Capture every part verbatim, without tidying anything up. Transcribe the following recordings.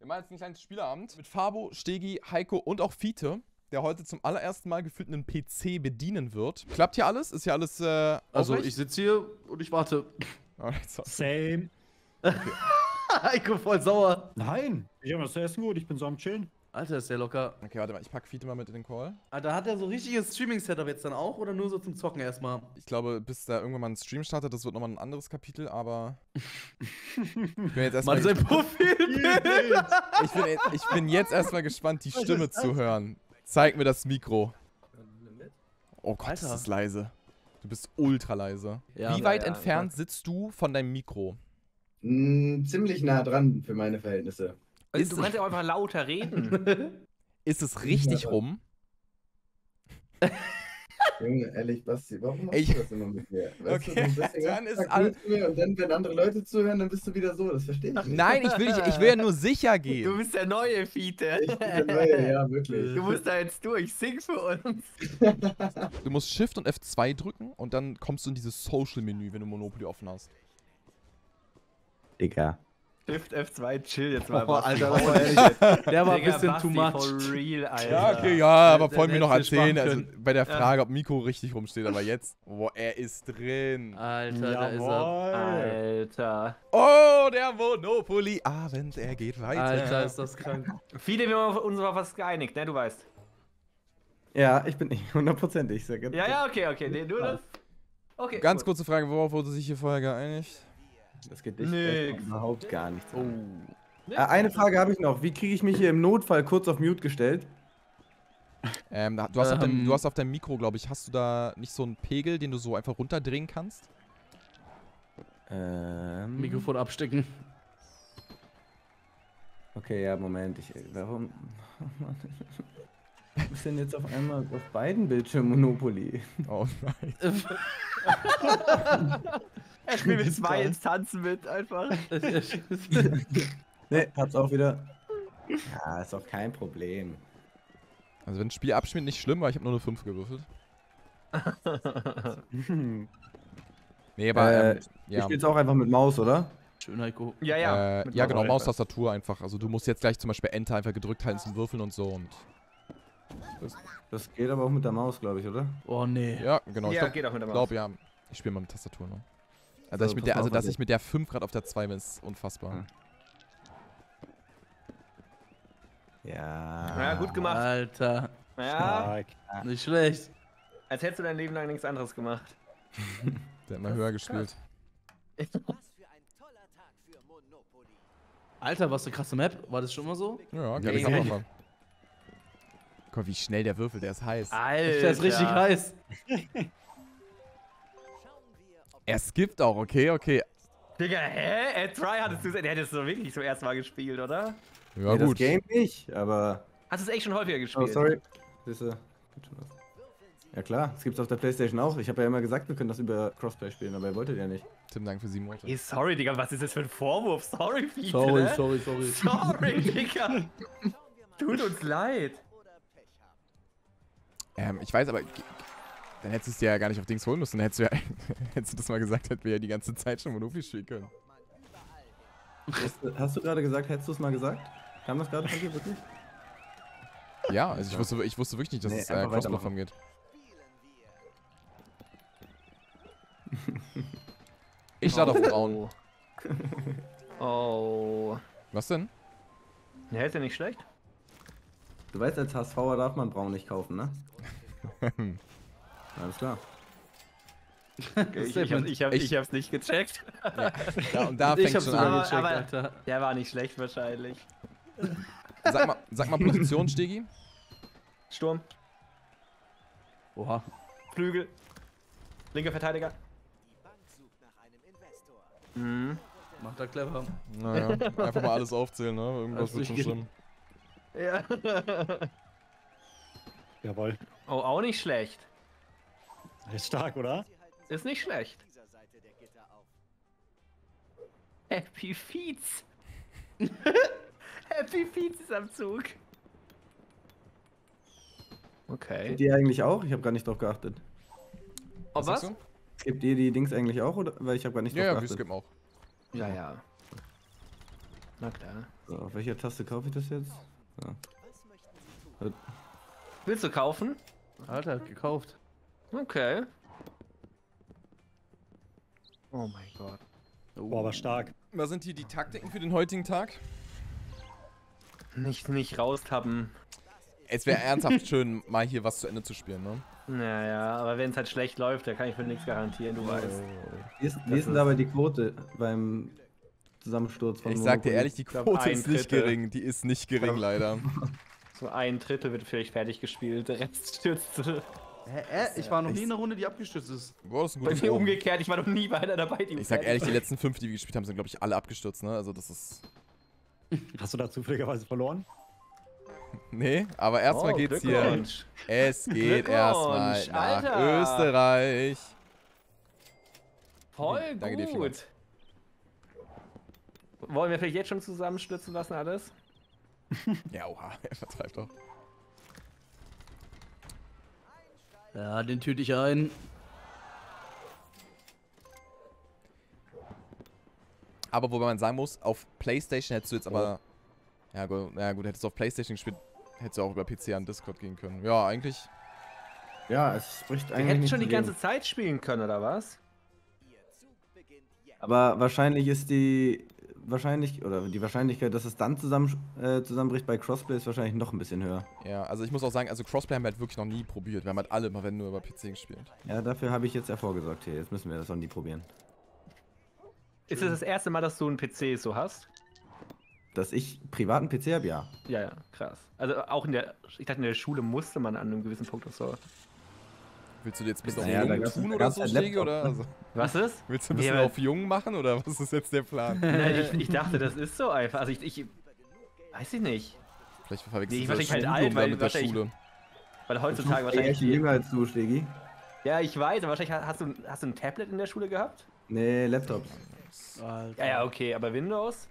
Wir machen jetzt ein kleines Spieleabend mit Fabo, Stegi, Heiko und auch Fiete, der heute zum allerersten Mal gefühlt einen P C bedienen wird. Klappt hier alles? Ist hier alles, äh, Also, aufrecht? ich sitze hier und ich warte. Oh, so. Same. Okay. Heiko voll sauer. Nein, ich habe das zu essen gut, ich bin so am Chillen. Alter, ist der locker. Okay, warte mal, ich pack Fiete mal mit in den Call. Alter, hat er so richtiges Streaming-Setup jetzt dann auch oder nur so zum Zocken erstmal? Ich glaube, bis da irgendwann mal ein Stream startet, das wird nochmal ein anderes Kapitel, aber ich bin jetzt erstmal Mal sein Profilbild. ich, bin, ich bin jetzt erstmal gespannt, die Stimme zu hören. Zeig mir das Mikro. Oh Gott, Alter. das ist leise. Du bist ultra leise. Ja, Wie weit ja, ja, entfernt sitzt du von deinem Mikro? Mm, ziemlich nah dran für meine Verhältnisse. Ist, Du kannst ja auch einfach lauter reden. ist es richtig Ja. rum? Junge, ehrlich, Basti, warum machst Ich- du das immer mit mir? Weißt Okay, du, du bist den dann ganzen ist Tag all- gut zu mir und dann, wenn andere Leute zuhören, dann bist du wieder so. Das verstehe ich nicht. Nein, ich will, nicht, ich will ja nur sicher Du gehen. bist der neue Fiete. Ich bin der Neue, ja, wirklich. Du musst da jetzt durch. Sing für uns. Du musst Shift und F zwei drücken und dann kommst du in dieses Social-Menü, wenn du Monopoly offen hast. Digga. Shift F zwei, chill jetzt mal. Oh, Basti. Alter, das war Holy ehrlich. shit. Der war ein Digga, bisschen Basti, too much. For real, Alter. Ja, okay, ja, aber Der- wollen wir der noch hätte sich erzählen, sparen also können. bei der Frage, ob Mikro richtig rumsteht, aber jetzt, boah, er ist drin. Alter, da ist er. Alter. Oh, der Monopoly-Abend, er geht weiter. Alter, ist das krank. Fiete, wir haben uns auf was geeinigt, ne? Du weißt. Ja, ich bin nicht hundertprozentig. Sag Ja, ja, okay, okay. Nee, nur das. Okay. Ganz gut. kurze Frage, worauf wurde sich hier vorher geeinigt? Das geht dich Nix. echt überhaupt gar nichts Oh. an. Äh, eine Frage habe ich noch. Wie kriege ich mich hier im Notfall kurz auf Mute gestellt? Ähm, du hast, auf deinem, Ähm. du hast auf deinem Mikro, glaube ich, hast du da nicht so einen Pegel, den du so einfach runterdrehen kannst? Ähm. Mikrofon abstecken. Okay, ja, Moment. Ich, warum. Was ist denn jetzt auf einmal auf beiden Bildschirmen Monopoly? Oh nein. Er spielt mit zwei Instanzen mit, einfach. Ne, hat's auch wieder. Ja, ist auch kein Problem. Also wenn das Spiel abschmiert, nicht schlimm, weil ich habe nur eine fünf gewürfelt. Nee, aber Äh, ähm, Ich ja, spiel's auch einfach mit Maus, oder? Schön, Heiko. Ja, ja. äh, mit ja genau, Maus. Maustastatur einfach. Also du musst jetzt gleich zum Beispiel Enter einfach gedrückt halten zum Würfeln und so und Das geht aber auch mit der Maus, glaube ich, oder? Oh, nee. ja, genau. Ja, ich geht auch mit der glaube, Maus. glaub, ja. Ich spiele mal mit Tastatur, ne? Also, So, dass ich mit pass der, mal also auf, dass was ich mit der fünf gerade auf der zwei bin, ist unfassbar. Hm. Ja. Ja, gut gemacht. Alter, Ja, Stark. nicht schlecht. als hättest du dein Leben lang nichts anderes gemacht. Der hat mal höher gespielt. Was für ein toller Tag für Monopoly. Alter, was eine krasse Map. War das schon mal so? Ja, geile Nee, Kamera. Guck mal, wie schnell der würfelt, der ist heiß. Alter. Der ist richtig heiß. Schauen wir, ob Er skippt auch, okay, okay. Digga, hä? Ed Try hattest du, der hättest du wirklich zum ersten Mal gespielt, oder? Ja, Nee, das gut. Game nicht, aber. Hast du es echt schon häufiger gespielt? Oh, sorry. Siehste. Ja klar, das gibt's auf der PlayStation auch. Ich habe ja immer gesagt, wir können das über Crossplay spielen, aber ihr wolltet ja nicht. Tim, Dank für sieben Monate. Hey, sorry, Digga, was ist das für ein Vorwurf? Sorry, Fiete, Sorry, ne? sorry, sorry. Sorry, Digga. Tut uns leid. oder Pech haben. Ähm, ich weiß aber, g- dann hättest du es dir ja gar nicht auf Dings holen müssen. Dann hättest du ja, hättest du das mal gesagt, hätten wir ja die ganze Zeit schon Monopoly spielen können. Hast, du- hast du gerade gesagt, hättest du es mal gesagt? Kam das gerade von dir wirklich? Ja, also ich wusste, ich wusste wirklich nicht, dass Nee, es äh, einfach Cross-Plattform weitermachen. Spielen wir. geht. Ich starte auf Braun. Oh. Was denn? Ja, ist ja nicht schlecht. Du weißt, als HSVer darf man Braun nicht kaufen, ne? Alles klar. Okay, ich, ich, hab, ich, hab, Ich- ich hab's nicht gecheckt. Ja, und da Ich fängt hab's schon sogar an. Aber- gecheckt, aber- Alter. Der war nicht schlecht wahrscheinlich. Sag mal, sag mal Position, Stegi. Sturm, Oha. Flügel, linker Verteidiger. Die Bank sucht nach einem Investor. Mhm. Macht er clever. Naja, einfach mal alles aufzählen, ne? Irgendwas Alles wird schon durchgehen. schlimm. Ja. Jawohl. Oh, auch nicht schlecht. Ist stark, oder? Sie halten Ist nicht schlecht. sich dieser Seite der Gitter auf. Happy Feets. Happy Feets ist am Zug. Okay. Gibt ihr eigentlich auch? Ich habe gar nicht drauf geachtet. Oh, was? sagst Gibt ihr die Dings eigentlich auch? Oder? Weil ich habe gar nicht du? Ja, drauf ja, wir geachtet. skippen auch. Ja, ja. Na klar. So, auf welcher Taste kaufe ich das jetzt? So. Willst du kaufen? Alter, gekauft. Okay. Oh mein Gott. Boah, aber stark. Was sind hier die Taktiken für den heutigen Tag? Nicht, nicht raustappen. Es wäre ernsthaft schön, mal hier was zu Ende zu spielen, ne? Naja, aber wenn es halt schlecht läuft, dann kann ich für nichts garantieren, du weißt. Wie ist, wie ist denn dabei die Quote beim Zusammensturz von Ich sag dir Monopoly? ehrlich, die glaub, Quote ein ist nicht Drittel. gering. Die ist nicht gering, leider. So ein Drittel wird vielleicht fertig gespielt, der Rest stürzt. Hä, äh, ich war noch nie in einer Runde, die abgestürzt ist. Boah, das ist ein Bei gutes mir Omen. umgekehrt, ich war noch nie bei einer dabei, die Ich sag ehrlich, die letzten fünf, die wir gespielt haben, sind, glaube ich, alle abgestürzt, ne? Also das ist... Hast du da zufälligerweise verloren? Nee, aber erstmal Oh, geht's hier... Glückwunsch. Es geht Glückwunsch, erstmal nach Alter. Österreich. Voll Danke dir gut. vielmals. Wollen wir vielleicht jetzt schon zusammenstürzen lassen alles? Ja, oha, er vertreibt doch. Ja, den tüte ich ein. Aber wobei man sagen muss, auf PlayStation hättest du jetzt aber... Ja gut, ja, gut, hättest du auf PlayStation gespielt, hättest du auch über P C an Discord gehen können. Ja, eigentlich... Ja, es spricht Wir eigentlich hätten nicht schon die dagegen. ganze Zeit spielen können, oder was? Ihr Zug beginnt jetzt. Aber wahrscheinlich ist die... Wahrscheinlich, oder die Wahrscheinlichkeit, dass es dann zusammen, äh, zusammenbricht bei Crossplay ist wahrscheinlich noch ein bisschen höher. Ja, also ich muss auch sagen, also Crossplay haben wir halt wirklich noch nie probiert. Wir haben halt alle immer, wenn nur über P C gespielt. Ja, dafür habe ich jetzt ja vorgesorgt hier. Jetzt müssen wir das auch nie probieren. Ist das das erste Mal, dass du einen P C so hast? Dass ich privaten P C habe, ja. Ja, ja, krass. Also auch in der, ich dachte in der Schule musste man an einem gewissen Punkt so. Willst du dir jetzt ein bisschen Naja, auf da jung gab's- tun da oder gab's so, ein Stegi, Laptop, oder? ne? Also, Was ist? willst du ein bisschen Ja, aber- auf jung machen, oder was ist jetzt der Plan? Nein, ich, ich dachte, das ist so einfach. Also ich, ich weiß ich nicht. Vielleicht verwechselst Nee, ich du das wahrscheinlich halt Studium alt, da weil mit der wahrscheinlich- Schule. Weil heutzutage Ey, wahrscheinlich. ich bin jünger als du, Stegi. Ja, ich weiß, aber wahrscheinlich hast du, hast du ein Tablet in der Schule gehabt? Nee, Laptops. Alter. Ja, ja, okay, aber Windows?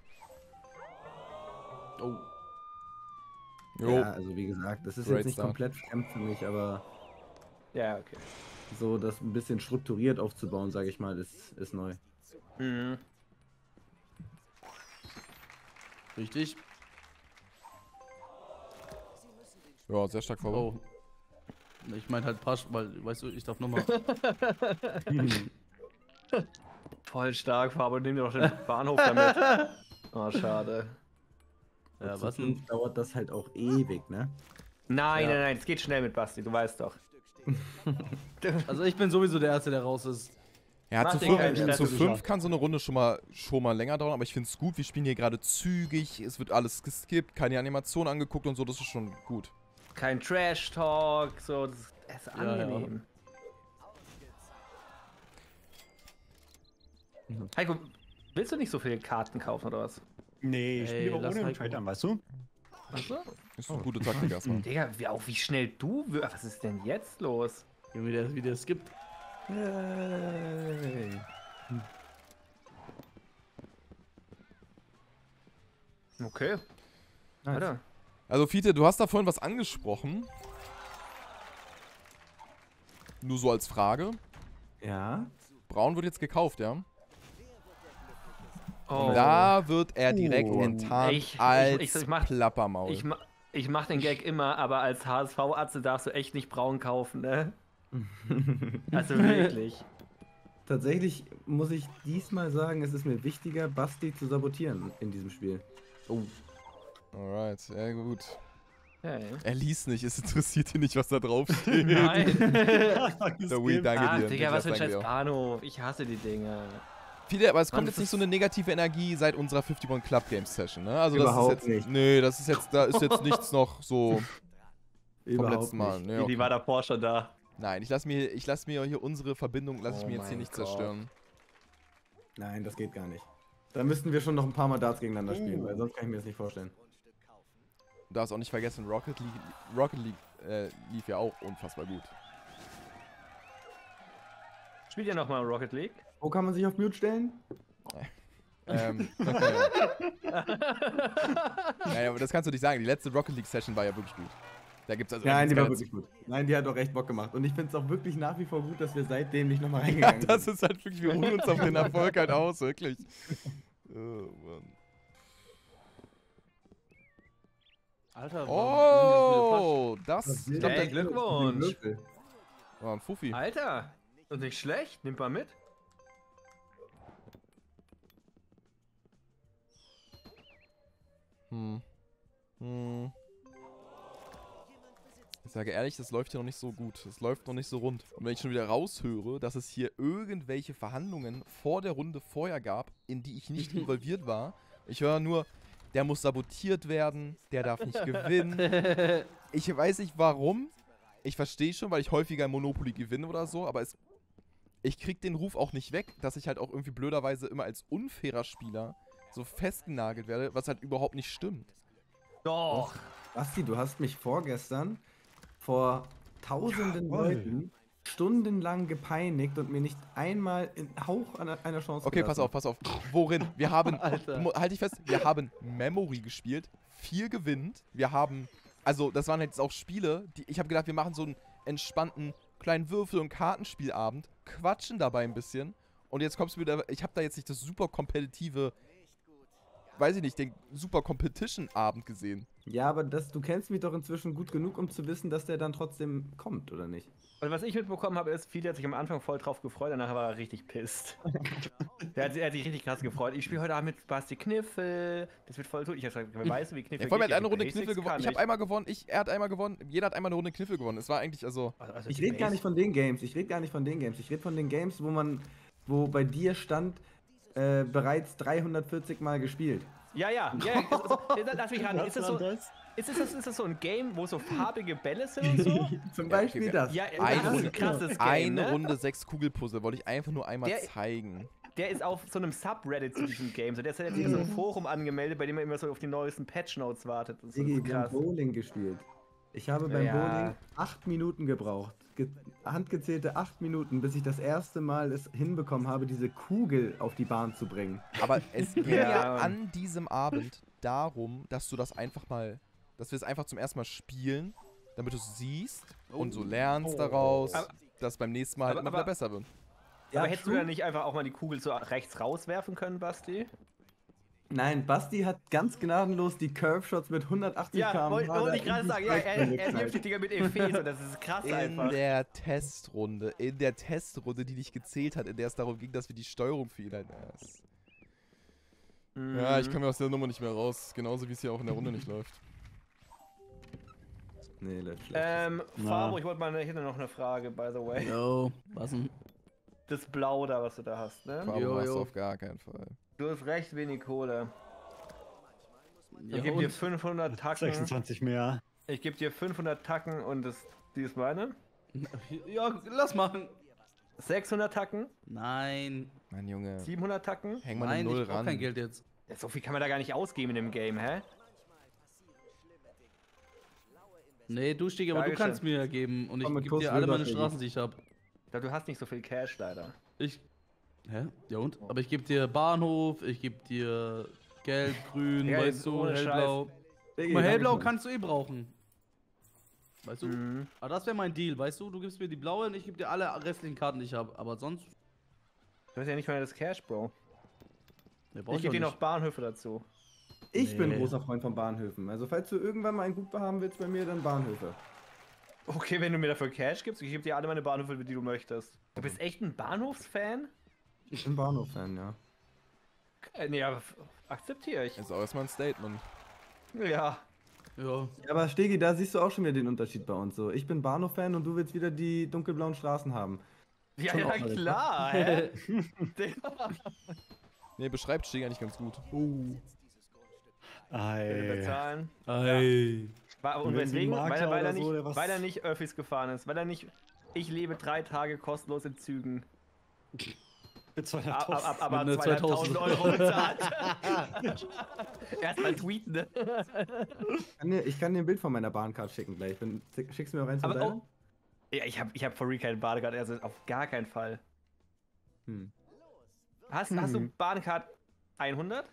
Oh. Jo, Ja, also wie gesagt, das ist Great jetzt nicht start. komplett fremd für mich, aber Ja, okay. so das ein bisschen strukturiert aufzubauen, sage ich mal, ist, ist neu. Mhm. Richtig. ja, sehr stark Fabo. Oh. Ich meine halt Pasch, weil, weißt du, ich darf nochmal. Voll stark, Fabo, nimm dir doch den Bahnhof damit. Oh, schade. Ja, Zu was denn? fünf dauert das halt auch ewig, ne? Nein, Ja. nein, nein, es geht schnell mit Basti, du weißt doch. Also ich bin sowieso der Erste, der raus ist. Ja, Mach zu dir fünf, keinen Stress, zu du fünf schaffst. kann so eine Runde schon mal, schon mal länger dauern, aber ich finde es gut. Wir spielen hier gerade zügig, es wird alles geskippt, keine Animation angeguckt und so, das ist schon gut. Kein Trash-Talk, so, das ist, das ist Ja, ja. angenehm. Heiko, willst du nicht so viele Karten kaufen oder was? Nee, ich Ey, spiele lass ohne Heiko. Scheitern, weißt du? Achso? Ist eine gute Taktik erstmal. Digga, wie, auch wie schnell du wirst. Was ist denn jetzt los? Wie der, wie der skippt. Okay, Nice. Alter. Also Fiete, du hast da vorhin was angesprochen. Nur so als Frage. Ja. Braun wird jetzt gekauft, ja? Oh. Da wird er direkt Oh. enttarnt Ich- ich- als ich- ich mach- Plappermaul. Ich, ma ich mach den Gag immer, aber als H S V-Atze darfst du echt nicht braun kaufen, ne? Also wirklich. Tatsächlich muss ich diesmal sagen, es ist mir wichtiger, Basti zu sabotieren in diesem Spiel. Oh. Alright, ja gut. Ja, ja. Er liest nicht, es interessiert ihn nicht, was da drauf steht. Nein. Der Weed, danke Ach, dir. Digga, was für ein Niklas, danke scheiß dir. Bahnhof. Ich hasse die Dinger. Viele, aber es kommt Mann, jetzt das nicht so eine negative Energie seit unserer einundfünfzig Club Games Session, ne? Also Überhaupt das ist jetzt, nicht. Nee, das ist jetzt, da ist jetzt nichts noch so vom Überhaupt letzten Mal. nicht. Nee, Die okay. war davor schon da. Nein, ich lass mir, ich lass mir hier unsere Verbindung, lass ich Oh mir jetzt hier mein nicht Gott. zerstören. Nein, das geht gar nicht. Da müssten wir schon noch ein paar Mal Darts gegeneinander Uh. spielen, weil sonst kann ich mir das nicht vorstellen. Du darfst auch nicht vergessen, Rocket League, Rocket League äh, lief ja auch unfassbar gut. Spielt ihr nochmal Rocket League? Wo kann man sich auf Mute stellen? ähm, naja, aber das kannst du nicht sagen. Die letzte Rocket League Session war ja wirklich gut. Da gibt's also Nein, da die war gibt's wirklich gut. Nein, die hat auch echt Bock gemacht. Und ich finde es auch wirklich nach wie vor gut, dass wir seitdem nicht nochmal keine- reingegangen Ja, das sind. ist halt wirklich, wir ruhen uns auf den Erfolg halt aus, wirklich. Oh, Mann. Alter, warum Oh, das. Ich glaub, Ey, der Glückwunsch. war ein Fuffi. Alter, und nicht schlecht, nimmt mal mit. Hm. Hm. Ich sage ehrlich, das läuft hier noch nicht so gut. Es läuft noch nicht so rund. Und wenn ich schon wieder raushöre, dass es hier irgendwelche Verhandlungen vor der Runde vorher gab, in die ich nicht involviert war. Ich höre nur, der muss sabotiert werden, der darf nicht gewinnen. Ich weiß nicht warum. Ich verstehe schon, weil ich häufiger Monopoly gewinne oder so, aber es, ich krieg den Ruf auch nicht weg, dass ich halt auch irgendwie blöderweise immer als unfairer Spieler so festgenagelt werde, was halt überhaupt nicht stimmt. Doch. Basti, du hast mich vorgestern vor tausenden Jawohl. Leuten stundenlang gepeinigt und mir nicht einmal einen Hauch einer, einer Chance Okay, pass auf, pass auf. Worin? Wir haben, Alter. mo- halt dich fest, wir haben Memory gespielt, viel gewinnt. Wir haben, also das waren jetzt auch Spiele, die, ich habe gedacht, wir machen so einen entspannten kleinen Würfel- und Kartenspielabend, quatschen dabei ein bisschen. Und jetzt kommst du wieder, ich habe da jetzt nicht das super kompetitive, weiß ich nicht, den super Competition-Abend gesehen. Ja, aber das, du kennst mich doch inzwischen gut genug, um zu wissen, dass der dann trotzdem kommt, oder nicht? Und was ich mitbekommen habe, ist, Fili hat sich am Anfang voll drauf gefreut, danach war er richtig pisst. der hat, er hat sich richtig krass gefreut. Ich spiele heute Abend mit Basti Kniffel. Das wird voll gut. Ich habe gesagt, weißt du, wie Kniffel Ja, vor allem, geht? er hat eine Die Runde Basics Kniffel gewonnen. kann Ich habe einmal gewonnen, ich, er hat einmal gewonnen, jeder hat einmal eine Runde Kniffel gewonnen. Es war eigentlich, also, Also Ich die rede gar Basics- nicht von den Games, ich rede gar nicht von den Games. Ich rede von den Games, wo man, wo bei dir stand, äh, bereits dreihundertvierzig Mal gespielt. Ja, ja, ja. Also, lass mich ran. Ist das, so, das? ist, das, ist das so ein Game, wo so farbige Bälle sind und so? Zum Ja, Beispiel okay, das. Ja, Eine das ist Runde- ein krasses Game, eine ne? Runde sechs Kugelpuzzle wollte ich einfach nur einmal Der- zeigen. Der ist auf so einem Subreddit zu diesem Game. So, der ist ja jetzt hier so ein Forum angemeldet, bei dem man immer so auf die neuesten Patch-Notes wartet. Das ist Digi, wir haben krass. Bowling gespielt. Ich habe beim Ja. Bowling acht Minuten gebraucht. Ge handgezählte acht Minuten, bis ich das erste Mal es hinbekommen habe, diese Kugel auf die Bahn zu bringen. Aber es ging Ja, ja Mann. an diesem Abend darum, dass du das einfach mal, dass wir es einfach zum ersten Mal spielen, damit du es siehst und so lernst daraus, Aber- dass beim nächsten Mal halt aber- immer aber- wieder besser wird. Ja, Aber hättest du true. da nicht einfach auch mal die Kugel so rechts rauswerfen können, Basti? Nein, Basti hat ganz gnadenlos die Curve-Shots mit hundertachtzig Ja, Kilometer pro wollte wollte ich Stunde gerade sagen. Ja, er, er wirft die Dinger mit Effe, so, das ist krass In einfach. der Testrunde, in der Testrunde, die nicht gezählt hat, in der es darum ging, dass wir die Steuerung für ihn halt erst. Mhm. Ja, ich komme aus der Nummer nicht mehr raus, genauso wie es hier auch in der Runde nicht läuft. Nee, läuft schlecht. Ähm, Na. Fabo, ich wollte mal, ich hätte noch eine Frage, by the way. Yo, was denn? Das Blau da, was du da hast, ne? Warum Jo, hast du jo. auf gar keinen Fall. Du hast recht wenig Kohle. Ja, Ich gebe dir und? fünfhundert Tacken. sechsundzwanzig mehr. Ich gebe dir fünfhundert Tacken und das, die ist meine. Ja, lass machen. sechshundert Tacken, Nein, Mein Junge, siebenhundert Tacken. häng mal eine nein, Null ich brauch ran. kein Geld jetzt. Ja, so viel kann man da gar nicht ausgeben in dem Game, hä? Nee, du Stieg, aber Dankeschön. du kannst mir ja geben und ich Komm, mit gebe Kurs dir alle meine rüber, Straßen, die ich hab. Ich glaub, du hast nicht so viel Cash leider. Ich. Hä? Ja und? Aber ich gebe dir Bahnhof, ich gebe dir Gelb, Grün, Ja, weißt du, ohne hellblau. Diggi, Guck mal, hellblau Dankeschön. kannst du eh brauchen. Weißt du? Mhm. Aber das wäre mein Deal, weißt du? Du gibst mir die blaue und ich gebe dir alle restlichen Karten, die ich habe. Aber sonst. Du hast ja nicht mal das Cash, Bro. Ne, brauch Ich gebe dir doch noch Bahnhöfe dazu. Ich bin Nee. großer Freund von Bahnhöfen. Also falls du irgendwann mal ein Gut haben willst bei mir, dann Bahnhöfe. Okay, wenn du mir dafür Cash gibst, ich gebe dir alle meine Bahnhöfe, die du möchtest. Du bist echt ein Bahnhofsfan? Ich bin Bahnhof-Fan, ja. Äh, nee, aber f- akzeptiere ich. Ist auch erstmal ein Statement. Ja. Ja. Ja, aber Stegi, da siehst du auch schon wieder den Unterschied bei uns. So, ich bin Bahnhof-Fan und du willst wieder die dunkelblauen Straßen haben. Ja, Schon ja, auch alles, ne? klar, hä? Nee, beschreibt Stieg eigentlich ganz gut. Bitte Ei. bezahlen. Ey. War, und Und wenn sie weswegen? einen Weil er, Makler weil, er oder nicht, so, der was- weil er nicht Öffis gefahren ist. Weil er nicht. Ich lebe drei Tage kostenlos in Zügen. Für Ab, zweihunderttausend. ab, ab, aber Mit einer zweitausend Euro bezahlt. Erstmal tweeten, ne? Ich kann, dir, ich kann dir ein Bild von meiner Bahncard schicken gleich. Wenn, schickst du mir auch eins von Aber deiner? oh, ja, ich hab, ich hab for real keinen Badegard, also auf gar keinen Fall. Hm. Hast, hast du Bahncard hundert?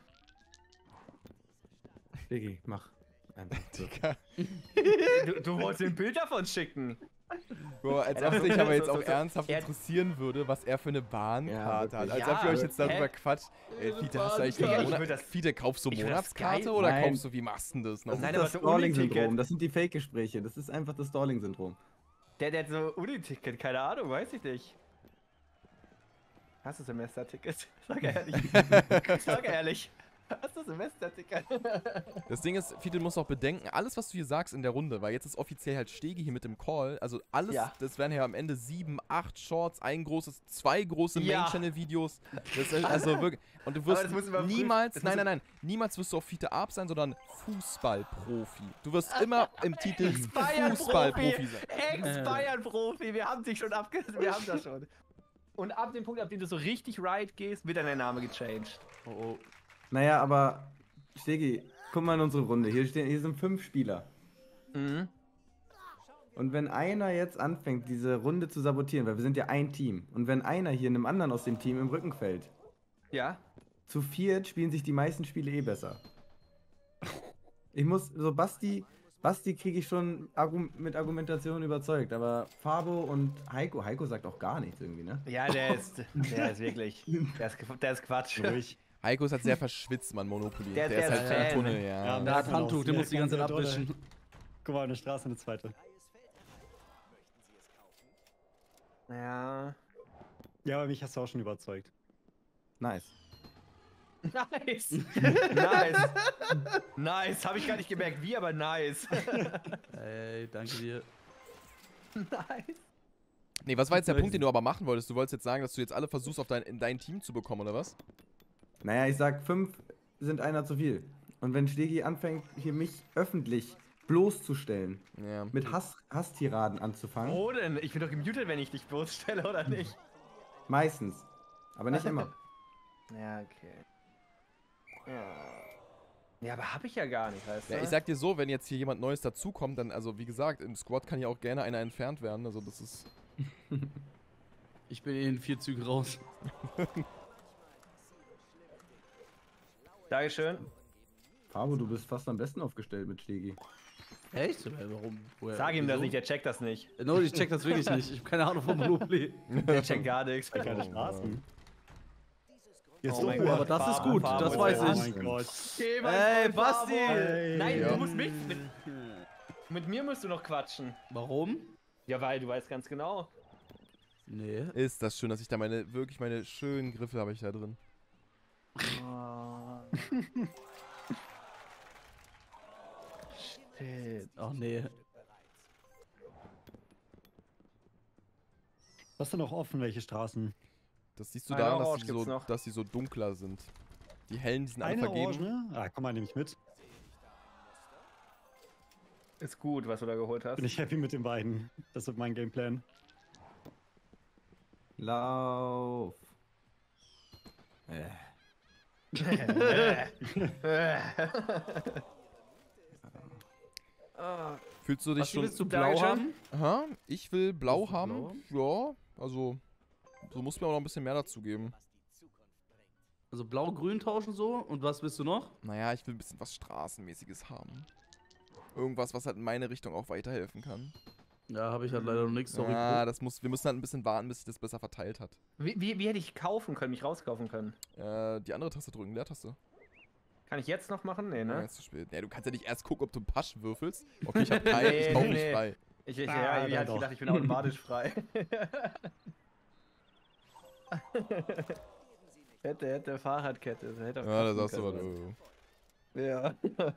Stegi, mach. Einfach so. Digga. Du, du wolltest mir ein Bild davon schicken. Boah, als Ja, ob das- sich aber so- jetzt so- auch so- ernsthaft er- interessieren würde, was er für eine Bahnkarte hat. Als Ja, ob ihr euch jetzt hä? darüber quatscht. Ey, Eine Fiete, hast du eigentlich eine Bahnkarte. Ich Monat würd das- Fiete, kaufst du ich würd das Monatskarte geil- oder Nein. kaufst du, wie machst du denn das noch? Das Nein, ist aber das so Stalling-Syndrom. Uni-Ticket. Das sind die Fake-Gespräche. Das ist einfach das Stalling-Syndrom. Der, der hat so Uni-Ticket, keine Ahnung, weiß ich nicht. Hast du Semesterticket? Sag ehrlich. Sag ehrlich. Hast du Semesterticket? Das Ding ist, Fiete, du musst auch bedenken, alles, was du hier sagst in der Runde, weil jetzt ist offiziell halt Stegi hier mit dem Call, also alles, Ja. das wären ja am Ende sieben, acht Shorts, ein großes, zwei große Ja. Main-Channel-Videos. Das ist also wirklich, und du wirst das muss überprüft- niemals, das nein, muss- nein, nein, niemals wirst du auf Fiete Arp sein, sondern Fußballprofi. Du wirst immer im Titel Fußballprofi sein. Ex-Bayern-Profi, wir haben dich schon abgerissen, wir haben das schon. Und ab dem Punkt, ab dem du so richtig right gehst, wird dann dein Name gechanged. Oh, oh. Naja, aber Stegi, guck mal in unsere Runde. Hier, stehen, hier sind fünf Spieler. Mhm. Und wenn einer jetzt anfängt, diese Runde zu sabotieren, weil wir sind ja ein Team, und wenn einer hier einem anderen aus dem Team im Rücken fällt, Ja? zu viert spielen sich die meisten Spiele eh besser. Ich muss, so Basti, Basti kriege ich schon Argu mit Argumentation überzeugt, aber Fabo und Heiko, Heiko sagt auch gar nichts irgendwie, ne? Ja, der ist, der ist wirklich, der ist, der ist Quatsch. Ruhig. Heiko ist halt sehr verschwitzt, man, Monopoly. Der- Der, der ist ist halt im Fan. Tunnel, ja. Ja, Der hat Ja, Handtuch, der ja, muss die ganze Zeit ganz dolle. abwischen. Guck mal, eine Straße, eine zweite. Ja. Ja, aber mich hast du auch schon überzeugt. Nice. Nice. Nice. Nice. Habe ich gar nicht gemerkt, wie, aber nice. Ey, danke dir. Nice. Nee, was war jetzt der Punkt, den du aber machen wolltest? Du wolltest jetzt sagen, dass du jetzt alle versuchst, auf dein, in dein Team zu bekommen, oder was? Naja, ich sag, fünf sind einer zu viel. Und wenn Stegi anfängt, hier mich öffentlich bloßzustellen, Ja. mit Hass, Hasstiraden anzufangen, Wo denn? Ich bin doch gemutet, wenn ich dich bloßstelle, oder nicht? meistens, aber nicht immer. Ja, okay. Ja. Ja, aber hab ich ja gar nicht, weißt du? Ja, ich sag dir so, wenn jetzt hier jemand Neues dazukommt, dann, also wie gesagt, im Squad kann ja auch gerne einer entfernt werden, also das ist... Ich bin in vier Zügen raus. Dankeschön. Fabo, du bist fast am besten aufgestellt mit Stegi. Echt? Oder warum? Woher? Sag ihm das Wieso? nicht, der checkt das nicht. No, ich check das wirklich nicht. Ich habe keine Ahnung vom Monopoly. Der checkt gar nichts. Keine Straßen. Jetzt Oh mein Oh, Gott, aber das ist Farbe, gut, Farbe, das Farbe. weiß Oh ich. mein Gott. Geh mal Ey, voll, Basti! Farbe. Ey. Nein, Ja. du musst mich. Mit, mit mir musst du noch quatschen. Warum? Ja, weil du weißt ganz genau. Nee. Ist das schön, dass ich da meine, wirklich meine schönen Griffe habe ich da drin. Shit. Ach nee. Was ist denn noch offen, welche Straßen? Das siehst du Eine daran, dass Orange die, gibt's so, noch. dass die so dunkler sind. Die hellen, die sind alle Eine vergeben. Orange, ne? Ah, komm mal, nehme ich mit. Ist gut, was du da geholt hast. Bin ich happy mit den beiden. Das ist mein Gameplan. Lauf. Äh. Ah, Fühlst du dich Was schon... willst du blau Dankeschön. haben? Aha, ich will blau Willst du haben. Ja, also... Du musst mir auch noch ein bisschen mehr dazu geben. Also blau-grün tauschen so. Und was willst du noch? Naja, ich will ein bisschen was Straßenmäßiges haben. Irgendwas, was halt in meine Richtung auch weiterhelfen kann. Ja, habe ich halt leider noch nichts. Sorry. Ja, das muss, wir müssen halt ein bisschen warten, bis sich das besser verteilt hat. wie, wie, wie hätte ich kaufen können, mich rauskaufen können? Äh, die andere Taste drücken, Leertaste. Kann ich jetzt noch machen? Nee, Ja, ne? jetzt zu spät. Nee, du kannst ja nicht erst gucken, ob du einen Pasch würfelst. Okay, ich hab keinen, ich kauf Nee, mich nee. frei. Ich, ich, Ah, ja, dann wie hatte ich doch. gedacht, ich bin automatisch frei. hätte, hätte Fahrradkette. Hätte auch Ja, da kosten sagst du was. können. Oh. Ja.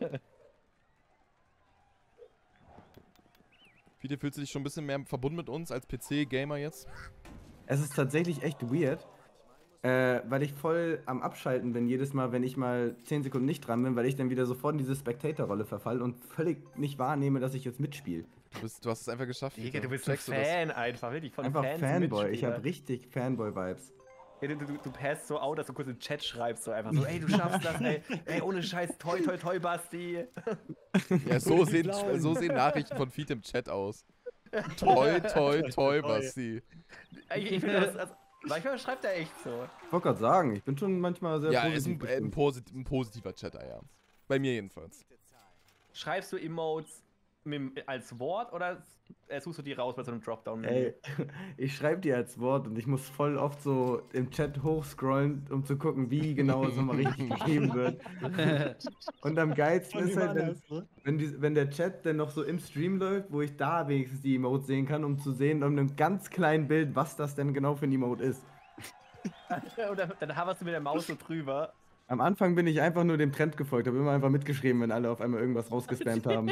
Fiete, fühlst du dich schon ein bisschen mehr verbunden mit uns als P C-Gamer jetzt? Es ist tatsächlich echt weird, äh, weil ich voll am Abschalten bin jedes Mal, wenn ich mal zehn Sekunden nicht dran bin, weil ich dann wieder sofort in diese Spectator-Rolle verfall und völlig nicht wahrnehme, dass ich jetzt mitspiele. Du, bist, du hast es einfach geschafft. Digga, Fiete. du bist ein Checkst du das? Fan einfach, wirklich von Einfach Fans Fanboy, ich Mitspieler. habe richtig Fanboy-Vibes. Ja, du, du, du passt so out, dass du kurz im Chat schreibst, so einfach so, ey, du schaffst das, ey, ey, ohne Scheiß, toi, toi, toi, Basti. Ja, so sehen, Blauen. so sehen Nachrichten von Fiete im Chat aus. Toi, toi, toi, Basti. Ey, ich finde das, also, manchmal schreibt er echt so. Ich wollte gerade sagen, ich bin schon manchmal sehr Ja, ist positiv. ein, äh, ein, gestimmt. posit ein positiver Chatter, ja. Bei mir jedenfalls. Schreibst du Emotes? mit, als Wort oder äh, suchst du die raus bei so einem Dropdown-Menü? Ey, ich schreibe dir als Wort und ich muss voll oft so im Chat hochscrollen, um zu gucken, wie genau es nochmal richtig geschrieben wird. Und am geilsten Von ist halt, wenn, anders, ne? wenn, die, wenn der Chat dann noch so im Stream läuft, wo ich da wenigstens die Emote sehen kann, um zu sehen, um einem ganz kleinen Bild, was das denn genau für ein Emote ist. Und dann, dann haberst du mit der Maus so drüber. Am Anfang bin ich einfach nur dem Trend gefolgt, habe immer einfach mitgeschrieben, wenn alle auf einmal irgendwas rausgespammt haben.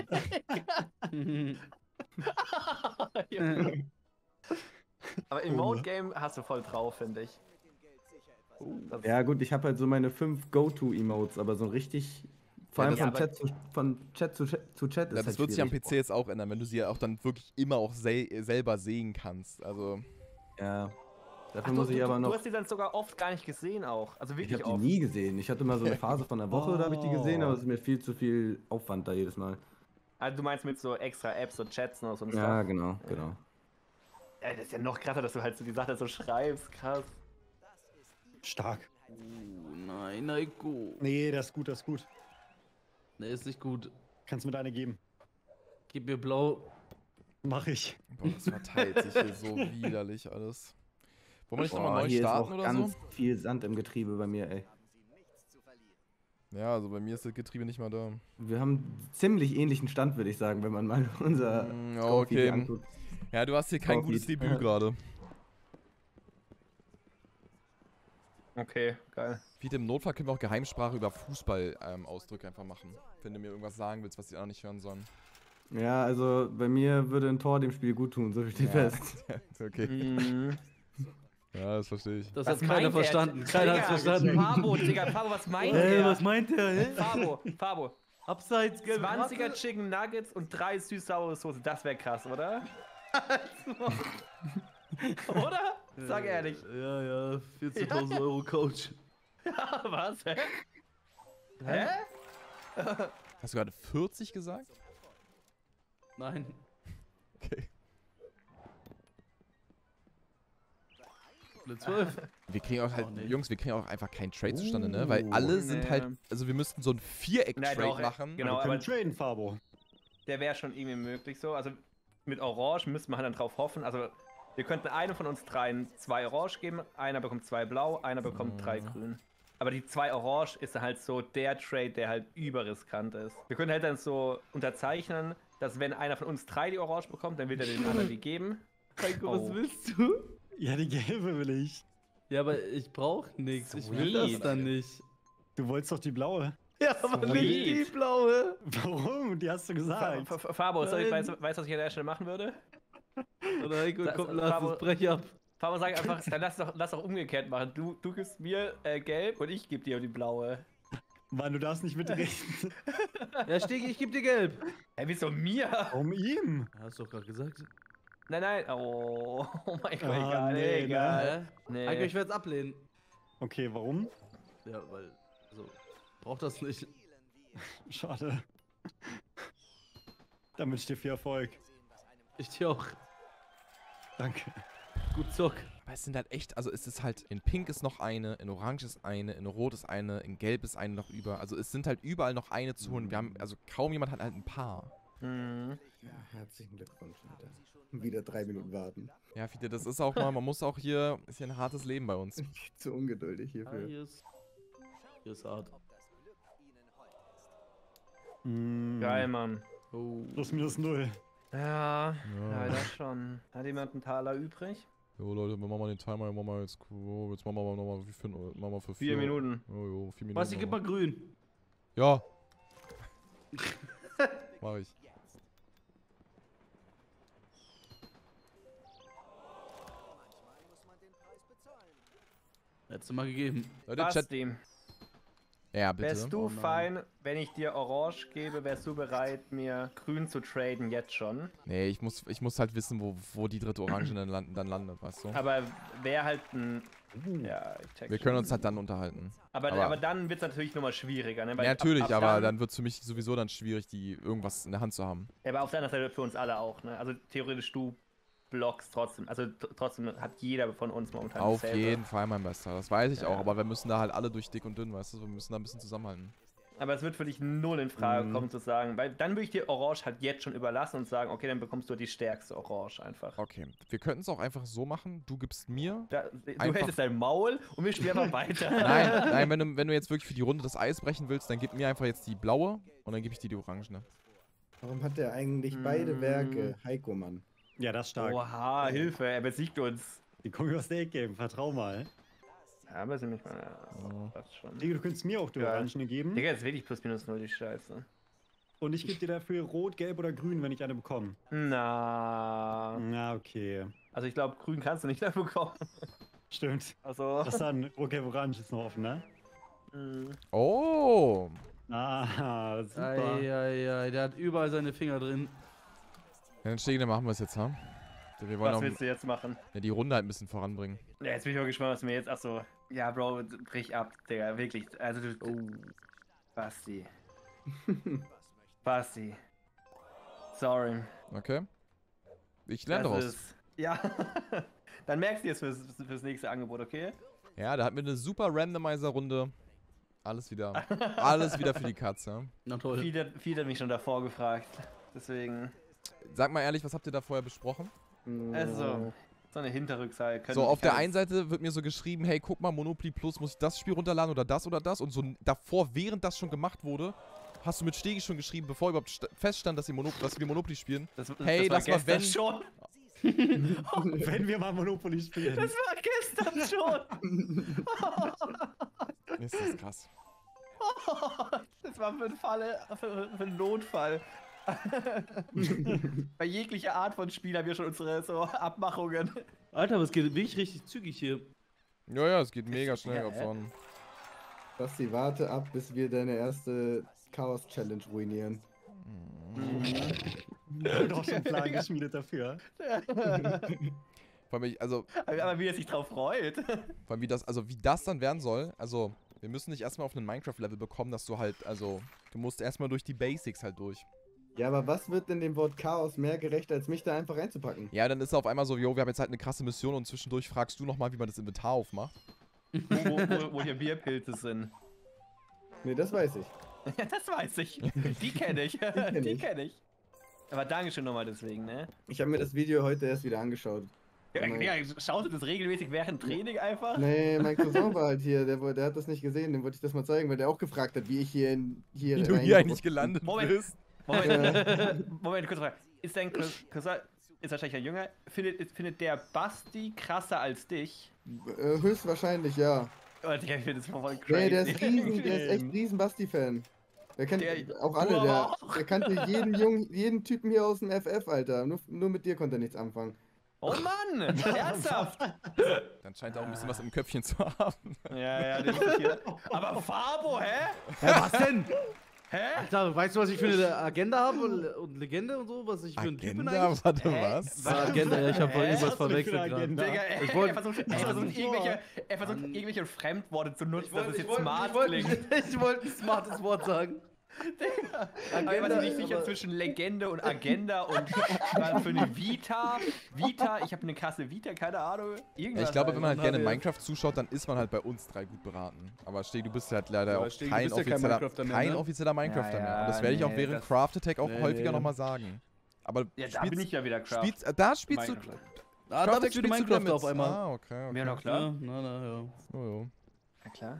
Aber im Mode-Game hast du voll drauf, finde ich. Das- Ja gut, ich habe halt so meine fünf Go-To-Emotes, aber so richtig, vor Ja, allem das- von, Chat zu, von Chat zu Chat, zu Chat ist Ja, das halt wird sich am schwierig. P C jetzt auch ändern, wenn du sie ja auch dann wirklich immer auch sel selber sehen kannst. Also, Ja, dafür Ach, muss du, ich du, aber du noch... hast die dann sogar oft gar nicht gesehen auch. Also Ich wirklich habe die oft. nie gesehen. Ich hatte mal so eine Phase von einer Woche, da habe ich die gesehen, aber es ist mir viel zu viel Aufwand da jedes Mal. Also du meinst mit so extra Apps, so Chats und so und Ja, Stuff. genau, genau. Ja, das ist ja noch krasser, dass du halt so die Sache so schreibst. Krass. Stark. Oh, nein, Naiko. Nee, das ist gut, das ist gut. Ne, ist nicht gut. Kannst mir deine geben. Gib mir blau. Mach ich. boah, das verteilt sich hier so widerlich alles. Wollen wir nicht nochmal Boah, neu hier ist starten auch oder ganz so? viel Sand im Getriebe bei mir, ey. Ja, also bei mir ist das Getriebe nicht mal da. Wir haben ziemlich ähnlichen Stand, würde ich sagen, wenn man mal unser Mm, Score-Feed okay. anguckt. Ja, du hast hier kein Score-Feed. gutes Debüt gerade. Okay, geil. Wie im Notfall können wir auch Geheimsprache über Fußball-Ausdrücke einfach machen. Wenn du mir irgendwas sagen willst, was die anderen nicht hören sollen. Ja, also bei mir würde ein Tor dem Spiel gut tun, so steht Ja. fest. Okay. Mhm. Ja, das verstehe ich. Das Was hat keiner meint er? verstanden. Keiner hat Digga, verstanden. Fabo, Digga, Fabo, was meint Hä, er? was meint der? Hä? Fabo, Fabo. Abseits, gelbe zwanziger Karte? Chicken Nuggets und drei süß-saure Soße. Das wäre krass, oder? Oder? Sag ehrlich. Ja, ja, vierzehntausend Euro Coach. Was? Hä? Hä? Hast du gerade vierzig gesagt? Nein. Okay. Eine zwölf. Wir kriegen auch halt, Oh, nee. Jungs, wir kriegen auch einfach keinen Trade zustande, ne? Weil alle sind Nee. halt, also wir müssten so ein Nein, Viereck-Trade doch, machen. genau. Wir aber- können traden, Fabo. Der wäre schon irgendwie möglich so. Also mit Orange müsste man halt dann drauf hoffen. Also wir könnten einem von uns dreien zwei Orange geben, einer bekommt zwei Blau, einer bekommt drei Grün. Aber die zwei Orange ist dann halt so der Trade, der halt überriskant ist. Wir können halt dann so unterzeichnen, dass wenn einer von uns drei die Orange bekommt, dann wird er den anderen die geben. Heiko, Oh. was willst du? Ja, die gelbe will ich. Ja, aber ich brauch nichts. Ich will Sweet. das dann nicht. Du wolltest doch die blaue. Ja, aber nicht die Sweet. blaue. Warum? Die hast du Fa gesagt. Fa Fa Fabo, soll ich, Nein. weißt du, weißt, was ich an der Stelle machen würde? Oder Heiko, Das- komm, lass Fabo- es, brech ab. Fabo, sag einfach, dann lass doch, lass doch umgekehrt machen. Du, du gibst mir äh, gelb und ich gebe dir die blaue. Mann, du darfst nicht mitreden. Ja, Stegi, ich geb dir gelb. Hä, wieso mir? Warum ihm? Hast du doch gerade gesagt. Nein, nein. Oh, oh mein Gott, Ah, egal, nee, egal. Hä? Nee. Heiko, ich werde es ablehnen. Okay, warum? Ja, weil, also, braucht das nicht. Schade. Dann wünsche ich dir viel Erfolg. Ich dir auch. Danke. Gut Zock. Aber es sind halt echt, also es ist halt, in Pink ist noch eine, in Orange ist eine, in Rot ist eine, in Gelb ist eine noch über. Also es sind halt überall noch eine zu holen. Wir haben, also kaum jemand hat halt ein paar. Mhm. Ja, herzlichen Glückwunsch, Alter. Wieder drei Minuten warten. Ja, Fiete, das ist auch mal, man muss auch hier, ist hier ein hartes Leben bei uns. Zu ungeduldig Ah, hierfür. hier ist, hier ist hart. Mm, Geil, Mann. Oh. Plus minus null. Ja, Ja. leider schon. Hat jemand einen Taler übrig? Jo Leute, wir machen mal den Timer, machen wir jetzt, oh, jetzt machen wir nochmal, wie viel, machen wir für Vier Minuten. Jo, jo, vier Minuten. Basti, gib mal grün. Ja. Mach ich. Hättest du mal gegeben. Leute, Chat. Basti, Ja, bitte. wärst du Oh nein. fein, wenn ich dir Orange gebe, wärst du bereit, mir grün zu traden jetzt schon? Nee, ich muss, ich muss halt wissen, wo, wo die dritte Orange dann, landen, dann landet, weißt du? Aber wäre halt ein... Ja, ich check Wir schon. können uns halt dann unterhalten. Aber, aber- aber dann wird es natürlich nochmal schwieriger, ne? Ja, Weil ab- natürlich, ab aber dann wird es für mich sowieso dann schwierig, die irgendwas in der Hand zu haben. Ja, aber auf der anderen Seite für uns alle auch, ne? Also theoretisch du blockst trotzdem. Also t- trotzdem hat jeder von uns momentan Auf dasselbe. jeden Fall, mein Bester. Das weiß ich Ja. auch, aber wir müssen da halt alle durch dick und dünn, weißt du? Wir müssen da ein bisschen zusammenhalten. Aber es wird für dich null in Frage Mhm. kommen zu sagen, weil dann würde ich dir Orange halt jetzt schon überlassen und sagen, okay, dann bekommst du die stärkste Orange einfach. Okay, wir könnten es auch einfach so machen. Du gibst mir. Da, du Einfach- hältst dein Maul und wir spielen einfach weiter. Nein, nein, wenn du, wenn du jetzt wirklich für die Runde das Eis brechen willst, dann gib mir einfach jetzt die blaue und dann gebe ich dir die orangene. Warum hat der eigentlich Mm. beide Werke? Heiko, Mann. Ja, das ist stark. Oha, Hilfe, er besiegt uns. Die kommen übers Late Game, vertrau mal. Ja, aber sind nicht mal. Ja, passt schon. Digga, du könntest mir auch die Ja. Orangene geben. Digga, ist wirklich plus minus null die Scheiße. Und ich gebe dir dafür rot, gelb oder grün, wenn ich eine bekomme. Na. Na, okay. Also ich glaube, grün kannst du nicht mehr bekommen. Stimmt. Also. Das dann, rot, gelb, orange ist noch offen, ne? mm. Oh! Ah, super. Eieiei, der hat überall seine Finger drin. Ja, dann Stegi, dann machen wir es jetzt, ha? Wir wollen Was auch willst du jetzt machen? ja, die Runde halt ein bisschen voranbringen. Ja, jetzt bin ich mal gespannt, was mir jetzt. Achso. Ja, Bro, brich ab, Digga, wirklich. Also du. Oh. Basti. Basti. Sorry. Okay? Ich lerne Das daraus. ist- Ja. Dann merkst du jetzt fürs, fürs nächste Angebot, okay? Ja, da hatten wir eine super Randomizer-Runde. Alles wieder. Alles wieder für die Katze. Na toll. Viele, viele haben mich schon davor gefragt. Deswegen. Sag mal ehrlich, was habt ihr da vorher besprochen? Also, so eine Hinterrückseite. können- So, auf der kann- einen Seite wird mir so geschrieben, hey, guck mal, Monopoly Plus, muss ich das Spiel runterladen oder das oder das? Und so davor, während das schon gemacht wurde, hast du mit Stegi schon geschrieben, bevor überhaupt sta- feststand, dass, ihr Monop dass wir Monopoly spielen. Das, das, Hey, das war lass mal gestern wenn- schon. Wenn wir mal Monopoly spielen. Das war gestern schon. Ist das krass. Das war für einen Falle, für, für einen Notfall. Bei jeglicher Art von Spiel haben wir schon unsere so Abmachungen. Alter, aber es geht wirklich richtig zügig hier. Ja, ja, es geht mega schnell Ja, ab hä? von. Basti, warte ab, bis wir deine erste Chaos-Challenge ruinieren. Doch schon einen Plan geschmiedet dafür. Vor allem, ich- also, Aber wie er sich drauf freut. vor allem wie das, also wie das dann werden soll, also, wir müssen nicht erstmal auf einen Minecraft-Level bekommen, dass du halt, also, du musst erstmal durch die Basics halt durch. Ja, aber was wird denn dem Wort Chaos mehr gerecht, als mich da einfach reinzupacken? Ja, dann ist er auf einmal so, jo, wir haben jetzt halt eine krasse Mission und zwischendurch fragst du nochmal, wie man das Inventar aufmacht. wo, wo, wo hier Bierpilze sind. Nee, das weiß ich. Ja, das weiß ich. Die kenne ich. kenn Die ich. kenne ich. Aber Dankeschön nochmal deswegen, ne? Ich habe mir das Video heute erst wieder angeschaut. Ja, Nein. ja, schaust du das regelmäßig während Training einfach? Nee, mein Cousin war halt hier, der, woll- der hat das nicht gesehen, dem wollte ich das mal zeigen, weil der auch gefragt hat, wie ich hier in hier Wie du rein- hier eigentlich gelandet Moment. bist. Moment, Moment, kurz mal. Ist dein Cous- Cousin, ist wahrscheinlich ein Jünger, findet, findet der Basti krasser als dich? Äh, höchstwahrscheinlich, ja. Oh, Digga, ich finde das voll crazy. Nee, der ist riesen, der ist echt riesen Basti-Fan. Der kennt Der- auch du alle, aber der, auch. der kannte jeden Jungen, jeden Typen hier aus dem F F, Alter. Nur, nur mit dir konnte er nichts anfangen. Oh Mann, ernsthaft? Dann scheint er auch ein bisschen was im Köpfchen zu haben. Ja, ja, den ist hier. Aber Fabo, hä? Hä, was denn? Hä? Alter, weißt du, was ich für eine Agenda habe und, und Legende und so? Was ich für ein Typ bin Agenda? eigentlich? Warte, Hä? was? Ah, Agenda, ja, ich habe Hä? irgendwas Was hast du für verwechselt eine gerade. Agenda? Digga, er, Ich wollt- er versucht, er versucht, irgendwelche, er versucht irgendwelche Fremdworte zu nutzen, dass es jetzt smart klingt. ich wollte ein smartes Wort sagen. Aber ich war mir nicht sicher aber- zwischen Legende und Agenda und war für eine Vita. Vita, ich habe eine krasse Vita, keine Ahnung. Irgendwas Ich glaube, wenn man halt dann gerne haben wir- Minecraft zuschaut, dann ist man halt bei uns drei gut beraten. Aber Steg, du bist halt leider Ja, auch Steg, du kein bist ja kein offizieller, Minecrafter mehr, kein ne? offizieller Minecrafter Ja, mehr. ja, Und das werde ich auch nee, während das- Craft Attack auch Nee, häufiger nee. nochmal sagen. Aber Ja, da bin ich ja wieder Craft. spielst, äh, da spielst du... Minecraft. Ah, da Craft bist du Attack spielst Minecraft damit. auf einmal. Ah, okay, okay. Ja, na Ja, klar. na, na, ja. Oh, jo. Ja, klar.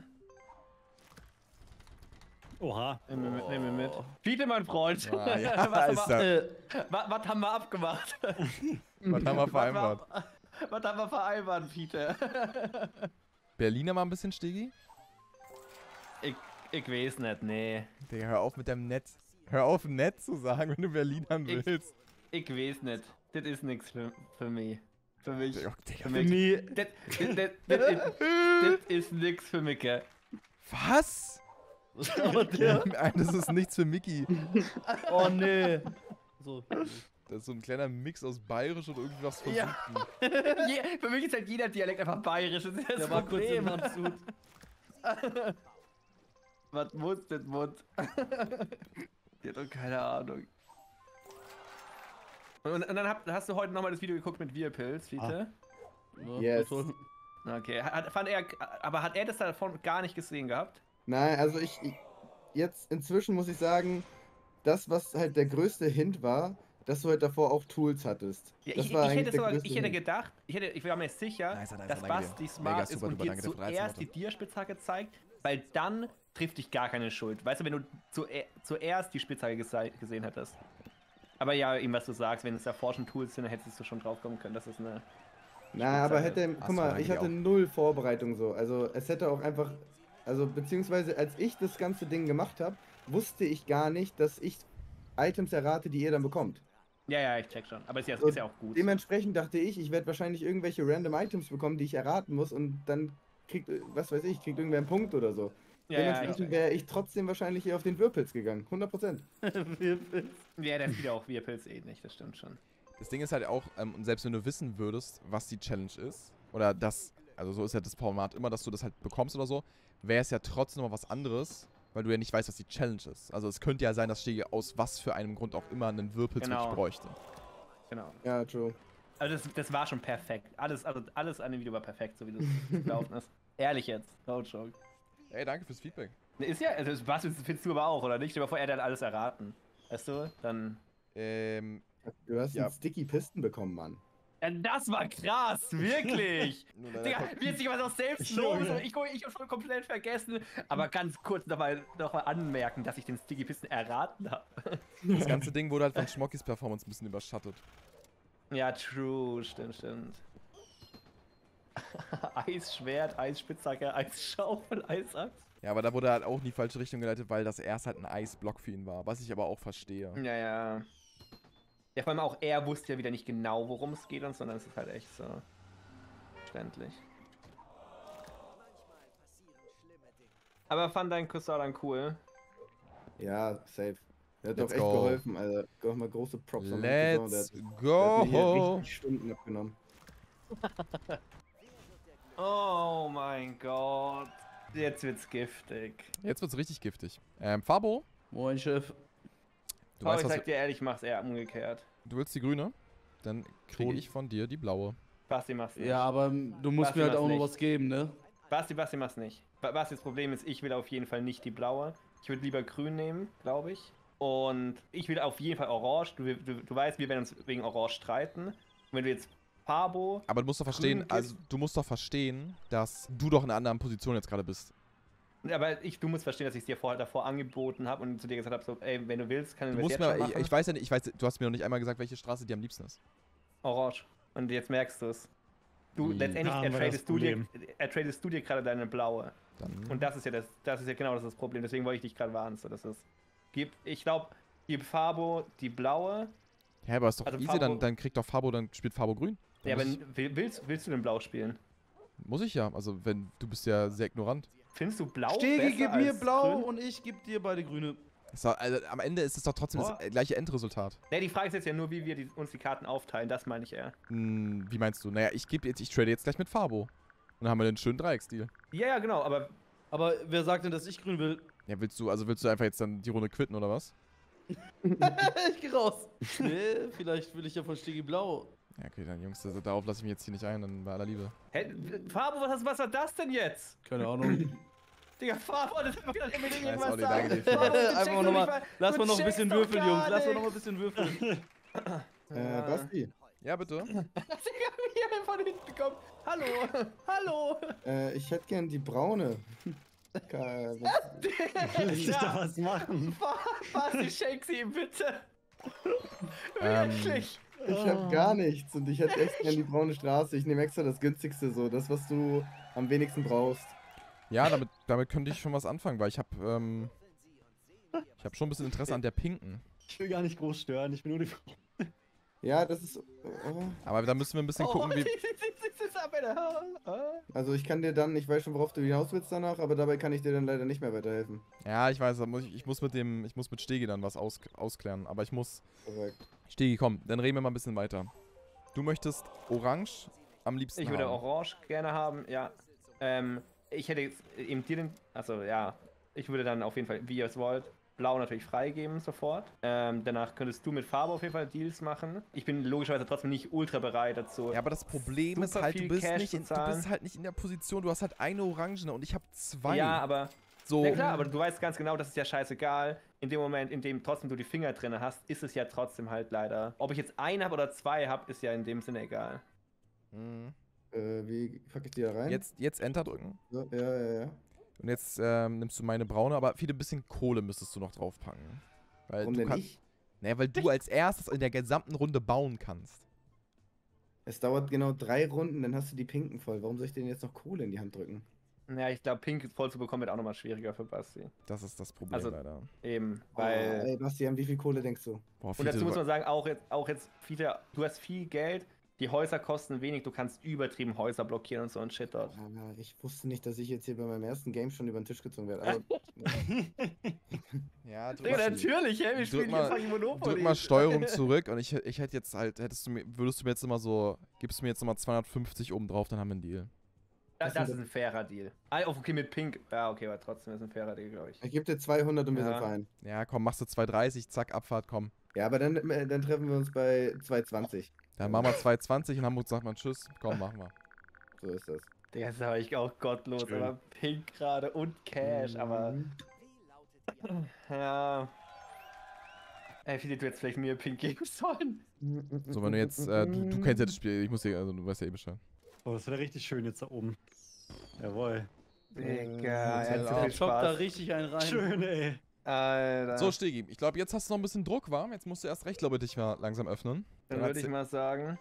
Oha. Nehmen wir mit, nehmen wir mit. Fiete, mein Freund. Ah, ja, was, ist was, er. Äh, was, was haben wir abgemacht? Was haben wir vereinbart? Was, war- was haben wir vereinbart, Fiete? Berliner mal ein bisschen, Stegi? Ich, ich weiß nicht, nee. Digga, hör auf mit deinem Netz. Hör auf, nett zu sagen, wenn du Berlinern Ich- willst. Ich weiß nicht. Das ist nichts für, für mich. Für mich. Digga, Digga, Für mich. nee. Das, das, das, das, ist, das ist nix für mich. gell? Was? Aber der, Das ist nichts für Mickey. oh nee. So. Das ist so ein kleiner Mix aus bayerisch und irgendwas von Ja. Je, für mich ist halt jeder Dialekt einfach bayerisch. Das ist das Der war kurz im Problem. Absolut. Was muss das Mund? Die hat doch keine Ahnung. Und, und dann hab, hast du heute nochmal das Video geguckt mit Wirpilz, Fiete? Ja, Yes. toll. Okay, hat, fand er, aber hat er das davon gar nicht gesehen gehabt? Nein, also ich, ich, jetzt inzwischen muss ich sagen, das, was halt der größte Hint war, dass du halt davor auch Tools hattest. Ja, das ich, war ich, eigentlich hätte der sogar, größte ich hätte Hint. gedacht, ich, hätte, ich war mir sicher, Nice, nice, dass danke dir. Basti Mega smart ist super, und duper, dir danke dir für dreizehn zuerst die Monate. Dia-Spitzhacke zeigt, weil dann trifft dich gar keine Schuld. Weißt du, wenn du zu, zuerst die Spitzhacke gese gesehen hättest. Aber ja, eben was du sagst, wenn es davor schon Tools sind, dann hättest du schon drauf kommen können, dass es eine... Na, aber Spitzhacke. hätte, Ach guck so, mal, danke ich dir hatte auch. null Vorbereitung so. Also es hätte auch einfach, also beziehungsweise als ich das ganze Ding gemacht habe, wusste ich gar nicht, dass ich Items errate, die ihr dann bekommt. Ja, ja, ich check schon. Aber ist ja, So, ist ja auch gut. Dementsprechend dachte ich, ich werde wahrscheinlich irgendwelche random Items bekommen, die ich erraten muss und dann kriegt, was weiß ich, kriegt irgendwer einen Punkt oder so. Ja, ja, Dementsprechend ich, wäre ich trotzdem wahrscheinlich hier auf den Würpels gegangen. hundert Prozent. ja, der spielt ja auch Wirpils ähnlich, das stimmt schon. Das Ding ist halt auch, ähm, und selbst wenn du wissen würdest, was die Challenge ist, oder das, also so ist ja das Format immer, dass du das halt bekommst oder so, wäre es ja trotzdem noch was anderes, weil du ja nicht weißt, was die Challenge ist. Also es könnte ja sein, dass Stegi aus was für einem Grund auch immer einen Würpels Genau. wirklich bräuchte. Genau. Ja, true. Also das, das war schon perfekt. Alles, also alles an dem Video war perfekt, so wie das gelaufen ist. Ehrlich jetzt, no joke. Ey, danke fürs Feedback. Ist ja, also was findest du aber auch, oder nicht? Stell dir mal vor, er hat alles erraten. Weißt du? Dann... Ähm, Du hast Ja. einen Sticky Pisten bekommen, Mann. Ja, das war krass, wirklich. nur leider Digga, kommt- wie jetzt sich was auch selbst Junge. los. Ich, ich hab schon komplett vergessen. Aber ganz kurz nochmal noch mal anmerken, dass ich den Sticky Pisten erraten habe. das ganze Ding wurde halt von Schmockys Performance ein bisschen überschattet. Ja, true, stimmt, stimmt. Eisschwert, Eisspitzhacke, Eisschaufel, Eisachs. Ja, aber da wurde halt auch in die falsche Richtung geleitet, weil das erst halt ein Eisblock für ihn war, was ich aber auch verstehe. Ja, ja. Ja, vor allem auch er wusste ja wieder nicht genau, worum es geht und sondern es ist halt echt so verständlich. Aber fand dein Cousin dann cool. Ja, safe. Der hat Let's doch echt go. geholfen, Alter. Geh mal große Props an meinen Let's Cousin, der hat, der hat mir hier go! richtig Stunden abgenommen. Oh mein Gott. Jetzt wird's giftig. Jetzt wird's richtig giftig. Ähm, Fabo, Moin, Chef. du Aber weißt, ich was sag dir ehrlich, ich mach's eher umgekehrt. du willst die grüne? Dann kriege Schon. ich von dir die blaue. Basti mach's nicht. Ja, aber ähm, du musst Basti mir halt macht's auch noch nicht. was geben, ne? Basti, Basti mach's nicht. Ba- Basti, das Problem ist, ich will auf jeden Fall nicht die blaue. Ich würde lieber grün nehmen, glaube ich. Und ich will auf jeden Fall orange. Du, du, du weißt, wir werden uns wegen orange streiten. Und wenn du jetzt Fabo... Aber du musst doch verstehen, Grün also du musst doch verstehen, dass du doch in einer anderen Position jetzt gerade bist. Aber ich, du musst verstehen, dass ich es dir vorher davor angeboten habe und zu dir gesagt habe, so, ey, wenn du willst, können Du wir es musst jetzt schon mir, ich, machen. ich weiß ja nicht, ich weiß, du hast mir noch nicht einmal gesagt, welche Straße dir am liebsten ist. Orange. Und jetzt merkst du es. Du, Wie? letztendlich Da haben wir das ertradest du, dir, Problem. ertradest du dir gerade deine blaue. Dann Und das ist ja das, das ist ja genau das, das Problem. Deswegen wollte ich dich gerade warnen. So, das ist, gib, ich glaube, gib Fabo die blaue. ja, aber ist doch also easy, Fabo- dann, dann kriegt doch Fabo, dann spielt Fabo grün. Dann Ja, aber muss, will- willst, willst du denn blau spielen? muss ich ja, also wenn, du bist ja sehr ignorant. Findest du blau Stegi, besser gib mir als blau grün? und ich geb dir beide grüne. Ist doch, also, am Ende ist es doch trotzdem Boah. das gleiche Endresultat. Ja, die Frage ist jetzt ja nur, wie wir die, uns die Karten aufteilen. Das meine ich eher. Hm, wie meinst du? Naja, ich gebe jetzt, ich trade jetzt gleich mit Fabo. Und dann haben wir den schönen Dreiecksdeal. Ja, ja, genau. Aber Aber wer sagt denn, dass ich grün will? Ja, willst du, also willst du einfach jetzt dann die Runde quitten oder was? Ich geh raus. Nee, vielleicht will ich ja von Stegi blau. Ja, okay, dann Jungs, also, darauf lasse ich mich jetzt hier nicht ein, dann bei aller Liebe. hä, Fabo, was, was war das denn jetzt? Keine Ahnung. Digga, Fabo, das hat wieder mit Weiß irgendwas auch nicht, danke dir sagen. vielmals. Fabo, du checkst Einfach doch noch nicht mal, lass du mal noch ein checkst bisschen doch würfeln, gar Jungs. Lass mal noch ein nichts. bisschen würfeln. Äh, Basti, Ja, bitte. Digga, wie er von hinten kommt. Hallo, hallo. äh, ich hätte gern die braune. Ka- was- Lass dich da was machen. Basti, schenk sie ihm bitte. Ähm, Wirklich. Ich hab gar nichts und ich hätte echt gern die braune Straße. Ich nehme extra das günstigste so, das was du am wenigsten brauchst. Ja, damit, damit könnte ich schon was anfangen, weil ich habe ähm, ich habe schon ein bisschen Interesse an der pinken. Ich will gar nicht groß stören, ich bin nur die Frau. Ja, das ist. Äh, Aber da müssen wir ein bisschen gucken, wie... sie, sie, sie, sie ist am Ende. also ich kann dir dann, ich weiß schon, worauf du hinaus willst danach, aber dabei kann ich dir dann leider nicht mehr weiterhelfen. Ja, ich weiß, da muss ich, ich muss mit dem, ich muss mit Stegi dann was aus, ausklären. Aber ich muss... Korrekt. Stegi, komm, dann reden wir mal ein bisschen weiter. Du möchtest Orange am liebsten Ich würde haben. Orange gerne haben, ja. Ähm, ich hätte jetzt eben dir den. Also ja, ich würde dann auf jeden Fall, wie ihr es wollt, Blau natürlich freigeben sofort. Ähm, danach könntest du mit Farbe auf jeden Fall Deals machen. Ich bin logischerweise trotzdem nicht ultra bereit dazu. Ja, aber das Problem ist Super halt, du viel bist, Cash nicht zu in, du zahlen. bist halt nicht in der Position, du hast halt eine Orangene und ich habe zwei. Ja, aber So, Ja klar, aber du weißt ganz genau, das ist ja scheißegal. In dem Moment, in dem trotzdem du die Finger drin hast, ist es ja trotzdem halt leider. Ob ich jetzt einen habe oder zwei habe, ist ja in dem Sinne egal. mh. Äh, wie pack ich die da rein? jetzt, jetzt Enter drücken. So, ja, ja, ja. Und jetzt ähm, nimmst du meine braune, aber viele bisschen Kohle müsstest du noch draufpacken. Weil Warum du denn kannst, ich? naja, weil du als erstes in der gesamten Runde bauen kannst. Es dauert genau drei Runden, dann hast du die Pinken voll. Warum soll ich denn jetzt noch Kohle in die Hand drücken? Ja, ich glaube, Pink voll zu bekommen wird auch nochmal schwieriger für Basti. Das ist das Problem Also, leider. Eben, Oh, weil... ey, Bastian, wie viel Kohle denkst du? Boah, Und Fiete, dazu muss du- man sagen, auch jetzt, auch jetzt viele, du hast viel Geld, die Häuser kosten wenig, du kannst übertrieben Häuser blockieren und so ein Shit dort. Ah, ich wusste nicht, dass ich jetzt hier bei meinem ersten Game schon über den Tisch gezogen werde. Aber, ja, drück Digga, mal, natürlich, hä? Wir Drück spielen mal- hier fucking Monopoly. drück mal Steuerung zurück und ich, ich hätte jetzt halt, hättest du mir, würdest du mir jetzt immer so, gibst du mir jetzt nochmal zweihundertfünfzig oben drauf, dann haben wir einen Deal. Das, das ist ein fairer Deal. Ah, okay, mit Pink. Ja, okay, aber trotzdem ist ein fairer Deal, glaube ich. ich gebe dir zweihundert und wir Ja. sind fein. Ja, komm, machst du zwei dreißig, zack, Abfahrt, komm. Ja, aber dann, äh, dann treffen wir uns bei zwei zwanzig. Dann machen wir zwei zwanzig, in Hamburg sagt man Tschüss, komm, machen wir. So ist das. Der ist aber ich auch gottlos, Schön. aber Pink gerade und Cash, aber Mhm. Wie lautet die ja. Ey, viele du jetzt vielleicht mir Pink geben sollen. So, wenn du jetzt, äh, du, du kennst ja das Spiel, ich muss dir, also du weißt ja eh Bescheid. Oh, das wäre richtig schön jetzt da oben. Jawohl. Digga, er hat so ab. viel Zockt da Spaß. richtig einen rein. Schön, ey. Alter. So, Stegi, ich glaube, jetzt hast du noch ein bisschen Druck, wa? Jetzt musst du erst recht, glaube ich, dich mal langsam öffnen. Dann würde ich mal sagen.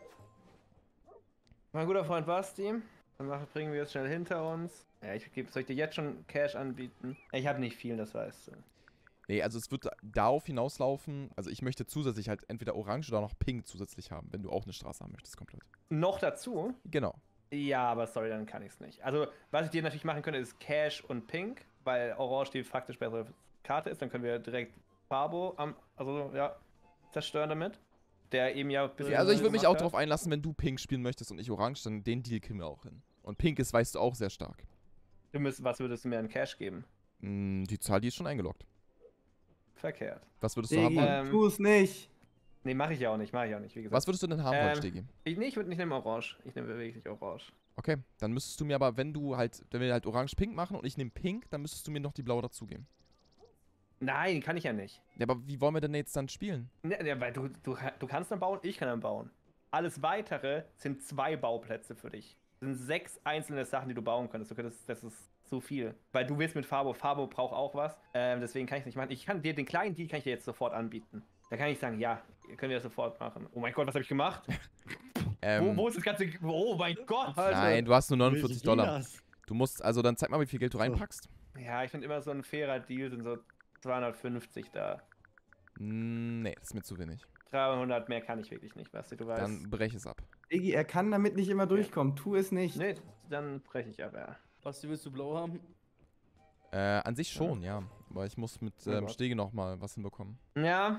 Mein guter Freund Basti, dann machen- bringen wir es schnell hinter uns. Ja, ich geb, soll ich dir jetzt schon Cash anbieten? Ich habe nicht viel, das weißt du. Nee, also es wird darauf hinauslaufen, also ich möchte zusätzlich halt entweder Orange oder noch Pink zusätzlich haben, wenn du auch eine Straße haben möchtest, komplett. Noch dazu? Genau. Ja, aber sorry, dann kann ich es nicht. Also, was ich dir natürlich machen könnte, ist Cash und Pink, weil Orange die faktisch bessere Karte ist. Dann können wir direkt Fabo am, also ja, zerstören damit. Der eben ja ein bisschen. Ja, also ich würde mich auch gemacht darauf einlassen, wenn du Pink spielen möchtest und ich Orange, dann den Deal kriegen wir auch hin. Und Pink ist, weißt du, auch sehr stark. hat. Du müsst, was würdest du mir an Cash geben? Mm, die Zahl, die ist schon eingeloggt. Verkehrt. Was würdest du Digi, haben Ähm, wollen? tu es nicht. Nee, mache ich ja auch nicht, mache ich auch nicht, wie gesagt. Was würdest du denn haben wollen, Ähm, Stegi? Ich, nee, ich würde nicht nehmen Orange. Ich nehme wirklich Orange. Okay, dann müsstest du mir aber, wenn du halt, wenn wir halt Orange-Pink machen und ich nehme Pink, dann müsstest du mir noch die blaue dazugeben. Nein, kann ich ja nicht. Ja, aber wie wollen wir denn jetzt dann spielen? Ne, ne, weil du, du, du kannst dann bauen, ich kann dann bauen. Alles weitere sind zwei Bauplätze für dich. Das sind sechs einzelne Sachen, die du bauen könntest. Du könntest, das ist zu viel. Weil du willst mit Fabo, Fabo braucht auch was. Ähm, deswegen kann ich nicht machen. Ich kann dir den kleinen Deal kann ich dir jetzt sofort anbieten. Da kann ich sagen, ja, können wir das sofort machen. Oh mein Gott, was habe ich gemacht? Ähm, wo, wo ist das ganze... Oh mein Gott! nein, du hast nur neunundvierzig Wie ging Dollar. das? Du musst, also dann zeig mal, wie viel Geld du reinpackst. Ja, ich finde immer so ein fairer Deal sind so zweihundertfünfzig da. Mm, nee, das ist mir zu wenig. dreihundert mehr kann ich wirklich nicht, weißt du, du weißt. Dann brech es ab. Digi, er kann damit nicht immer durchkommen. Tu es nicht. Nee, dann breche ich ab, ja. Basti, willst du blau haben? Äh, an sich schon, ja. Aber ich muss mit Ja, ähm, was? Stege nochmal was hinbekommen. Ja.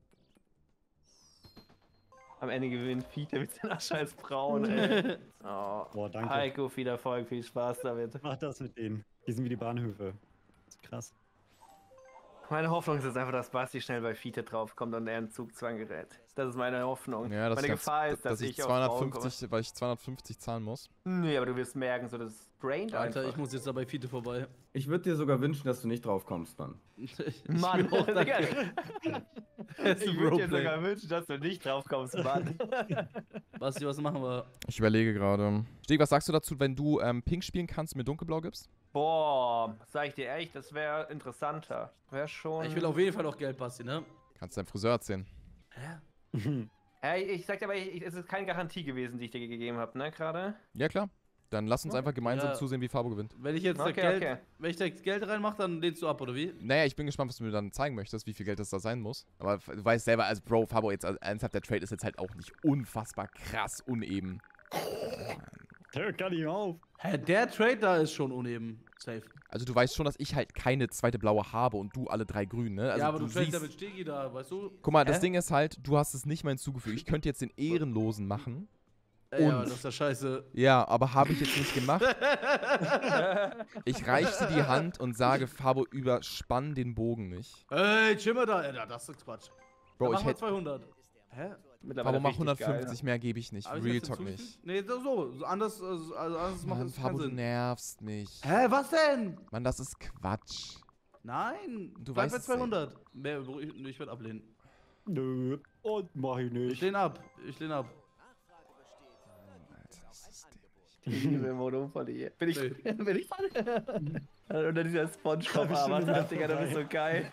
Am Ende gewinnt Fiete mit seiner scheiß Braun, ey. Oh. Boah, danke. Heiko, viel Erfolg, viel Spaß damit. Mach das mit denen. Die sind wie die Bahnhöfe. Das ist krass. Meine Hoffnung ist jetzt einfach, dass Basti schnell bei Fiete draufkommt und er in Zugzwang gerät. Das ist meine Hoffnung. Ja, das meine ist Gefahr ganz, ist, dass, ich ich auf Frauen komme. zweihundertfünfzig, weil ich zweihundertfünfzig zahlen muss. Nee, aber du wirst merken, so das draint Alter, einfach. ich muss jetzt da bei Fiete vorbei. Ich würde dir sogar wünschen, dass du nicht drauf kommst, Mann. Ich Mann, will auch da- Digga. Das ist Ich ein würde dir Roleplay. sogar wünschen, dass du nicht draufkommst, Mann. Basti, was machen wir? Ich überlege gerade. Stege, was sagst du dazu, wenn du ähm, Pink spielen kannst und mir dunkelblau gibst? Boah, sag ich dir ehrlich, das wäre interessanter. Wäre schon... Ich will auf jeden Fall auch Geld, Basti, ne? Kannst deinem Friseur erzählen. Hä? Ey, ich sag dir aber, ich, es ist keine Garantie gewesen, die ich dir gegeben habe, ne, gerade? Ja, klar. Dann lass uns einfach gemeinsam Ja. zusehen, wie Fabo gewinnt. Wenn ich jetzt Okay, da Geld, okay. wenn ich da Geld reinmache, dann lehnst du ab, oder wie? Naja, ich bin gespannt, was du mir dann zeigen möchtest, wie viel Geld das da sein muss. Aber f- du weißt selber, als Bro, Fabo, jetzt als ernsthaft, der Trade ist jetzt halt auch nicht unfassbar krass uneben. Hör gar nicht auf. Hä, der Trade da ist schon uneben. Safe. Also du weißt schon, dass ich halt keine zweite blaue habe und du alle drei grün, ne? Also ja, aber du, tradest siehst, ja mit Stegi da, weißt du? guck mal, das Hä? Ding ist halt, du hast es nicht mal hinzugefügt. Ich könnte jetzt den Ehrenlosen machen. Ey, ja, Und- das ist ja scheiße. Ja, aber habe ich jetzt nicht gemacht. Ich reiche dir die Hand und sage, Fabo, überspann den Bogen nicht. Ey, chill mal da. Ey, das ist Quatsch. Bro, Dann ich machen wir hätte... zweihundert. Hä, Hä? Mittlerweile Aber mach richtig hundertfünfzig, mehr gebe ich nicht. Hab ich Real jetzt Talk hinzugefügt? nicht. Nee, so, so. so anders, also also anders macht Mann, das Fabo, keinen du Sinn. nervst mich. Hä, was denn? Mann, das ist Quatsch. Nein, Du bleib weißt bei es zweihundert. Mehr, ich, ich werde ablehnen. Nö. Und mach ich Ich nicht. lehne ab, ich lehne ab. Alter, das ist dämlich. Ich liebe Monopoly. Bin ich, Nee. bin ich Und dann dieser Hab ich schon Spongebob-Avatar, wieder Digga, du bist so geil.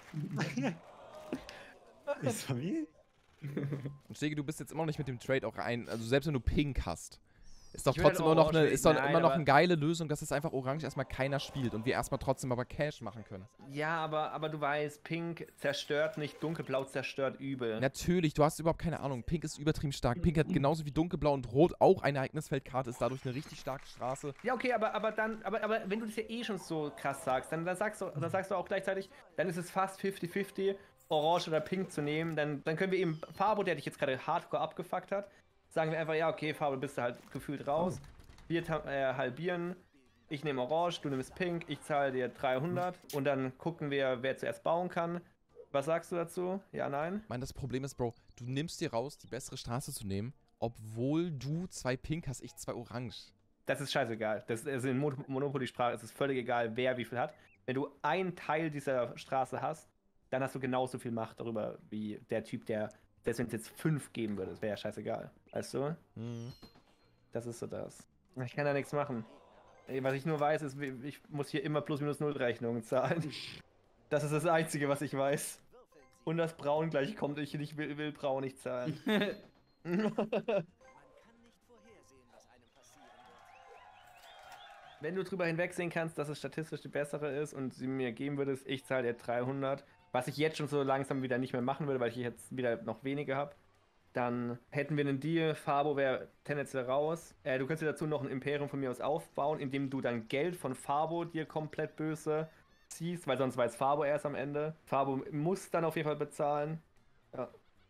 Ist von mir? Und Stege, du bist jetzt immer noch nicht mit dem Trade auch rein. Also selbst wenn du Pink hast, ist doch Ich will trotzdem halt immer noch Orange eine, ist doch nein, immer noch aber- eine geile Lösung, dass es einfach Orange erstmal keiner spielt und wir erstmal trotzdem aber Cash machen können. Ja, aber, aber du weißt, Pink zerstört nicht, Dunkelblau zerstört übel. Natürlich, du hast überhaupt keine Ahnung. Pink ist übertrieben stark. Pink hat genauso wie Dunkelblau und Rot auch eine Ereignisfeldkarte, ist dadurch eine richtig starke Straße. Ja, okay, aber, aber dann, aber, aber wenn du das ja eh schon so krass sagst, dann, dann, sagst, du, dann sagst du auch gleichzeitig, dann ist es fast fifty fifty, Orange oder Pink zu nehmen. Dann, dann können wir eben Fabo, der dich jetzt gerade hardcore abgefuckt hat, sagen wir einfach, ja, okay, Fabo, bist du halt gefühlt raus. Wir äh, halbieren, ich nehme Orange, du nimmst Pink, ich zahle dir dreihundert und dann gucken wir, wer zuerst bauen kann. Was sagst du dazu? Ja, nein? Ich meine, das Problem ist, Bro, du nimmst dir raus, die bessere Straße zu nehmen, obwohl du zwei Pink hast, ich zwei Orange. Das ist scheißegal. Das ist in Mon Monopoly-Sprache ist es völlig egal, wer wie viel hat. Wenn du einen Teil dieser Straße hast, dann hast du genauso viel Macht darüber, wie der Typ, der, selbst wenn es jetzt fünf geben würde, das wäre ja scheißegal. Weißt du? Mhm. Das ist so das. Ich kann da nichts machen. Ey, was ich nur weiß, ist, ich muss hier immer plus minus null Rechnungen zahlen. Das ist das Einzige, was ich weiß. Und das Braun gleich kommt, ich nicht will, will Braun nicht zahlen. Man kann nicht vorhersehen, was einem passieren wird. Wenn du drüber hinwegsehen kannst, dass es statistisch die bessere ist und sie mir geben würdest, ich zahle dir dreihundert, was ich jetzt schon so langsam wieder nicht mehr machen würde, weil ich jetzt wieder noch weniger habe, dann hätten wir einen Deal, Fabo wäre tendenziell raus. Äh, du könntest dir dazu noch ein Imperium von mir aus aufbauen, indem du dann Geld von Fabo dir komplett böse ziehst, weil sonst weiß Fabo erst am Ende. Fabo muss dann auf jeden Fall bezahlen. Ja.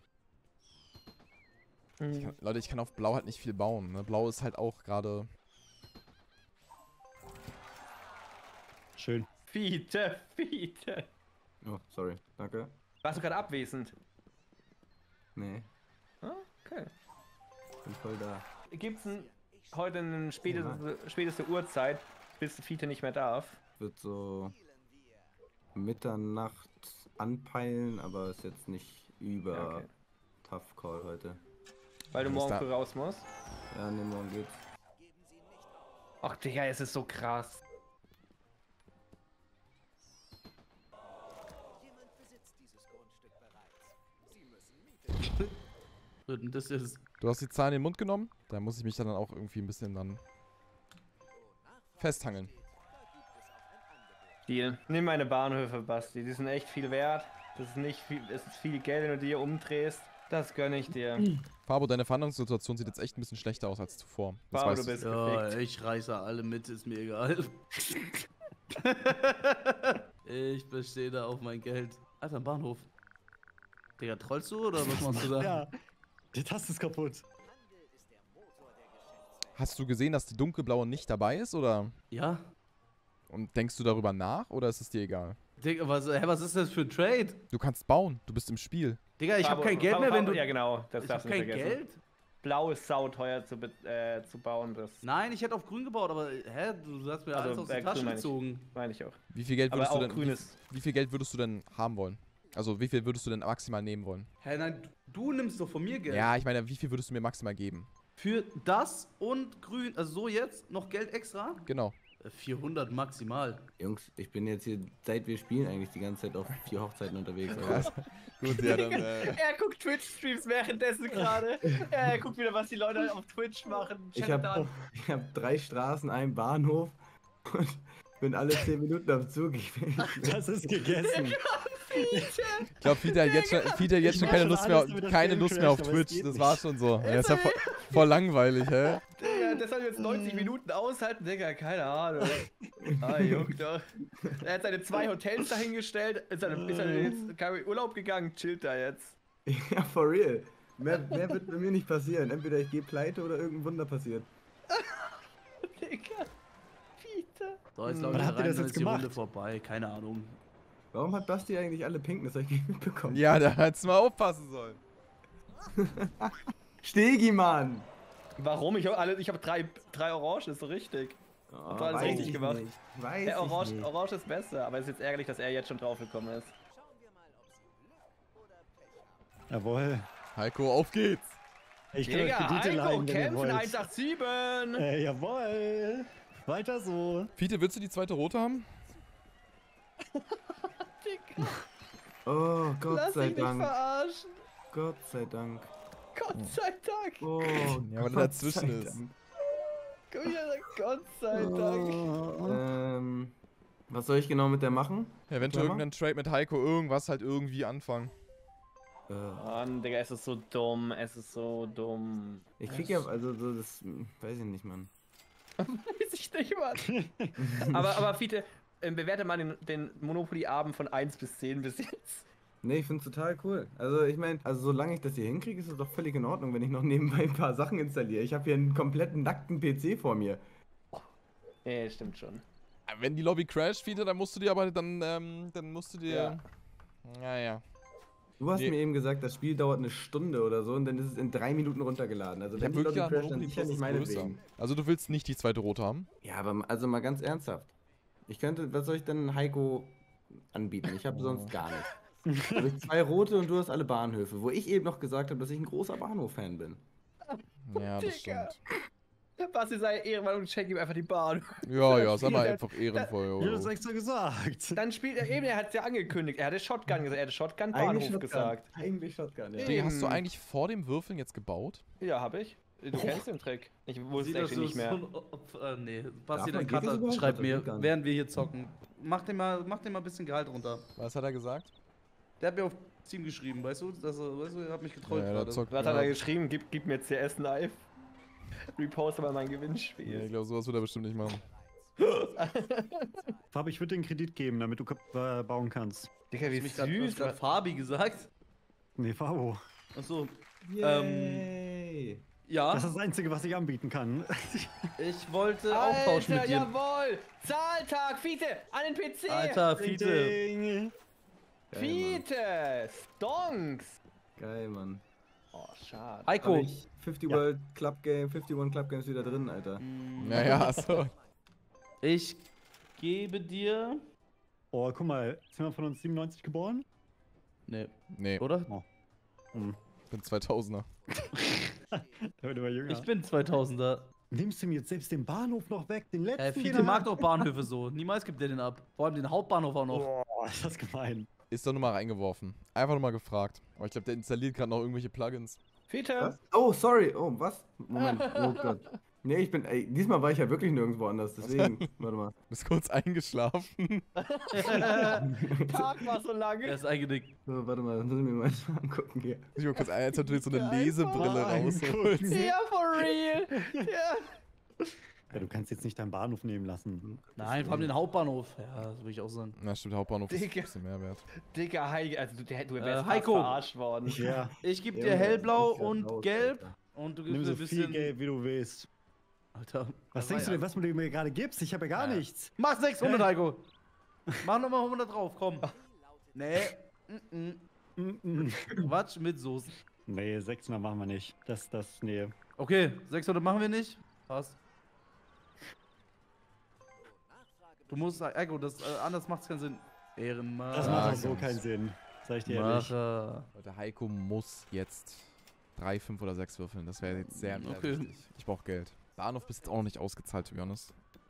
Ich kann, Leute, ich kann auf Blau halt nicht viel bauen. Ne? Blau ist halt auch gerade... Schön. Fiete, Fiete. Oh, sorry. Danke. Warst du gerade abwesend? Nee, Ah, okay. bin voll da. Gibt's ein, heute eine späteste, späteste Uhrzeit, bis Fiete nicht mehr darf? Wird so Mitternacht anpeilen, aber ist jetzt nicht über Ja, okay. Tough Call heute. Weil du Ist morgen da- früh raus musst? Ja, nee, morgen geht's. Ach, Digga, es ist so krass. Jemand besitzt dieses Grundstück bereits. Sie müssen Miete. Und das ist. Du hast die Zahlen in den Mund genommen, da muss ich mich dann auch irgendwie ein bisschen dann festhangeln. Deal. Nimm meine Bahnhöfe, Basti. Die sind echt viel wert. Das ist nicht viel, es ist viel Geld, wenn du dir umdrehst. Das gönne ich dir. Fabo, deine Verhandlungssituation sieht jetzt echt ein bisschen schlechter aus als zuvor. Das Fabo, weißt du bist Ja, gefickt. ich reiße alle mit, ist mir egal. Ich bestehe da auf mein Geld. Alter, ein Bahnhof. Digga, trollst du oder was machst du da? Ja. Die Taste ist kaputt. Handel ist der Motor der Geschäftswelt. Hast du gesehen, dass die dunkelblaue nicht dabei ist, oder? Ja? Und denkst du darüber nach, oder ist es dir egal? Digga, was, hä, was ist das für ein Trade? Du kannst bauen, du bist im Spiel. Digga, ich hab Fabo- kein Geld Fabo- mehr, wenn Fabo- du. Ja, genau. Das ich hab darfst du nicht kein vergessen. Geld? Blau ist sauteuer zu, be- äh, zu bauen. Das Nein, ich hätte auf grün gebaut, aber hä, du hast mir Also, alles aus äh, der grün Tasche meine ich. gezogen. meine ich auch. Wie viel Geld Aber würdest du auch denn, wie, grünes. wie viel Geld würdest du denn haben wollen? Also wie viel würdest du denn maximal nehmen wollen? Hä, nein, du, du nimmst doch von mir Geld. Ja, ich meine, wie viel würdest du mir maximal geben? Für das und grün, also so jetzt, noch Geld extra? Genau. Äh, vierhundert maximal. Jungs, ich bin jetzt hier, seit wir spielen, eigentlich die ganze Zeit auf vier Hochzeiten unterwegs. Ja, gut, ja, dann, äh, Er guckt Twitch-Streams währenddessen gerade. Er guckt wieder, was die Leute auf Twitch machen. Ich habe ich hab drei Straßen, einen Bahnhof und bin alle zehn Minuten am Zug. Ich bin, Das ist gegessen. ich glaube, Fiete hat jetzt schon, Fiete hat jetzt Ich schon mach keine schon Lust mehr, alles, damit das keine Game Lust mehr auf crasht, aber es Twitch. geht Das nicht. war schon so. Ja, ist ja voll, voll langweilig, hä? Digga, das soll jetzt neunzig Minuten aushalten, Digga, keine Ahnung. Ah, juckt doch. Er hat seine zwei Hotels dahingestellt, ist er, ist er jetzt keine Urlaub gegangen, chillt da jetzt. ja, for real. Mehr, mehr wird bei mir nicht passieren. Entweder ich gehe pleite oder irgendein Wunder passiert. Digga, Peter. So, jetzt Hm, laufe wann ich habt ihr rein, das dann jetzt ist die gemacht? Runde vorbei, keine Ahnung. Warum hat Basti eigentlich alle Pinken? Das habe ich nicht mitbekommen. Ja, da hättest du mal aufpassen sollen. Stegi, Mann! Warum? Ich habe alle, ich habe drei, drei Orange, ist so richtig. Oh, Habt ihr alles weiß richtig ich gemacht? nicht. Weiß Der ich Orange, nicht. Orange ist besser, aber es ist jetzt ärgerlich, dass er jetzt schon draufgekommen ist. Schauen wir mal, ob Sie Glück oder Pech haben. Jawohl. Heiko, auf geht's. Ich kann euch Digga, Kredite Heiko, leihen, wenn ihr kämpfen, wollt. eins acht sieben! Äh, jawohl. Weiter so. Fiete, willst du die zweite rote haben? Digga, Oh, Gott lass sei dich nicht Dank. verarschen. Gott sei Dank. Gott sei Dank. Oh, Ja, weil er Gott dazwischen sei ist. Dank. Guck mal, Gott sei Dank. Ähm, was soll ich genau mit der machen? Eventuell Klammer? irgendeinen Trade mit Heiko, irgendwas halt irgendwie anfangen. Äh, Mann, Digga, es ist so dumm, es ist so dumm. ich krieg ja, also so das, hm, weiß ich nicht, Mann. Weiß ich nicht, Mann. aber, aber Fiete, äh, bewerte mal den, den Monopoly-Abend von eins bis zehn bis jetzt. Nee, ich find's total cool. Also ich meine, also solange ich das hier hinkriege, ist es doch völlig in Ordnung, wenn ich noch nebenbei ein paar Sachen installiere. Ich habe hier einen kompletten nackten P C vor mir. Ja, stimmt schon. Wenn die Lobby crasht, Fiete, dann musst du dir aber, dann, ähm, dann musst du dir... Ja. Naja. Du hast Nee. mir eben gesagt, das Spiel dauert eine Stunde oder so und dann ist es in drei Minuten runtergeladen. Also Ich wenn hab die wirklich Lobby gedacht, crasht, dann Monopoly sicher Plus nicht ist größer. meinetwegen. Also du willst nicht die zweite rote haben? Ja, aber also mal ganz ernsthaft. Ich könnte, was soll ich denn Heiko anbieten? Ich habe sonst gar nichts. Habe ich zwei rote und du hast alle Bahnhöfe, wo ich eben noch gesagt habe, dass ich ein großer Bahnhof-Fan bin. Ja, das Digga. stimmt. Basti sei Ehrenmann und schenk ihm einfach die Bahn. Ja, ja, sei mal Spielt er- einfach ehrenvoll. Ich hab das Jo. extra gesagt. Dann spielt er eben, er hat es ja angekündigt. Er hatte Shotgun gesagt, er hatte Shotgun Eigentlich Bahnhof Shotgun. gesagt. Eigentlich Shotgun, ja. Nee. Digga, hast du Eben. eigentlich vor dem Würfeln jetzt gebaut? Ja, hab ich. Du kennst den Trick. Ich wusste Sieht es das actually nicht mehr. so, ob, äh, nee, Basti, man- dein geht das Cutter überhaupt? schreibt Das mir, geht gar nicht. während wir hier zocken. Mach dir mal, mach dir mal ein bisschen Gehalt runter. Was hat er gesagt? Der hat mir auf Team geschrieben, weißt du? Das, weißt du, er hat mich getrollt Ja, gerade. der zockt- Was ja. hat er geschrieben? Gib, gib mir C S Live. Reposte mal mein Ja, Gewinnspiel. ich glaube, sowas wird er bestimmt nicht machen. Fab, ich würde dir einen Kredit geben, damit du äh, bauen kannst. Digga, wie Hast du mich grad- hast süß. du grad Fabi gesagt? Nee, Fabo. Achso, Yay. ja, Das ist das Einzige, was ich anbieten kann. ich wollte austauschen Alter, mit dir. jawohl! Zahltag, Fiete, an den P C! Alter, Fiete. Ding. Geil, Fiete! Stonks! Mann. Geil, Mann. Oh, schade. Hab Heiko, ich fünfzig World Club Game, fünfzig Club Games wieder drin, Alter. Naja, so. ich gebe dir... Oh, guck mal, sind wir von uns siebenundneunzig geboren? Nee, Nee, oder? Hm. ich bin zweitausender. Der wird immer jünger. Ich bin zweitausender. Nimmst du mir jetzt selbst den Bahnhof noch weg? Den letzten? Äh, den Fiete er mag hat? doch Bahnhöfe so. Niemals gibt der den ab. Vor allem den Hauptbahnhof auch noch. Boah, ist das gemein. Ist doch nur mal reingeworfen. Einfach nur mal gefragt. Aber ich glaube, der installiert gerade noch irgendwelche Plugins. Fiete! Was? Oh, sorry. Oh, was? Moment. Oh Gott. Nee, ich bin. Ey, diesmal war ich ja wirklich nirgendwo anders, deswegen. Warte mal. Bist kurz eingeschlafen. Tag war so Er lange. ist eingenickt. So, warte mal, dann müssen wir mal angucken hier. Ich mal kurz ein, als ob du jetzt so eine Ja, Lesebrille einfach rausholst. Ja, for real! Ja. Ja, du kannst jetzt nicht deinen Bahnhof nehmen lassen. Nein, vor allem den Hauptbahnhof. Ja, das würde ich auch sagen. Na, stimmt, Hauptbahnhof ist ein Digga. bisschen mehr wert. Digga, Heike, also du, der- du wärst Äh, fast Heiko. verarscht worden. Ja, Ich gebe Ja, dir Mann, hellblau das ist ja und raus, gelb. Alter. Und du nimm gibst mir so ein viel bisschen... Geld, wie du willst. Alter. Was denkst du denn, was du mir gerade gibst? Ich habe ja gar Ja. nichts. Mach sechshundert, Heiko. Mach nochmal hundert drauf, komm. Nee. Mm Mm -mm. -mm. Quatsch mit Soßen. Nee, sechshundert machen wir nicht. Das, das, nee. Okay, sechshundert machen wir nicht. Passt. Du musst sagen, Heiko, das, äh, anders macht's keinen Sinn. Ehrenmann. Das Ja, macht auch so ganz. keinen Sinn. Sag ich dir ehrlich. Macher. Leute, Heiko muss jetzt drei, fünf oder sechs würfeln. Das wäre jetzt sehr, sehr Okay. wichtig. Ich brauche Geld. Bahnhof bist jetzt auch noch nicht ausgezahlt, to be honest.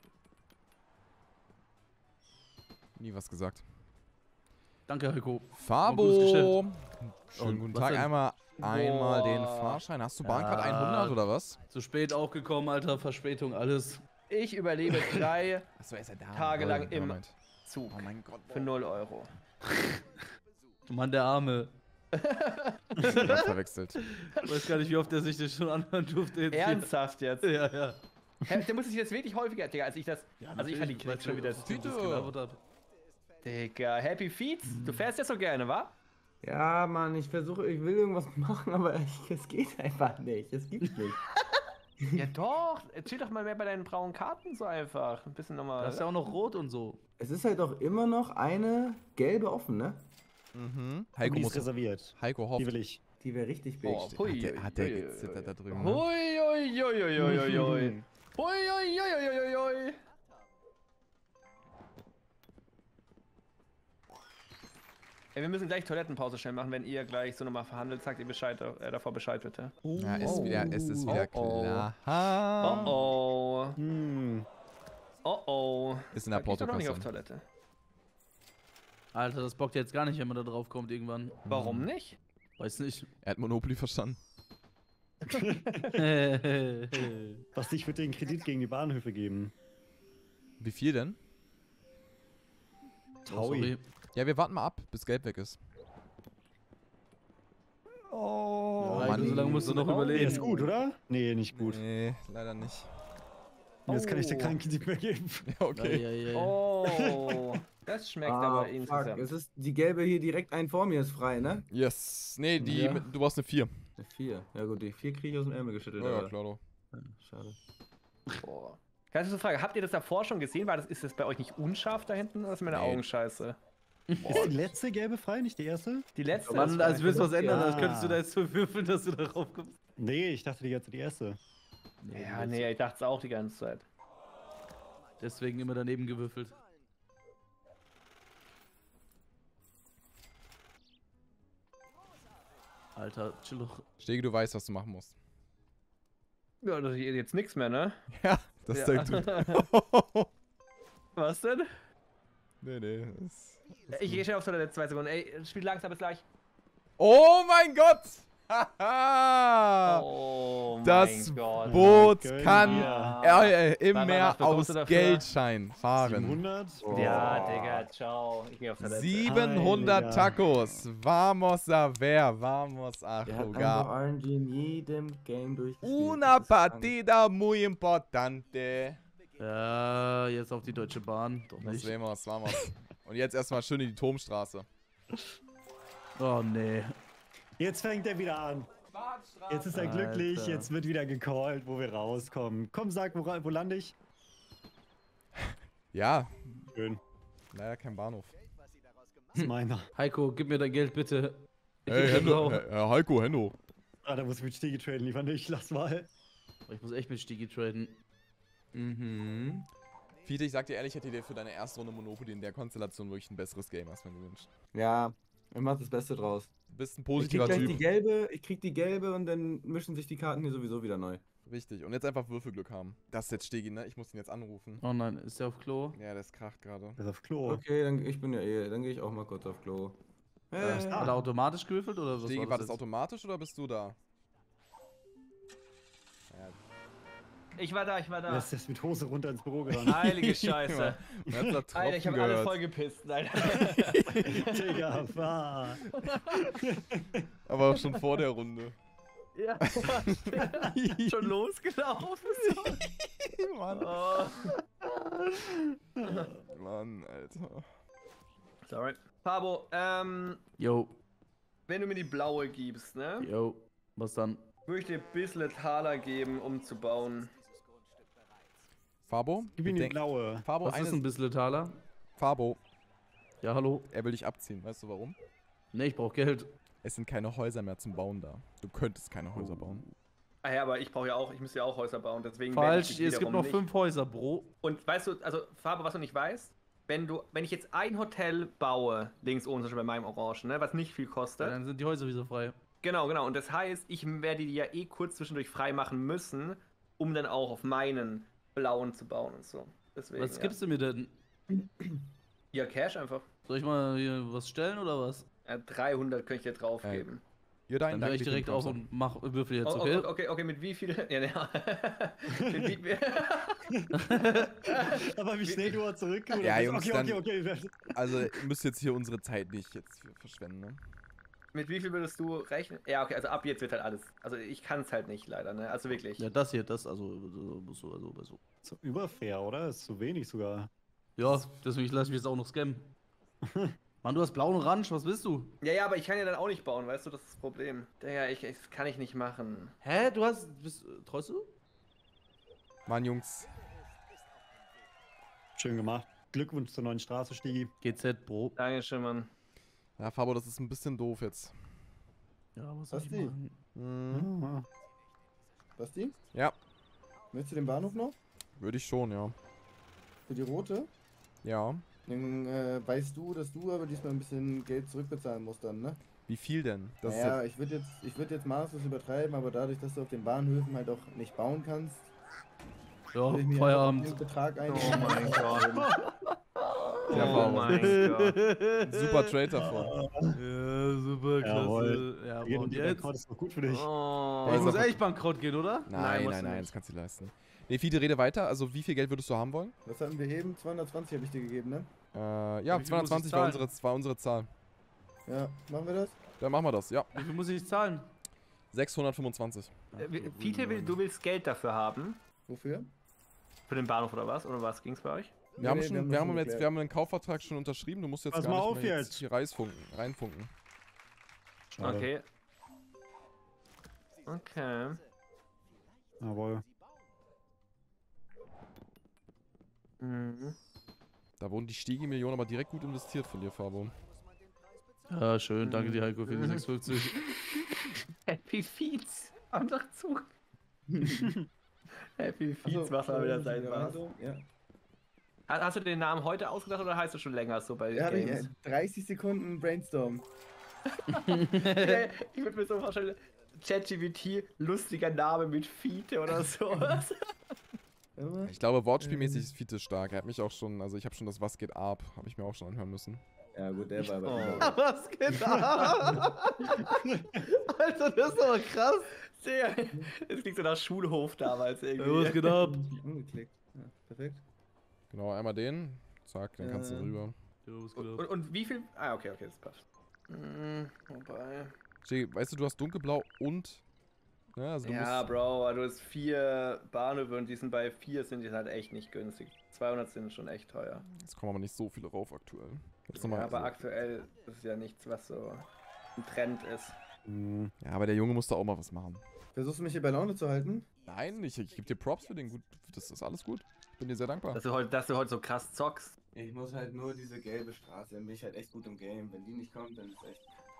Nie was gesagt. Danke, Heiko. Fabo! gutes Schönen Und guten was Tag. denn? Einmal, einmal den Boah. Fahrschein. Hast du Bahncard Ja. hundert oder was? Zu spät aufgekommen, Alter. Verspätung, alles. Ich überlebe drei Achso, er ist ja da. Tagelang Lol, im Moment. Zug Oh mein Gott. für null Euro. Du Mann, der Arme. Ich hab verwechselt. Ich weiß gar nicht, wie oft der sich das schon anhören durfte. Jetzt hier. Ernsthaft jetzt? Ja, ja. Hä, der muss sich jetzt wirklich häufiger, Digga, als ich das. also ich fand die Klicks schon wieder. Tito. Digga, Happy Feet? Du fährst ja so gerne, wa? Ja, Mann, ich versuche, ich will irgendwas machen, aber ich, es geht einfach nicht. Es gibt nicht. Ja doch, erzähl doch mal mehr bei deinen braunen Karten so einfach. Ein bisschen nochmal. Das ist ja auch noch rot und so. Es ist halt auch immer noch eine gelbe offen, ne? Mhm. Und Heiko die ist muss. reserviert. Heiko Die hofft. will ich. Die wäre richtig big. Oh, Hat hui, der, hat der hui, gezittert da drüben? Hui, Ne? hui, hui, hui, hui, hui. Hui, hui, hui, hui, hui. Ey, wir müssen gleich Toilettenpause schnell machen, wenn ihr gleich so nochmal verhandelt, sagt ihr Bescheid, äh, davor Bescheid bitte. Ja, ist wieder, es ist wieder Oh, oh. klar. Oh oh. Hm. Oh oh. Ist in der Da geht doch noch nicht auf Portokasse. Toilette. Alter, das bockt jetzt gar nicht, wenn man da drauf kommt irgendwann. Warum nicht? Weiß nicht. Er hat Monopoly verstanden. Was ich würde den Kredit gegen die Bahnhöfe geben. Wie viel denn? Oh, sorry. Ja, wir warten mal ab, bis Geld weg ist. Oh. Ja, Mann. so lange musst du noch Nee, überlegen. ist gut, oder? Nee, nicht gut. Nee, leider nicht. Jetzt kann ich dir Oh. keinen Kredit mehr geben. Ja, okay. Ja, ja, ja. Oh. Das schmeckt aber Ah, fuck. insgesamt. Es ist die gelbe hier direkt ein vor mir ist frei, ne? Yes. Nee, die, Ja. mit, du brauchst eine vier. Eine vier. Ja gut, die vier kriege ich aus dem Ärmel geschüttelt. Ja, ja, aber- klar doch. Ja, schade. Boah. Ganz kurze Frage, habt ihr das davor schon gesehen? War das, ist das bei euch nicht unscharf da hinten oder ist meine Nee. Augen scheiße? Ist die letzte gelbe frei, nicht die erste? Die letzte Mann, ist als frei. willst du was ändern, Ja. als könntest du da jetzt so würfeln, dass du darauf kommst. Nee, ich dachte die ganze die erste. Ja, nee, ich dachte es auch die ganze Zeit. Deswegen immer daneben gewürfelt. Alter, chill doch. Stege, du weißt, was du machen musst. Ja, das ist jetzt nichts mehr, ne? Ja, das Ja. zeigt du. Was denn? Nee, nee. Das, das Ich gehe schnell auf Toilette, zwei Sekunden. Ey, spiel langsam bis gleich. oh mein Gott! Haha! Oh Das mein Gott. Boot Gönn kann dir. äh, äh, im Warte, Meer was bekommst aus du dafür? Geldschein fahren. siebenhundert? Ja, Digga, ciao. Ich geh auf Toilette. siebenhundert Heiliger. Tacos. Vamos a ver, vamos a Der hat einfach jugar. R N G in jedem Game durchgespielt. Una Das ist krank. partida muy importante. Ja, jetzt auf die Deutsche Bahn. Doch Das nicht. sehen wir, vamos. Und jetzt erstmal schön in die Turmstraße. Oh, nee. Jetzt fängt er wieder an. Jetzt ist er glücklich, Alter. jetzt wird wieder gecallt, wo wir rauskommen. Komm, sag, wo, ra- wo lande ich? Ja, Schön. leider kein Bahnhof. Das ist meiner. Heiko, gib mir dein Geld bitte. Ich Hey, geb dir Hendo, blau. Herr Herr Heiko, Hendo. Ah, da muss ich mit Stiege traden, lieber nicht. Lass mal. Ich muss echt mit Stigi traden. Mhm. Fiete, ich sag dir ehrlich, ich hätte dir für deine erste Runde Monopoly in der Konstellation wirklich ein besseres Game als mir gewünscht. Ja, ich mach das Beste draus. Du bist ein Ich krieg positiver gleich die Typ. gelbe, ich krieg die gelbe und dann mischen sich die Karten hier sowieso wieder neu. Richtig. Und jetzt einfach Würfelglück haben. Das ist jetzt Stegi, ne? Ich muss ihn jetzt anrufen. Oh nein, ist der auf Klo? Ja, das kracht gerade. Er ist auf Klo. Okay, dann ich bin ja eh, dann gehe ich auch mal kurz auf Klo. Äh, Hey. Hat er automatisch gewürfelt oder was Stegi, war war das das jetzt? automatisch oder bist du da? Ja, Ich war da, ich war da. Er ist jetzt mit Hose runter ins Büro gerannt. Heilige Scheiße. man hat's da Tropfen Alter, ich habe gehört. alles voll gepisst. Nein. Digga, fahr. Aber auch schon vor der Runde. Ja. Schon losgelaufen. Mann. Oh. Mann, Alter. Sorry. Fabo, ähm, Yo, wenn du mir die blaue gibst, ne? yo. Was dann? Würde ich dir ein bisschen Taler geben, um zu bauen. Fabo? Gib ihm die bedenk- blaue. Fabo, Was ist ein eine, bisschen Taler? Fabo, Ja, hallo? er will dich abziehen. Weißt du warum? Ne, ich brauch Geld. Es sind keine Häuser mehr zum Bauen da. Du könntest keine Häuser bauen. Ah ja, aber ich brauche ja auch, ich muss ja auch Häuser bauen, deswegen werde ich Falsch, dich es gibt wiederum noch nicht. fünf Häuser, Bro. Und weißt du, also Fabo, was du nicht weißt, wenn du, wenn ich jetzt ein Hotel baue, links oben zum Beispiel bei meinem Orangen, ne, was nicht viel Ja, kostet. dann sind die Häuser wieder frei. Genau, genau. Und das heißt, ich werde die ja eh kurz zwischendurch frei machen müssen, um dann auch auf meinen blauen zu bauen und so. Deswegen, Was ja. gibst du mir denn? Ja, Cash einfach. Soll ich mal hier was stellen oder was? Ja, dreihundert könnte ich dir drauf geben. Ja, Dann höre ich direkt auf und mach Würfel jetzt, Oh, okay? okay? okay, okay, mit wie viel? Ja, ja. mit wie, Aber wie schnell du auch zurück. oder Ja, bist- Jungs, okay, dann- okay, okay. Also, ihr müsst jetzt hier unsere Zeit nicht jetzt für verschwenden, ne? mit wie viel würdest du rechnen? Ja, okay, also ab jetzt wird halt alles. Also ich kann es halt nicht leider, ne? Also wirklich. Ja, das hier, das, also, so, so, also, so. So überfair, oder? Ist zu wenig sogar. Ja, deswegen lasse ich mich jetzt auch noch scammen. Mann, du hast blauen Orange, was willst du? Ja, ja, aber ich kann ja dann auch nicht bauen, weißt du, das ist das Problem. Ja, ich, ich das kann ich nicht machen. Hä, du hast, bist, treust du? Mann, Jungs. Schön gemacht. Glückwunsch zur neuen Straße, Stigi. G Z, Bro. Dankeschön, Mann. Ja, Fabo, das ist ein bisschen doof jetzt. Ja, was soll ich Basti? machen? Mhm. Ah, Basti? Ja, Möchtest du den Bahnhof noch? würde ich schon, ja. Für die rote? Ja. Dann äh, weißt du, dass du aber diesmal ein bisschen Geld zurückbezahlen musst dann, ne? Wie viel denn? Das ist naja, ja, ich würde jetzt, ich würd jetzt maßlos übertreiben, aber dadurch, dass du auf den Bahnhöfen halt auch nicht bauen kannst, Ja, würde ich mir Feierabend. einen Betrag ein. Oh mein Gott. Ja, Oh warum? mein Gott. super Trade davon. Ja, super klasse. Jawohl. Ja, Jeden und Tag jetzt? Rekord ist doch gut für dich. Oh. Ich muss echt bankrott gehen, oder? Nein, Nein, musst nein, du nein, nicht. das kannst du dir leisten. Nee, Fiete, rede weiter. Also, wie viel Geld würdest du haben wollen? Was hatten wir eben? zweihundertzwanzig habe ich dir gegeben, ne? Äh, Wie ja, viel muss ich zweihundertzwanzig war zahlen? unsere, war unsere Zahl. Ja, machen wir das? Dann machen wir das, ja. Wie viel muss ich zahlen? sechshundertfünfundzwanzig. Äh, Fiete, will, du willst Geld dafür haben? Wofür? Für den Bahnhof oder was? Oder was ging's bei euch? Wir Nee, haben nee, schon, wir haben wir das haben schon jetzt, geklärt. wir haben einen Kaufvertrag schon unterschrieben. Du musst jetzt Pass gar mal nicht auf mehr jetzt jetzt. hier reinfunken, reinfunken. Schade. Okay. Okay. Jawohl. Mhm. Da wurden die Stiegi-Millionen aber direkt gut investiert von dir, Fabo. Ja, schön. Danke dir, Heiko, für die sechsundfünfzig. Happy Feeds. Einfach zu. Happy Feeds Achso, macht mal wieder äh, sein ja, Spaß. Ja. Ha- Hast du den Namen heute ausgedacht oder heißt du schon länger so bei Ja, Games? äh, dreißig Sekunden Brainstorm. Äh, ich würde mir so vorstellen, ChatGPT, lustiger Name mit Fiete oder sowas. Warte Ich glaube, wortspielmäßig ist Fiete stark. Er hat mich auch schon, also ich habe schon das Was geht ab, habe ich mir auch schon anhören müssen. mal. Ja gut, der war aber Oh. über- Was geht ab? Alter, das ist aber krass. Sehr. Es klingt so nach Schulhof damals irgendwie. Ja, was geht ab? angeklickt. Ja, perfekt. Genau, einmal den. Zack, dann kannst du Ja. rüber. Ja, was geht Und, ab? und, und wie viel? Ah, okay, okay, das passt. Hm, wobei. Jay, weißt du, du hast dunkelblau und. Ja, also du Ja, musst, Bro, du hast vier Bahnhöfe und die sind bei vier sind die halt echt nicht günstig. zweihundert sind schon echt teuer. Jetzt kommen aber nicht so viele rauf aktuell. Jetzt Ja, nochmal, aber also, aktuell ist ja nichts, was so ein Trend ist. Mhm. ja, aber der Junge muss da auch mal was machen. Versuchst du mich hier bei Laune zu halten? Nein, ich, ich gebe dir Props für den gut. Das ist alles gut. Ich bin dir sehr dankbar. Dass du heute, dass du heute so krass zockst. Ich muss halt nur diese gelbe Straße, dann bin ich halt echt gut im Game. Wenn die nicht kommt, dann ist echt.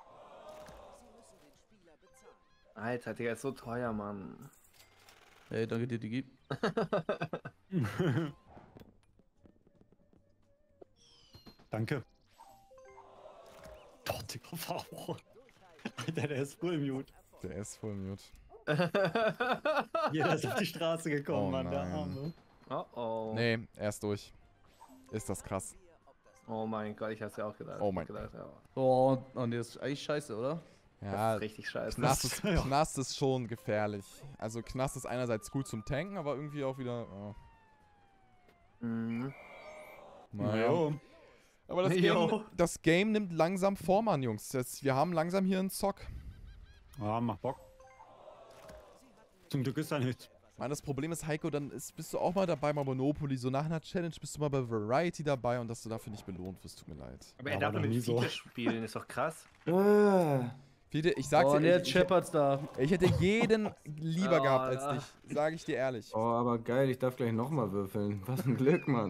Alter, Digga, ist so teuer, Mann. Hey, danke dir, Digi. Danke. Oh, Digga, warum? Alter, der ist full mute. Der ist voll mute. Jeder ist auf die Straße gekommen, Oh Mann, der nein. Arme. Oh oh. Nee, er ist durch. Ist das krass. Oh mein Gott, ich hab's ja auch gedacht. Oh mein gedacht, ja. Oh, und der ist eigentlich scheiße, oder? Das Ja, ist richtig scheiße. Knast ist, Ja. Knast ist schon gefährlich. Also Knast ist einerseits gut zum Tanken, aber irgendwie auch wieder. Oh, Mhm. naja. Jo. Aber das Jo. Game, das Game nimmt langsam Form an, Jungs. Jetzt, wir haben langsam hier einen Zock. Ah, mach Bock. Zum Glück ist da nichts. Mann, das Problem ist, Heiko, dann ist, bist du auch mal dabei bei Monopoly. So nach einer Challenge bist du mal bei Variety dabei und dass du dafür nicht belohnt wirst, tut mir leid. Aber er Aber darf nur noch mit nie so. Fiete spielen, ist doch krass. Ah, Fiete, ich sag's Oh, und dir, jetzt ich, ich, Shepard's da. ich hätte jeden lieber Oh, gehabt als ja. dich. Sag ich dir ehrlich. oh, aber geil, ich darf gleich nochmal würfeln. Was ein Glück, Mann.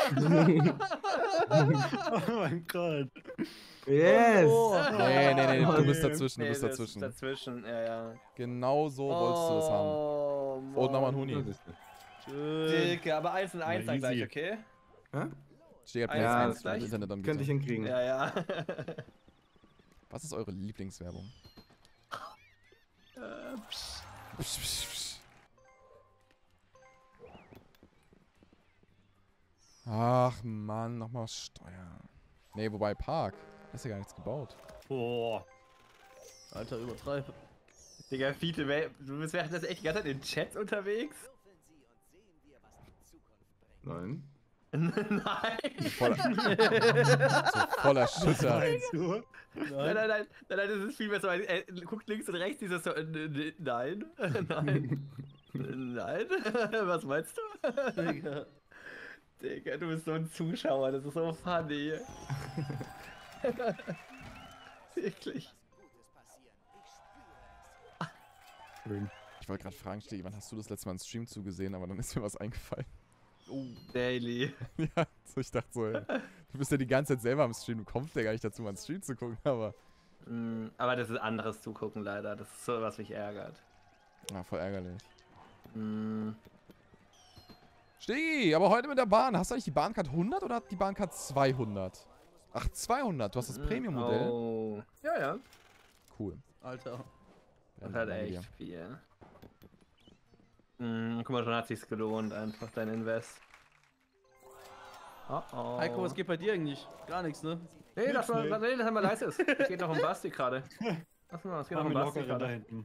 Oh mein Gott. Yes! Nee, nee, nee, du Oh, bist nee. dazwischen, du Nee, bist das ist dazwischen. Dazwischen, ja, ja. Genau so wolltest du das haben. Oh, Und nochmal ein Huni. Dicke, aber eins und eins Na, dann gleich, easy. okay? Hä? Steht Eins, ja, eins eins gleich? Internet anbieter. Könnte ich hinkriegen. Ja, ja. Was ist eure Lieblingswerbung? Äh, psch. Psch, psch, psch. Ach Mann, nochmal Steuer. Nee, wobei Park. Da ist ja gar nichts gebaut. Boah. Alter, übertreib. Digga, Fiete, wer- du bist während das echt die ganze Zeit in Chats unterwegs? Nein. Nein. Voller, so voller Schütter. Meinst du? Nein, nein, nein, nein, nein, das ist viel besser. Er guckt links und rechts, dieses so, äh, n- nein, nein, nein, was meinst du? Digga. Digga, du bist so ein Zuschauer, das ist so funny. Wirklich. Schön. Ich wollte gerade fragen, Stegi, wann hast du das letzte Mal einen Stream zugesehen, aber dann ist mir was eingefallen. Oh, Daily. Ja, so ich dachte so, ey, du bist ja die ganze Zeit selber am Stream, du kommst ja gar nicht dazu, mal einen Stream zu gucken, aber Mm, aber das ist anderes Zugucken leider. Das ist so, was mich ärgert. Ja, voll ärgerlich. Mm. Stegi, aber heute mit der Bahn. Hast du eigentlich die Bahncard hundert oder die Bahncard zweihundert? Ach, zweihundert. Du hast das Premium-Modell. Oh. Ja, ja. Cool. Alter. Das hat echt viel. Mm, guck mal, schon hat sich's gelohnt, einfach dein Invest. Oh oh. Heiko, was geht bei dir eigentlich? Gar nichts, ne? Nee, das war, nee. nee, das haben wir leistet. Es geht noch um Basti gerade. Was mal, es geht noch um Machen wir Basti lockere da gerade. hinten.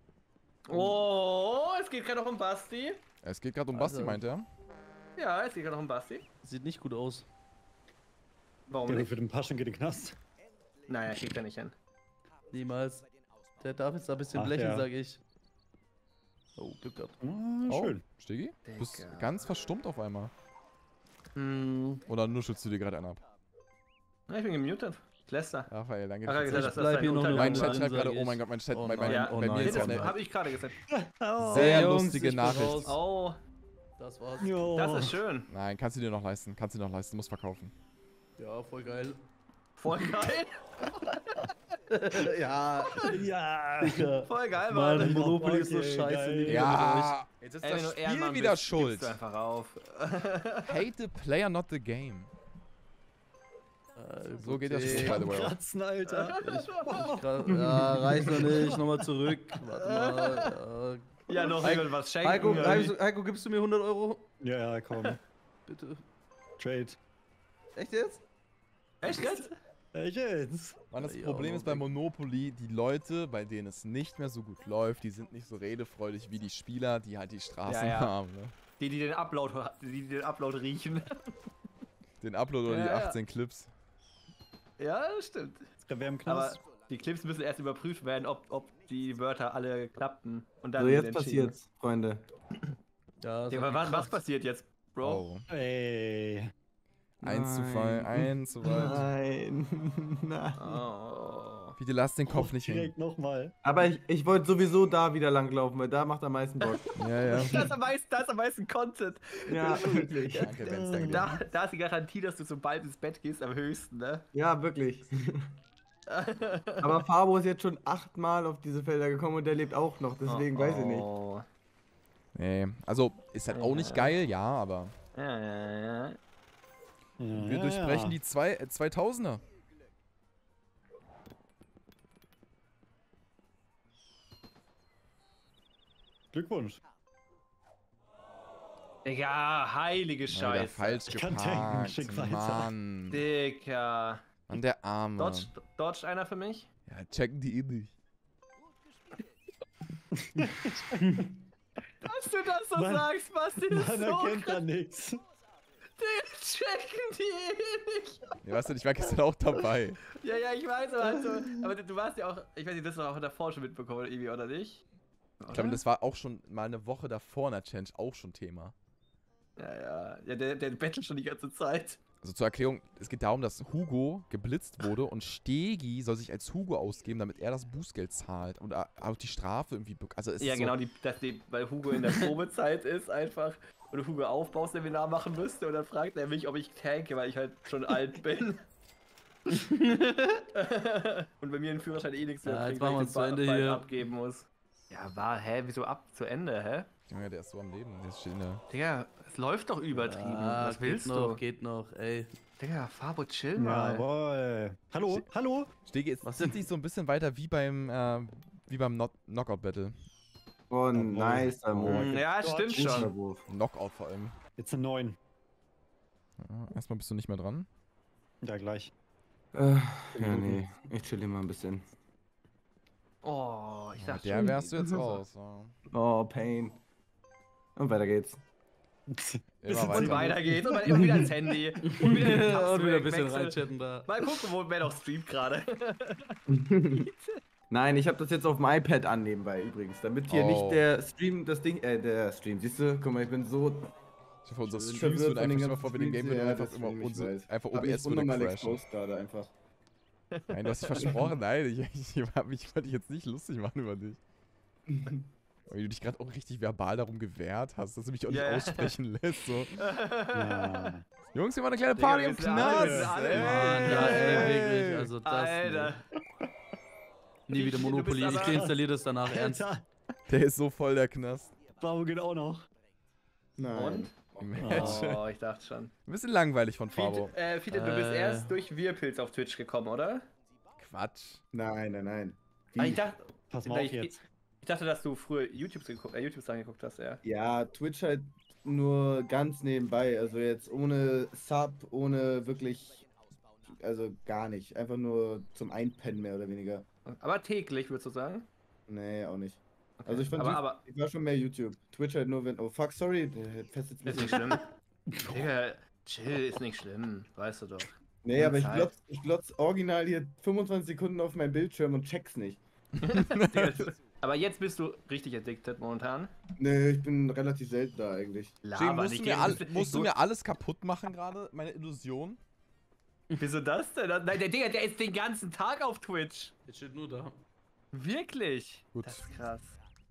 Oh, es geht gerade noch um Basti. Es geht gerade um Basti, Also. meint er. Ja, es geht gerade noch um Basti. Sieht nicht gut aus. Warum Der nicht? für den Paschen geht in den Knast. Naja, kriegt er nicht hin. Niemals. Der darf jetzt da ein bisschen Ach, blechen, ja. sag ich. Oh, Glück gehabt. Ah, Oh, schön. Stegi? Du bist Digga. ganz verstummt auf einmal. Hm. Oder nuschelst du dir gerade einen ab? Ja, ich bin gemutet. Lester. Raphael, danke. Ach, er hat für gesagt, die dass Zeit. das bleib dein hier noch eine Untergang Mein Runde Chat war. drin, schreibt sag gerade, oh ich. mein Gott, mein Chat, Oh bei, bei, nein, Ja, oh bei nein. mir Nee, ist das eine habe ich gerade gesagt. sehr Jungs, lustige ich bin Nachricht. raus. Oh, Das war's. Jo. das ist schön. Nein, kannst du dir noch leisten. Kannst du dir noch leisten, musst verkaufen. Ja, voll geil. Voll geil. ja, Ja. Digga. Voll geil, Mann, Mann. Monopoly ist so Okay, scheiße. geil. nie wieder Ja, jetzt ist Ey, wenn das du Spiel Ehrenmann wieder bist, schuld. gibst du einfach auf. Hate the player, not the game. mit euch. So geht das Hypothek. Spiel, by the way. Kratzen, Alter. Ich grad, ja, reicht noch nicht. Nochmal zurück. Warte mal. Ja, noch Heiko- irgendwas Ja. schenken. Heiko, oder Heiko, Heiko, gibst du mir hundert Euro? Ja, ja, komm. Bitte. Trade. Echt jetzt? wie? Echt jetzt? Echt jetzt? Mann, das Ja, Problem ist bei weg. Monopoly, die Leute, bei denen es nicht mehr so gut läuft, die sind nicht so redefreudig wie die Spieler, die halt die Straßen Ja, ja. haben. Ne? Die, die den Upload, die, die den Upload riechen. Den Upload oder Ja, die ja. achtzehn Clips. Ja, das stimmt. Wer im Aber Knast? die Clips müssen erst überprüft werden, ob, ob die Wörter alle klappten. Und dann So, wird jetzt entschieden. passiert's, Freunde. Ja, Ja, aber was, was passiert jetzt, Bro? Oh. Ey. Eins zu Nein. frei, eins zu weit. Nein. Nein. Oh. Bitte lass den Kopf nicht hängen. Direkt nochmal. Aber ich, ich wollte sowieso da wieder langlaufen, weil da macht am meisten Bock. Ja, ja. Da ist am meisten, da ist am meisten Content. Ja, wirklich. Danke, Benz, danke dir. Da, da ist die Garantie, dass du sobald ins Bett gehst, am höchsten, ne? Ja, wirklich. Aber Fabo ist jetzt schon achtmal auf diese Felder gekommen und der lebt auch noch, deswegen weiß ich nicht. Oh. Nee, also ist halt auch nicht geil, ja, aber Ja, ja, ja. Ja, wir ja, durchbrechen ja. die zwei, äh, zweitausender. Glückwunsch. Digga, heilige Alter, Scheiße. falsch Ich kann geparkt, tanken, schick weiter. Mann. Digga. Mann, der Arme. Dodge, dodge einer für mich? Ja, checken die eh nicht. Dass du das so Mann- sagst, Basti, ist Man so erkennt krass. da nichts. Den checken die eh nicht. Ja, weißt du, ich war gestern auch dabei. Ja, ja, ich weiß, aber, halt so, aber du, du warst ja auch, ich weiß nicht, das hast du auch davor schon mitbekommen, irgendwie, oder nicht? Ich glaube, das war auch schon mal eine Woche davor in der Challenge auch schon Thema. Ja, ja, ja, der, der bettelt schon die ganze Zeit. Also zur Erklärung, es geht darum, dass Hugo geblitzt wurde und Stegi soll sich als Hugo ausgeben, damit er das Bußgeld zahlt und auch die Strafe irgendwie bekommt. Also es Ja, ist genau, so, die, dass die, weil Hugo in der Probezeit ist einfach und du Hugo Aufbauseminar machen müsste und dann fragt er mich, ob ich tanke, weil ich halt schon alt bin. Und bei mir ein Führerschein eh nichts mehr Ja, jetzt bringt, weil machen ich wir den zu Ende bald hier. abgeben muss. Ja, war, hä, wieso ab zu Ende, hä? Junge, der ist so am Leben. Der ist steht in der Digga, es läuft doch übertrieben. Ah, Was willst geht du? noch, geht noch, ey. Digga, Fabo, chill mal. Jawohl. Hallo, hallo. Stegi ist Was setzt sich so ein bisschen weiter wie beim äh, wie beim Knock Knockout Battle. Oh, nice, der Mm, Move. ja, stimmt Gott. schon. Wurf. Knockout vor allem. Jetzt eine neun. Ja, erstmal bist du nicht mehr dran. Ja, gleich. Äh, ja, nee. Ich chill hier mal ein bisschen. Oh, ich Ja, dachte der schon, wärst du jetzt raus. Ja. Oh, Pain. Und weiter geht's. Immer Und weiter. weiter geht's und dann immer wieder ins Handy. Und wieder, den Tabs Und wieder ein bisschen wechseln. reinchatten da. Mal gucken, wo wer noch streamt gerade. Nein, ich habe das jetzt auf dem iPad an nebenbei übrigens, damit hier Oh. nicht der Stream, das Ding, äh, der Stream, siehst du? Guck mal, ich bin so Ich hoffe, unser Schön Streams verwirrt wird von den einfach immer ganzen vor, wenn den Game Streams, wird ja, einfach das immer will ich unsere, weiß. einfach Hab O B mich S würde unnormal crashen. exposed gerade einfach. Nein, du hast dich versprochen, nein, ich, ich, ich, hab mich- ich wollte dich jetzt nicht lustig machen über dich. Weil du dich gerade auch richtig verbal darum gewehrt hast, dass du mich auch nicht Ja, ja. aussprechen lässt. So. Ja. Jungs, wir machen eine kleine Digga, Party wir im sind alle- wir sind Knast! alle- ey. Mann, ja, ey, wirklich, also das. Alter. Nie wieder Du bist Monopoly. Ich aber- deinstalliere das danach ernst. Alter, Der ist so voll der Knast. Fabo geht auch noch. Nein. Imagine. Oh, ich dachte schon. Ein bisschen langweilig von Fabo. Fiete, äh, Fiete, du bist Äh. erst durch Wirpilz auf Twitch gekommen, oder? Quatsch. Nein, nein, nein. Ah, ich dachte, Pass mal Na, auf ich- jetzt. ich dachte, dass du früher YouTube geguckt, äh, YouTube angeguckt hast, ja. Ja, Twitch halt nur ganz nebenbei. Also jetzt ohne Sub, ohne wirklich. Also gar nicht. Einfach nur zum Einpennen mehr oder weniger. Aber täglich, würdest du sagen? Nee, auch nicht. Also ich fand, aber, YouTube- aber ich war schon mehr YouTube. Twitch halt nur, wenn. Oh fuck, sorry. Der fässt jetzt ein ist bisschen. nicht schlimm. Digga, chill, ist nicht schlimm, weißt du doch. Nee, aber ich Zeit. glotz, ich glotz original hier fünfundzwanzig Sekunden auf meinen Bildschirm und check's nicht. Digga, du- aber jetzt bist du richtig addicted momentan. Nee, ich bin relativ selten da eigentlich. Deswegen musst, du mir, all, geh- musst du mir alles kaputt machen gerade? Meine Illusion? Wieso das denn? Nein, der Digga, der ist den ganzen Tag auf Twitch. Jetzt steht nur da. Wirklich? Gut. Das ist krass.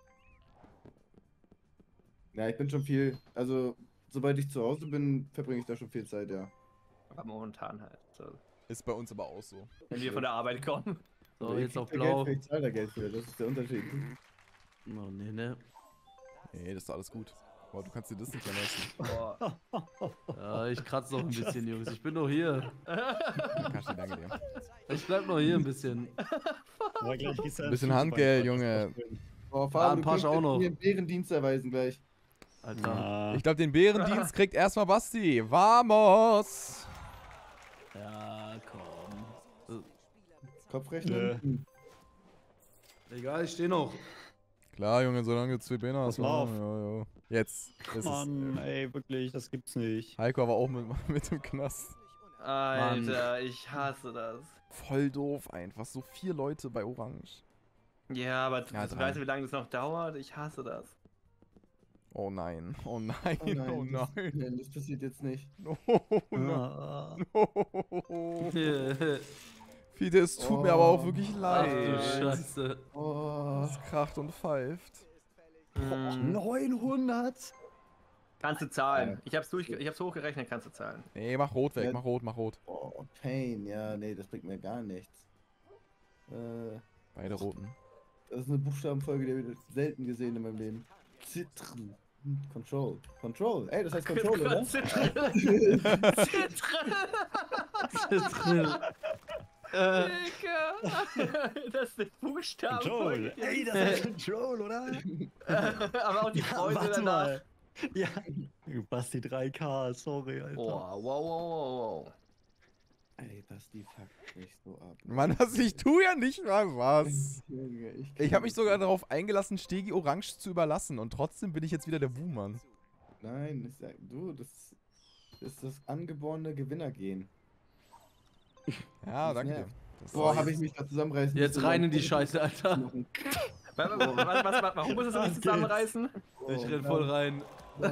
Ja, ich bin schon viel. Also, sobald ich zu Hause bin, verbringe ich da schon viel Zeit, ja. Aber momentan halt. So. Ist bei uns aber auch so. Wenn wir von der Arbeit kommen. So, Also, ich jetzt krieg auf da blau. Geld für, ich zahle da Geld für, das ist der Unterschied. Oh, nee, ne. Nee, das ist alles gut. Boah, du kannst dir das nicht leisten. Boah. Ja, ich kratze noch ein bisschen, Jungs. Ich bin noch hier. Kashi, danke dir. Ich bleib noch hier ein bisschen. Aber gleich gehst du Ein ans bisschen Fußball- Handgeld, Junge. Oh, Ah, Fabian, ein du Pasch kannst auch noch. mir einen Bärendienst erweisen gleich. Alter. Ah, Ich glaube, den Bärendienst kriegt erstmal Basti. Vamos! Ja, komm. Kopfrechnen? Nö. Hm. Egal, ich steh noch. Klar, Junge, solange du zwei Beine hast. Pass mal auf. Ja, ja. Jetzt. Das ist, Mann, ey, wirklich, das gibt's nicht. Heiko war auch mit, mit im Knast. Alter, ich hasse das. Voll doof einfach. So vier Leute bei Orange. Ja, aber Ja, du drei. weißt, wie lange das noch dauert? Ich hasse das. Oh nein. Oh nein. Oh nein, Oh das, nein. nein, das passiert jetzt nicht. Oh nein. Ah, Oh. Ach Fiete, es tut mir aber auch wirklich du leid. Scheiße. Oh. Es kracht und pfeift. Hm. neunhundert? Kannst du zahlen. Ich hab's, durch, ich hab's hochgerechnet, kannst du zahlen. Nee, mach rot weg. Ja. Mach rot, mach rot. Oh, Pain, ja, nee, das bringt mir gar nichts. Äh, Beide roten. das ist eine Buchstabenfolge, die habe ich selten gesehen in meinem Leben. Zitren. Hm, Control. Control. Ey, das heißt Control, oder? Zitren. Zitren. Äh, Digga. Das sind Buchstaben. Control. Ey, das ist Control, oder? Aber auch die Ja, Freunde warte danach. mal. Ja. Basti drei K, sorry, Alter. Oh, wow, wow, wow, wow. Ey, Basti, fuck mich so ab. Mann, das, ich tu ja nicht mal was. Junge, ich Ich habe mich sogar darauf eingelassen, Stegi Orange zu überlassen. Und trotzdem bin ich jetzt wieder der Buhmann. Nein, ich sag, du, das ist das angeborene Gewinnergehen. Ja, Das danke nervt. dir. Das Boah, ist- habe ich mich da zusammenreißen Jetzt müssen, rein um in die das Scheiße, Alter. zu machen. Was, was, was, was, warum musst du das nicht zusammenreißen? Ich Oh, renn voll rein.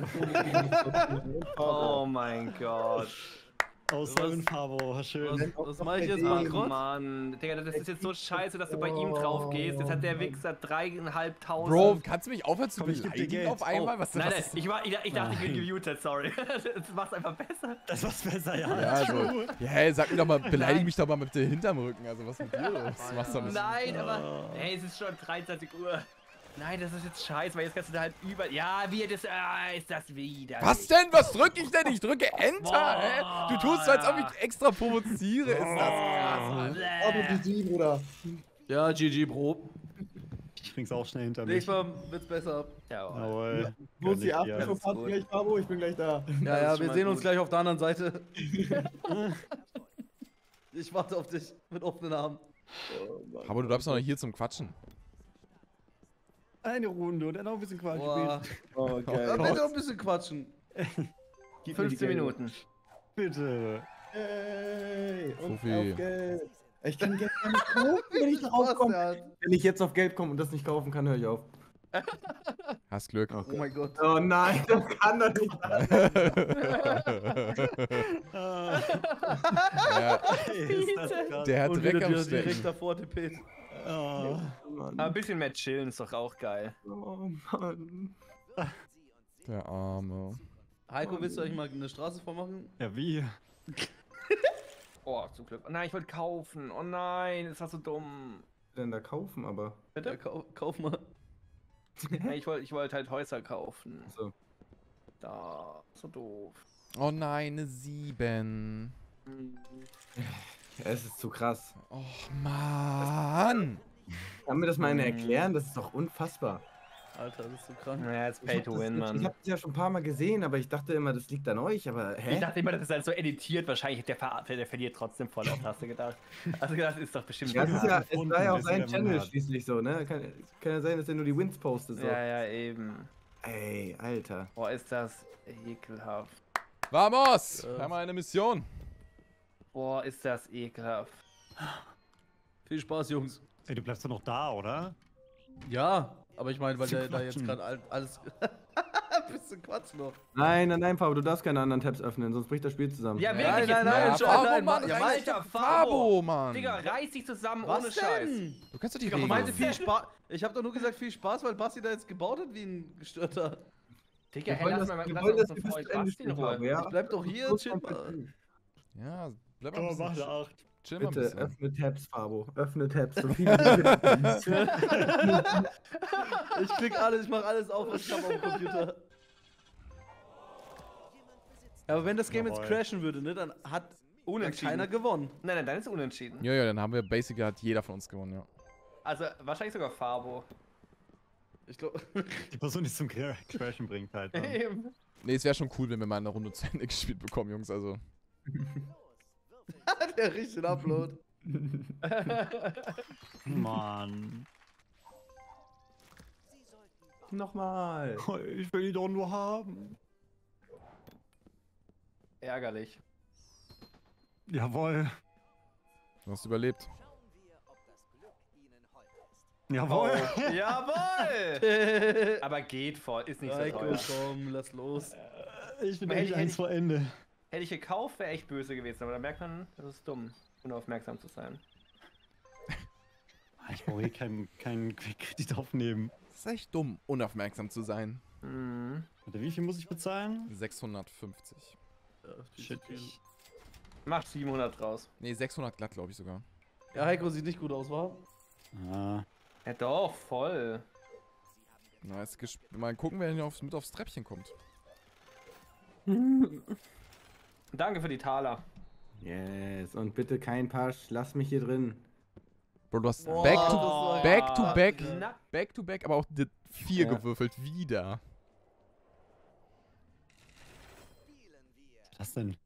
Oh mein Gott. Aussagen Fabo, schön. Was, was mach ich jetzt, Ach Bankrott? Mann, Digga, das ist jetzt so scheiße, dass du bei ihm drauf gehst. Jetzt hat der Wichser dreieinhalbtausend. Bro, kannst du mich aufhören zu Komm, ich geb dir beleidigen Geld. auf einmal? Oh, Was nein, was nein, ist- ich, war, ich, ich dachte, ich bin Nein. gemutet, sorry. Das macht's einfach besser. Das war's besser, ja. Ja, also, ja, hey, sag mir doch mal, beleidige mich doch mal mit dem hinterm Rücken. Also, was ist mit dir los? Das machst du doch nicht. Nein, aber hey, es ist schon dreiundzwanzig Uhr. Nein, das ist jetzt scheiße, weil jetzt kannst du da halt über... Ja, wie das... Ah, ist das wieder. Was denn? Was drücke ich denn? Ich drücke Enter, Boah, hä? Du tust so, als ob ich extra provoziere. Ist das krass, Mann. Aber wie sie, Bruder. Ja, G G, Bro. Ich bring's auch schnell hinter mich. Nächstes Mal wird's besser. Ja, Jawohl. Wo ist die Gönn ich dir. Aftershow-Party gleich, Fabo? Ich bin gleich da. Ja, ist ja, schon wir mal sehen uns gut. gleich auf der anderen Seite. Ich warte auf dich mit offenen Armen. Aber du bleibst doch noch hier zum Quatschen. Eine Runde und dann noch ein bisschen Quatsch Boah. spielen. Oh, Ja, geil. bitte ein bisschen quatschen. Gib mir die fünfzehn Gelbe. Minuten. Bitte. Hey, und Sophie. auf Gelb. Ich kann Gelb gar nicht kaufen, wenn ich darauf komme. Bastard. Wenn ich jetzt auf Gelb komme und das nicht kaufen kann, höre ich auf. Hast Glück. Oh mein Gott. Oh nein, das kann doch nicht Ah, Ja, ey, ist das krass. der hat Und Dreck wieder am direkt Stecken. davor tippet. Ah. Aber ein bisschen mehr chillen ist doch auch geil. Oh Mann. Der Arme. Heiko, willst du euch mal eine Straße vormachen? Ja, wie? Oh, zum Glück. Oh nein, ich wollte kaufen. Oh nein, das war so dumm. denn da kaufen, aber. Ja, kauf, kauf mal. Ja, ich wollte ich wollt halt Häuser kaufen. So. Da, so doof. Oh nein, eine sieben. Ja, es ist zu krass. Oh Mann. Kann mir das mal einer erklären? Das ist doch unfassbar. Alter, das ist so krank. Ja, jetzt Ich Pay hab to das, win, ich Mann. hab das ja schon ein paar Mal gesehen, aber ich dachte immer, das liegt an euch, aber hä? Ich dachte immer, das ist halt so editiert. Wahrscheinlich, der, ver der verliert trotzdem voll auf, hast du gedacht. Also das ist doch bestimmt... Ja, das ist ja, es gefunden, war ja auch bis sein er Channel gewonnen hat. schließlich so, ne? Kann, kann ja sein, dass er nur die Wins postet. So. Ja, ja, eben. Ey, Alter. Boah, ist das ekelhaft. Vamos! Ja. Wir haben eine Mission. Boah, ist das ekelhaft. Viel Spaß, Jungs. Ey, du bleibst doch noch da, oder? Ja, aber ich meine, weil Sie der da jetzt quatschen. gerade all- alles. Bisschen Quatsch noch. Nein, nein, nein, Fabo, du darfst keine anderen Tabs öffnen, sonst bricht das Spiel zusammen. Ja, Nein, wirklich, nein, jetzt nein, mal. nein, Fabo, nein, Mann, ja, reiß Mann, dich Alter, doch- Fabo, Fabo, Mann. Digga, reiß dich zusammen, Was ohne Scheiß. denn? Du kennst doch die Ich Regeln. meinte viel Spaß. Ich habe doch nur gesagt viel Spaß, weil Basti da jetzt gebaut hat wie ein Gestörter. Digga, Wir hey, wollen lass das- mal, wir lass wollen uns das einen bis Freund zu Ende Basti in spielen, Ruhe. Fabo, ja? Ich bleib doch hier, Muss chill man mal. verstehen. Ja, bleib mal ein Oh, mach bisschen. eine acht. Chill mal ein Bitte, bisschen. öffne Tabs, Fabo. Öffne Tabs. So viele wie du willst. Ich klick alles, ich mach alles auf, was ich hab auf dem Computer. Ja, aber wenn das Game jetzt Jawohl. crashen würde, ne, dann hat dann Unentschieden. keiner gewonnen. Nein, nein, dann ist unentschieden. Ja, ja, dann haben wir Basic, hat jeder von uns gewonnen, ja. Also, wahrscheinlich sogar Fabo. Ich glaube. Die Person, die es zum Cra- Crashen bringt halt. Ne? Eben. Nee, es wäre schon cool, wenn wir mal eine Runde zu Ende gespielt bekommen, Jungs, also. Der riecht den Upload. Mann. Nochmal. Ich will die doch nur haben. Ärgerlich. Jawohl. Du hast überlebt. Schauen wir, ob das Glück Ihnen hold ist. Jawohl. Jawohl! Aber geht voll, ist nicht so Heiko, teuer. komm, lass los. Ich bin Hätte echt ich- eins vor Ende. Hätte ich gekauft, wäre echt böse gewesen, aber da merkt man, das ist dumm, unaufmerksam zu sein. Ich brauche hier keinen kein Kredit aufnehmen. Das ist echt dumm, unaufmerksam zu sein. Mhm. Warte, wie viel muss ich bezahlen? sechshundertfünfzig. Ja, viel Shit. zu viel. Mach siebenhundert draus. Nee, sechshundert glatt, glaube ich sogar. Ja, Heiko sieht nicht gut aus, wa? Ah. Ja doch, voll. Na, jetzt gesp- mal gucken, wer hier aufs, mit aufs Treppchen kommt. Danke für die Taler. Yes, und bitte kein Pasch, lass mich hier drin. Bro, du hast Boah, back, das to, war back to back, knapp. back to back, aber auch die vier Ja. gewürfelt wieder. Spielen wir. Was ist das denn?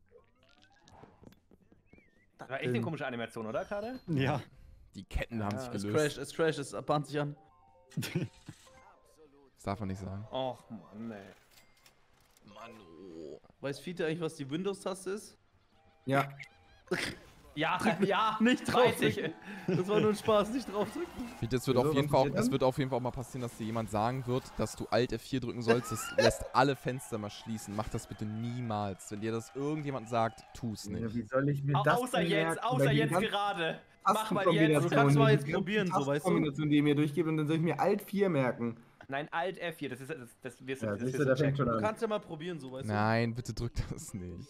Das war echt eine komische Animation, oder, gerade? Ja. Die Ketten haben Ja, sich Es gelöst. crasht, es crasht, es bahnt sich an. Absolut. Das darf man nicht sagen. Och, Mann, ey. Mann, oh. Weiß Fiete eigentlich, was die Windows-Taste ist? Ja, Ja, ja, Nicht weiß ich. draufdrücken. Das war nur ein Spaß, nicht draufdrücken. Es wird, Wieso, auf jeden was Fall auch, passiert es dann? wird auf jeden Fall auch mal passieren, dass dir jemand sagen wird, dass du Alt F vier drücken sollst. Das lässt alle Fenster mal schließen. Mach das bitte niemals. Wenn dir das irgendjemand sagt, tu's ja, nicht. wie soll ich mir Au das außer denn jetzt, merken? außer Bei den jetzt ganzen gerade. Mach mal jetzt. Tastenkombinationen, Du kannst mal die jetzt ganzen probieren, so, weißt du? Tastenkombinationen, die ihr mir durchgebt, und dann soll ich mir Alt vier merken. Nein, Alt F vier, das ist das, das wirst du Ja, das siehst wirst du, da fängt checken. schon Du an. kannst ja mal probieren, so, weißt Nein, bitte drück das nicht.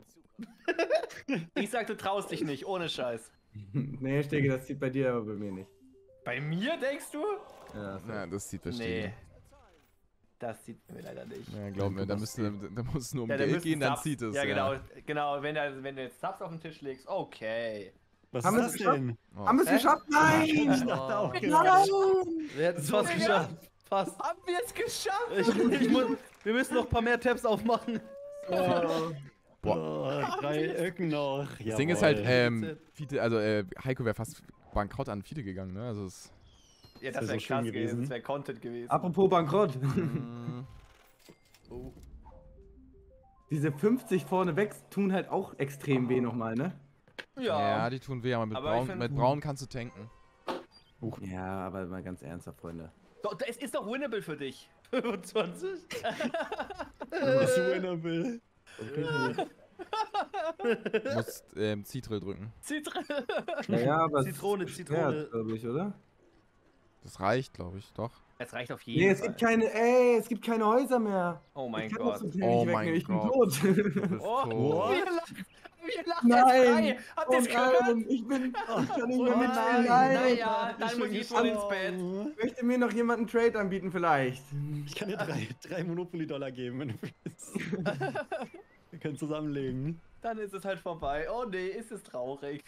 Ich sag, du traust dich nicht, ohne Scheiß. Nee, Stege, das zieht bei dir, aber bei mir nicht. Bei mir, denkst du? Ja, so. Ja, das sieht Nee. verstehen. Das sieht mir leider nicht. Ja, glaub mir, da, müsste, da muss es nur um Ja, da Geld müssten gehen, dann Subs- zieht es. Ja, genau, genau. Wenn, da, wenn du jetzt Subs auf den Tisch legst, okay. Was Haben wir ist es das geschafft? denn? Oh. Haben wir es Hä? geschafft? Nein! Ich dachte auch du. gerade. Wir hätten es fast geschafft. Fast. Haben wir es geschafft? Ich, ich muss, wir müssen noch ein paar mehr Tabs aufmachen. Oh, drei Öcken noch. Das Ding ist halt, Jawohl. ähm, Fiete, also äh, Heiko wäre fast bankrott an Fiete gegangen, ne? Also es. Ja, Das das wär wäre so krass schön gewesen. gewesen. Das wäre Content gewesen. Apropos Bankrott. mm, Oh. Diese fünfzig vorne weg tun halt auch extrem weh nochmal, ne? ja. die tun weh, aber mit, Aber ich Braun, find- mit Braun kannst du tanken. Ja, aber mal ganz ernsthaft, Freunde. Doch, es ist doch winnable für dich. fünfundzwanzig? Was winnable. Du musst ähm, Zitrill drücken. Zitre. Naja, aber Zitrone, Zitrone. glaube ich, oder? Das reicht, glaube ich, doch. Es reicht auf jeden Nee, es Fall. gibt keine, ey, es gibt keine Häuser mehr. Oh mein ich kann Gott. das Hotel Oh nicht mein wegnehmen, ich Gott. bin tot. Du bist Oh, tot. wir lachen. Wir lachen Nein! jetzt frei. Habt ihr es Oh gehört? nein, ich bin. Ich kann nicht mehr Oh mitspielen. nein, Nein! Naja, dann Ich muss bin ich wohl ins gestorben. Bett. Möchte mir noch jemand einen Trade anbieten, vielleicht? Ich kann dir drei, drei Monopoly-Dollar geben, wenn du willst. Wir können zusammenlegen. Dann ist es halt vorbei. Oh nee, ist es traurig.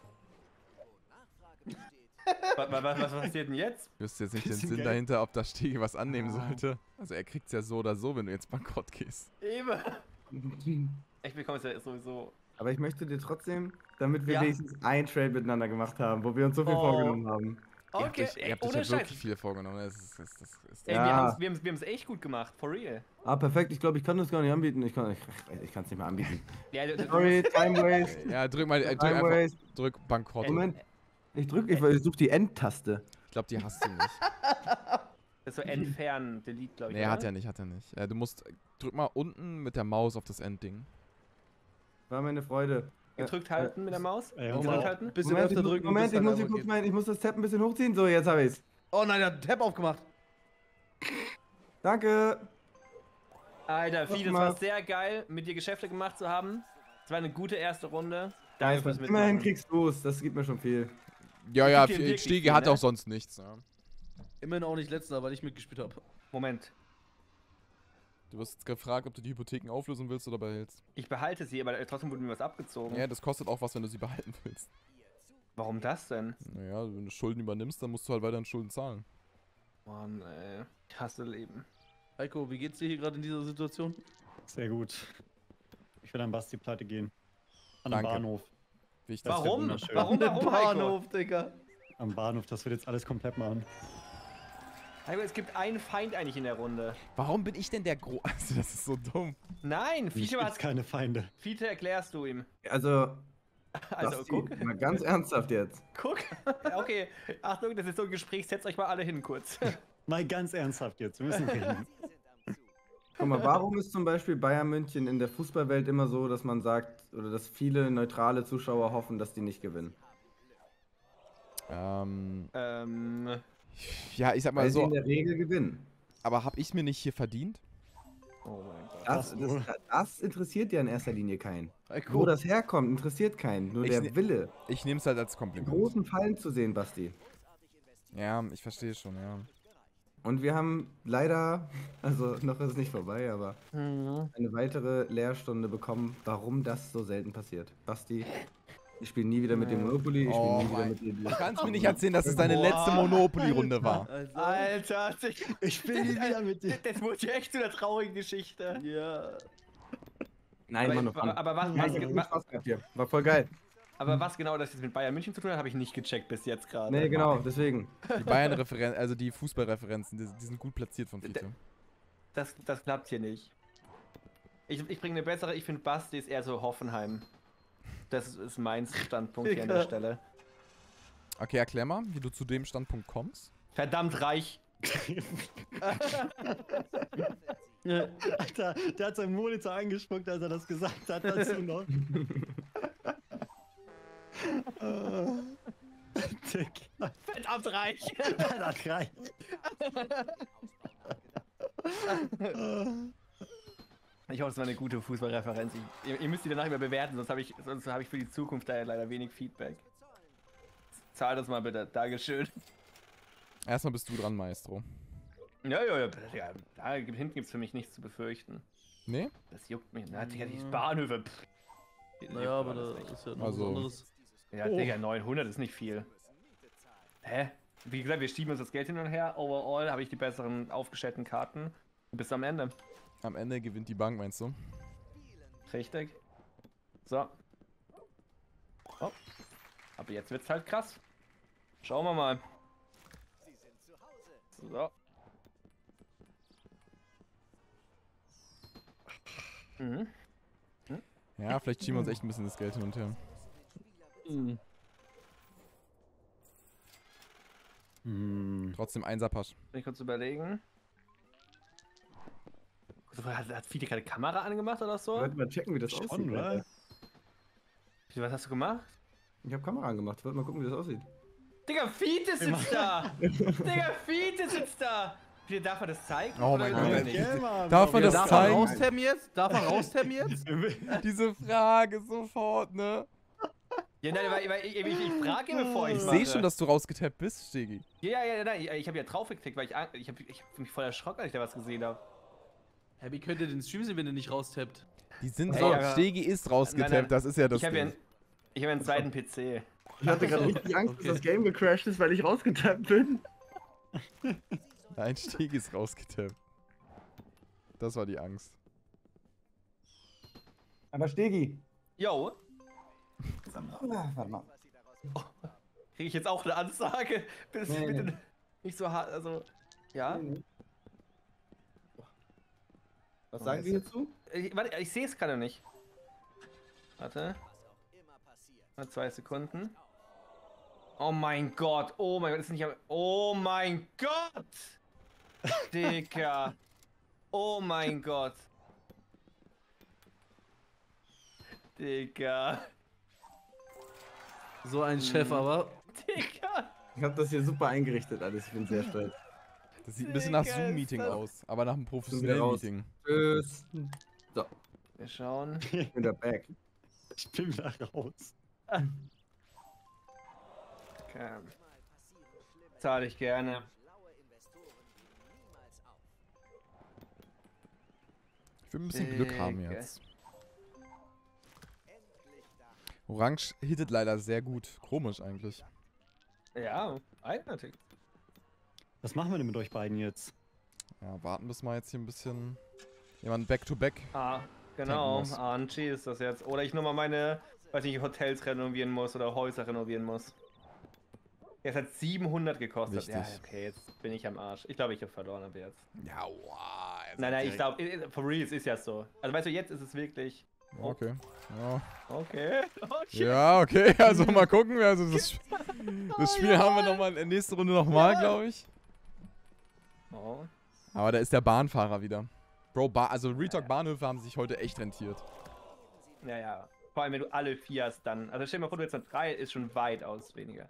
was, was, was passiert denn jetzt? Ich wüsste jetzt nicht den Bisschen Sinn Geld. dahinter, ob das Stege was annehmen sollte. Also er kriegt's ja so oder so, wenn du jetzt bankrott gehst. Eben. Ich bekomme es ja sowieso. Aber ich möchte dir trotzdem, damit wir Ja. wenigstens ein Trade miteinander gemacht haben, wo wir uns so viel Oh. vorgenommen haben. Ihr habt Okay, euch, ihr ey, habt euch ohne ja Scheiß. wirklich viel vorgenommen. Das ist, das, das ist Ey, Ja. wir haben es wir haben's, wir haben's echt gut gemacht, for real. Ah, perfekt. Ich glaube, ich kann das gar nicht anbieten. Ich kann es ich, ich kann's nicht mehr anbieten. Ja, du- du- Sorry, Time Waste. Ja, drück mal, äh, drück Time einfach, Waste. drück bankrott. Moment. Ich drück, ich, ich suche die End-Taste. Ich glaube, die hast du nicht. Das ist so entfernen, delete, glaube ich. Nee, oder? hat er nicht, hat er nicht. Äh, du musst, drück mal unten mit der Maus auf das Endding. War meine Freude. Gedrückt Äh, halten mit der Maus? Ey, Gedrückt Moment. halten? Bisschen Moment, öfter ich, muss- drücken. Moment, bis ich dann muss, einfach hier kurz geht. mein, ich muss das Tab ein bisschen hochziehen. So, jetzt habe ich's. Oh nein, der hat Tab aufgemacht. Danke. Alter, Mach Vieh, das mal. war sehr geil, mit dir Geschäfte gemacht zu haben. Es war eine gute erste Runde. Danke Nice, fürs man. Immerhin Mitmachen. kriegst du's. Das gibt mir schon viel. Ja, Das ja, gibt dir wirklich Stege viel, hat ne? auch sonst nichts. Ja. Immerhin auch nicht letzter, weil ich mitgespielt habe. Moment. Du wirst jetzt gefragt, ob du die Hypotheken auflösen willst oder behältst. Ich behalte sie, aber trotzdem wurde mir was abgezogen. Ja, das kostet auch was, wenn du sie behalten willst. Warum das denn? Naja, wenn du Schulden übernimmst, dann musst du halt weiterhin Schulden zahlen. Mann, ey. Ich hasse Leben. Heiko, wie geht's dir hier gerade in dieser Situation? Sehr gut. Ich will an Basti pleite gehen. An den Danke. Bahnhof. Wichtig. Das wär Warum? wunderschön. Warum? Der Warum, Heiko? Bahnhof, Digga. Am Bahnhof, das wird jetzt alles komplett machen. Heiko, es gibt einen Feind eigentlich in der Runde. Warum bin ich denn der Gro... Also, das ist so dumm. Nein, Ich Fiete, gibt's was, keine Feinde. Fiete erklärst du ihm. Also, Also, Basti, guck, mal ganz ernsthaft jetzt. guck. Ja, okay, Achtung, das ist so ein Gespräch, setzt euch mal alle hin kurz. Mal ganz ernsthaft jetzt, wir müssen reden. Guck mal, warum ist zum Beispiel Bayern München in der Fußballwelt immer so, dass man sagt, oder dass viele neutrale Zuschauer hoffen, dass die nicht gewinnen? Ähm, ähm, ja, ich sag mal Weil sie so, in der Regel gewinnen. aber hab ich's mir nicht hier verdient? oh mein Gott. Das, Das das, wohl. das interessiert ja in erster Linie keinen. Heiko. Wo das herkommt, interessiert keinen. Nur Ich der ne- Wille. Ich nehm's halt als Die Kompliment. großen Fallen zu sehen, Basti. Ja, ich verstehe schon, ja. Und wir haben leider, also noch ist es nicht vorbei, aber Mhm. eine weitere Lehrstunde bekommen, warum das so selten passiert. Basti, ich spiele nie wieder mit dem Monopoly, ich spiele Oh nie wieder mein- mit dem. Du kannst mir nicht erzählen, dass es deine Boah. letzte Monopoly-Runde war. Also, Alter, das, Ich bin nie wieder mit dir. das wurde ja echt zu einer traurigen Geschichte. ja. Nein, Aber, Mann, aber, aber, was, Nein, was, ich hab wa- Spaß gehabt hier. War voll geil. aber was genau das jetzt mit Bayern München zu tun hat, habe ich nicht gecheckt bis jetzt gerade. Nee, genau, deswegen. Die Bayern-Referenzen, also die Fußballreferenzen, die, die sind gut platziert von Fiete. Das, das klappt hier nicht. Ich, ich bringe eine bessere, ich finde Basti ist eher so Hoffenheim. Das ist, ist mein Standpunkt hier an der Digga. Stelle. Okay, erklär mal, wie du zu dem Standpunkt kommst. Verdammt reich. Alter, der hat seinen Monitor angespuckt, als er das gesagt hat, dazu noch. Äh, Digga, Verdammt reich. das reicht. Ich hoffe, es war eine gute Fußballreferenz. Ich, ihr, ihr müsst die danach immer bewerten, sonst habe ich, sonst hab ich für die Zukunft da leider wenig Feedback. Zahl das mal bitte. Dankeschön. Erstmal bist du dran, Maestro. Ja, ja, ja. ja da hinten gibt es für mich nichts zu befürchten. Nee? Das juckt mich. Na, Digga, die Bahnhöfe. Pff. Die juckt Naja, aber alles da nicht. ist ja noch Also- was anderes. Ja, Digga, neunhundert ist nicht viel. Hä? Wie gesagt, wir schieben uns das Geld hin und her. Overall habe ich die besseren aufgestellten Karten. Bis am Ende. Am Ende gewinnt die Bank, meinst du? Richtig. So. Oh. Aber jetzt wird's halt krass. Schauen wir mal. So. Mhm. Ja, vielleicht schieben wir uns echt ein bisschen das Geld hin und her. Hm. Hm. Trotzdem Einserpasch. Will ich kurz überlegen. Hat, hat Fiete keine Kamera angemacht oder so? Wollte mal checken, wie das aussieht. Schon, Alter. oder? Was hast du gemacht? Ich habe Kamera angemacht. Ich wollte mal gucken, wie das aussieht. Digga, Fiete sitzt da! Digga, Fiete sitzt da! Wie darf man das zeigen? Oh mein oder Gott. will nicht? Ja, Mann, Darf man aber- das Darf zeigen? man raustappen jetzt? Darf man raustappen jetzt? Diese Frage sofort, ne? Ja, nein, weil, weil ich, ich, ich frage, bevor ich Ich sehe schon, dass du rausgetappt bist, Stegi. Ja, ja, ja, nein, ich, ich habe ja drauf geklickt, weil ich, Ang- ich habe ich hab mich voll erschrocken, als ich da was gesehen habe. Hä, wie könnt ihr den Stream sehen, wenn ihr nicht raustappt? Die sind Hey, so, aber- Stegi ist rausgetappt, Nein, nein. das ist ja das Ich habe ja, Ding. einen- ich hab ja einen zweiten P C. Ich hatte gerade richtig Angst, Okay. dass das Game gecrashed ist, weil ich rausgetappt bin. Nein, Stegi ist rausgetappt. Das war die Angst. Aber Stegi. Yo, Ah, warte mal. kriege ich jetzt auch eine Ansage? Bitte, Nee, bitte nee. nicht so hart, also, ja? Was sagen die hierzu? Ich, warte, ich sehe es gerade nicht. Warte. Mal zwei Sekunden. Oh mein Gott, oh mein Gott, ist nicht am. Oh mein Gott! Dicker. Oh mein Gott. Dicker. So ein Chef aber. Dicker. Ich habe das hier super eingerichtet alles. Ich bin sehr stolz. Das sieht ein bisschen nach Digga, Zoom-Meeting ist das- aus, aber nach einem wieder professionellen raus. Meeting. Tschüss. Wir schauen. Ich bin da back. Ich bin da raus. Okay. Zahle ich gerne. Ich will ein bisschen Glück haben Digga. jetzt. Orange hittet leider sehr gut. Komisch eigentlich. Ja, eigenartig. Was machen wir denn mit euch beiden jetzt? Ja, warten bis mal jetzt hier ein bisschen jemand back-to-back. Ah, genau. muss. Archie ist das jetzt. Oder ich nur mal meine, weiß nicht, Hotels renovieren muss oder Häuser renovieren muss. Es hat siebenhundert gekostet. Wichtig. Ja, okay, jetzt bin ich am Arsch. Ich glaube, ich habe verloren ab jetzt. Ja, wow. jetzt Nein, nein, ich direkt- glaube, for real, es ist ja so. Also weißt du, jetzt ist es wirklich. Okay. Ja. Okay. Okay. Ja, okay, also mal gucken. Also das, Sp- das Spiel haben wir noch mal in nächste Runde nochmal, Ja. glaube ich. Oh. Aber da ist der Bahnfahrer wieder. Bro, ba also Retalk Bahnhöfe haben sich heute echt rentiert. Ja, ja. Vor allem, wenn du alle vier hast, dann. Also stell dir mal vor, du jetzt noch drei, ist schon weitaus weniger.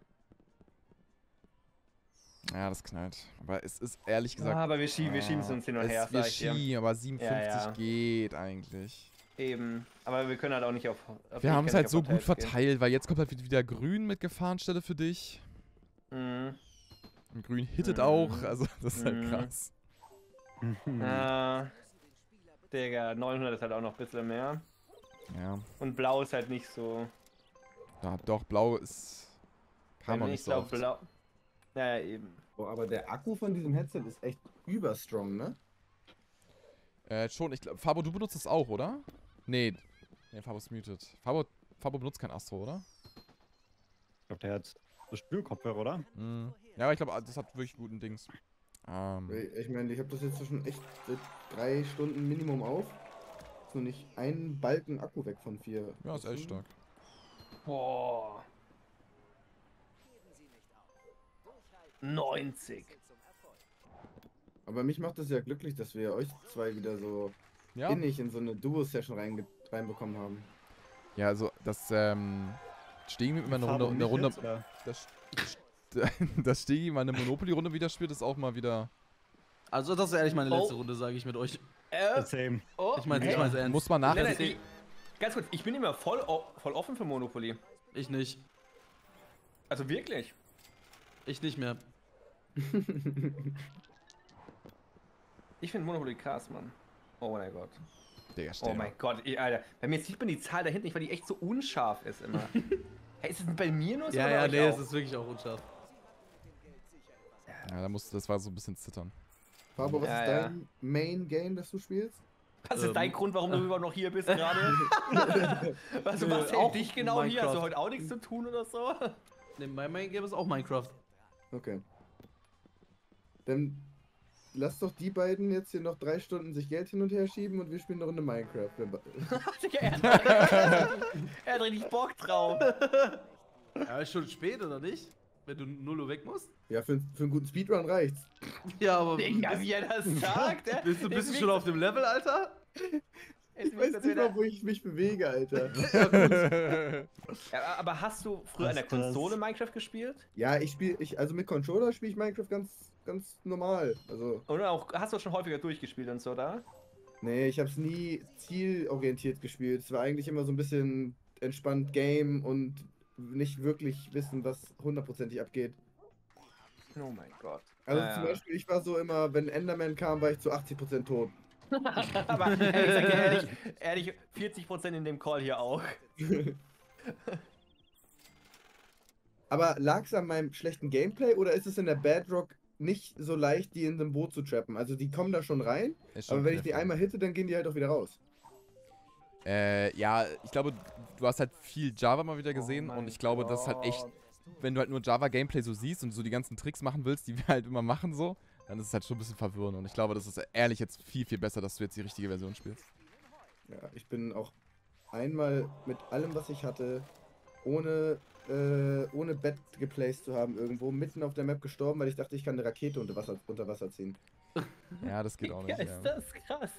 Ja, das knallt. Aber es ist ehrlich gesagt. Ah, aber wir schieben, wir schieben es uns hin und her, es, wir sag ich dir. schieben, aber siebenundfünfzig Ja, ja. geht eigentlich. Eben. Aber wir können halt auch nicht auf. auf Wir haben es nicht halt auf so gut Hotels gehen. verteilt, weil jetzt kommt halt wieder Grün mit Gefahrenstelle für dich. Mhm. Und Grün hittet Mhm. auch, also das ist halt Mhm. krass. Mhm. Ah, Digga, neunhundert ist halt auch noch ein bisschen mehr. Ja, Und blau ist halt nicht so. ja doch, Blau ist. Kam Wenn noch ich nicht so glaub, oft. blau. Ja, eben. Oh, aber der Akku von diesem Headset ist echt überstrong, ne? Äh, schon, ich glaube, Fabo, du benutzt es auch, oder? Nee. Nee, Fabo ist muted. Fabo, Fabo benutzt kein Astro, oder? Ich glaube, der hat so Spülkopfhörer, oder? Mhm. Ja, aber ich glaube, das hat wirklich guten Dings. Ähm, Ich meine, ich habe das jetzt schon echt seit drei Stunden Minimum auf. Ist nur nicht ein Balken Akku weg von vier. ja, ist echt stark. Boah. neunzig. Aber mich macht es ja glücklich, dass wir euch zwei wieder so Ja. innig in so eine Duo-Session reinge- reinbekommen haben. Ja, also das, ähm, Stegi mit immer eine Farbe Runde, und eine mich Runde, jetzt, oder? das, das Stegi mal eine Monopoly-Runde wieder spielt, ist auch mal wieder, Also das ist ehrlich meine Oh. letzte Runde, sage ich mit euch. Äh, Same. oh, Ich meine, hey. ich mein's ernst. muss man Nein, nachher, nein, ich, ganz kurz, ich bin immer voll, o- voll offen für Monopoly. Ich nicht. Also wirklich. Ich nicht mehr. Ich finde Monopoly krass, Mann. Oh mein Gott. Digga, Oh stell mein Gott, ich, Alter. Bei mir sieht man die Zahl da hinten nicht, weil die echt so unscharf ist immer. Hey, ist es bei mir nur so? Ja, oder ja, bei euch nee, auch? es ist wirklich auch unscharf. Ja, da musste, das war so ein bisschen zittern. Fabo, was Ja, ist ja. dein Main-Game, das du spielst? Was ist Ähm. dein Grund, warum du überhaupt noch hier bist gerade? Was, Nö, was auch hält dich genau hier? Hast du Minecraft. heute auch nichts zu tun oder so? Ne, mein Main Game ist auch Minecraft. Okay. Dann lass doch die beiden jetzt hier noch drei Stunden sich Geld hin und her schieben und wir spielen eine Runde Minecraft. Wir be- Digga, er, hat, er hat richtig Bock drauf. Ja, ist schon spät, oder nicht? Wenn du null Uhr weg musst? Ja, für, für einen guten Speedrun reicht's. Ja, aber Digga, wie er das sagt. er- bist du, bist ist du nicht schon so- auf dem Level, Alter? Ich weiß nicht mal, wo ich mich bewege, Alter. Ja, aber hast du früher an der Was ist das? Konsole Minecraft gespielt? Ja, ich spiele, ich, also mit Controller spiele ich Minecraft ganz, ganz normal. Also, Oder auch, hast du schon häufiger durchgespielt und so, oder? nee, ich habe es nie zielorientiert gespielt. Es war eigentlich immer so ein bisschen entspannt Game und nicht wirklich wissen, was hundertprozentig abgeht. Oh mein Gott. Also Ja, zum ja. Beispiel, ich war so immer, wenn Enderman kam, war ich zu achtzig Prozent tot. Aber ey, ich sag dir ehrlich, ehrlich, vierzig Prozent in dem Call hier auch. Aber lag es an meinem schlechten Gameplay oder ist es in der Bedrock nicht so leicht, die in dem Boot zu trappen? Also die kommen da schon rein, Ist schon aber wenn ich die knifflig. einmal hitte, dann gehen die halt auch wieder raus. Äh, ja, ich glaube, du hast halt viel Java mal wieder gesehen Oh und mein ich glaube, das ist halt echt, Gott. wenn du halt nur Java-Gameplay so siehst und so die ganzen Tricks machen willst, die wir halt immer machen so, dann ist es halt schon ein bisschen verwirrend und ich glaube, das ist ehrlich jetzt viel, viel besser, dass du jetzt die richtige Version spielst. Ja, ich bin auch einmal mit allem, was ich hatte, ohne, äh, ohne Bett geplaced zu haben irgendwo, mitten auf der Map gestorben, weil ich dachte, ich kann eine Rakete unter Wasser, unter Wasser ziehen. Ja, das geht auch nicht. Ja, Ja, ist das krass.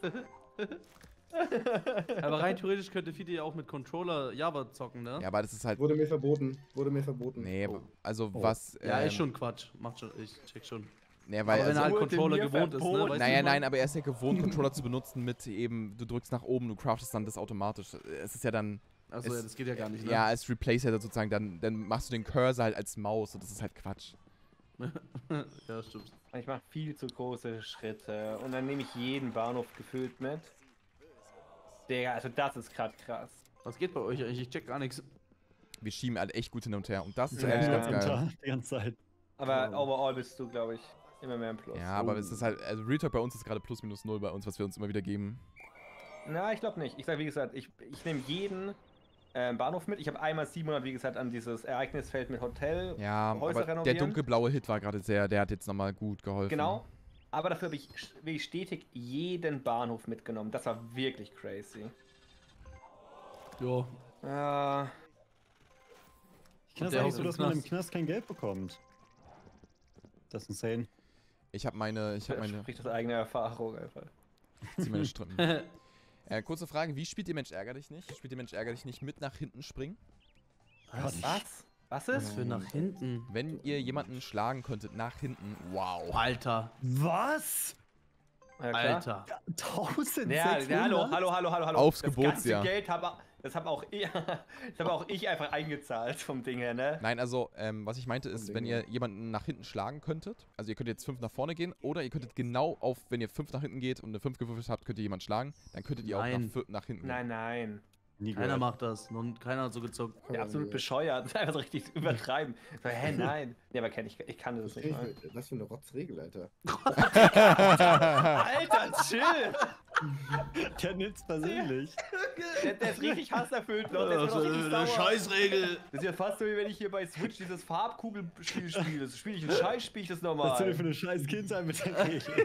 Aber rein theoretisch könnte Fide ja auch mit Controller Java zocken, ne? ja aber das ist halt, Wurde mir verboten, wurde mir verboten. nee, Oh. also Oh. was, Ja, ähm, ist schon Quatsch. Macht schon, ich check schon. nee, weil, Aber wenn er also, halt wurde Controller mir gewohnt ist, ne? verboten. Weißt naja, du, nein, aber er ist ja gewohnt, Controller zu benutzen mit eben, du drückst nach oben, du craftest dann das automatisch. Es ist ja dann, Achso, es- ja, das geht ja gar nicht, ne? ja, als Replace ja sozusagen, dann, dann machst du den Cursor halt als Maus und das ist halt Quatsch. Ja, stimmt. Ich mache viel zu große Schritte und dann nehme ich jeden Bahnhof gefühlt mit. Digga, also das ist gerade krass. Was geht bei euch eigentlich? Ich check gar nichts. Wir schieben halt echt gut hin und her und das ist Ja, ehrlich ja, ganz ja. geil. Runter, die ganze Zeit. Aber overall bist du, glaube ich, immer mehr im Plus. Ja, aber es ist halt, also Real Talk bei uns ist gerade plus minus null bei uns, was wir uns immer wieder geben. Na, ich glaube nicht. Ich sage, wie gesagt, ich, ich nehme jeden ähm, Bahnhof mit. Ich habe einmal siebenhundert, wie gesagt, an dieses Ereignisfeld mit Hotel. Ja, Häuser aber der renovieren. dunkelblaue Hit war gerade sehr, der hat jetzt nochmal gut geholfen. Genau. Aber dafür habe ich sch- wirklich stetig jeden Bahnhof mitgenommen. Das war wirklich crazy. Jo. Ja. Ich kenne das der eigentlich hockt so, im dass man im Knast. Knast kein Geld bekommt. Das ist insane. Ich habe meine, ich habe Das meine, spricht aus eigener Erfahrung einfach. zieh meine Strippen. äh, kurze Frage, wie spielt ihr Mensch ärger dich nicht? Spielt ihr Mensch ärger dich nicht mit nach hinten springen? Was? Was? Was Was ist? für nach hinten? Wenn ihr jemanden schlagen könntet nach hinten, wow. Alter. Was? Ja, klar. Alter. Tausend Ja, ja, hallo, hallo, hallo, hallo, hallo. Aufs das Geburtsjahr. ganze Geld habe das hab auch, ich- das hab auch ich einfach eingezahlt vom Ding her, ne? Nein, also, ähm, was ich meinte ist, wenn ihr jemanden nach hinten schlagen könntet, also ihr könnt jetzt fünf nach vorne gehen, oder ihr könntet genau auf, wenn ihr fünf nach hinten geht und eine fünf gewürfelt habt, könnt ihr jemanden schlagen, dann könntet ihr auch Nein. nach, vier- nach hinten gehen. Nein, nein. Nie Keiner gehört. macht das. Und keiner hat so gezockt. Ja, absolut bescheuert. Einfach so richtig übertreiben. So, hä, nein. Nee, aber kenn ich, ich kann das nicht mal. Was für eine Rotzregel, Alter. Alter, chill! Der nimmt's persönlich. Der, der ist richtig hasserfüllt, Leute. Der ist Also, doch richtig eine sauer. Scheißregel. Das ist ja fast so, wie wenn ich hier bei Switch dieses Farbkugelspiel spiele. Das spiele ich ein Scheiß, spiele ich das Was soll denn für normal. eine scheiß Kindheit mit der Regel?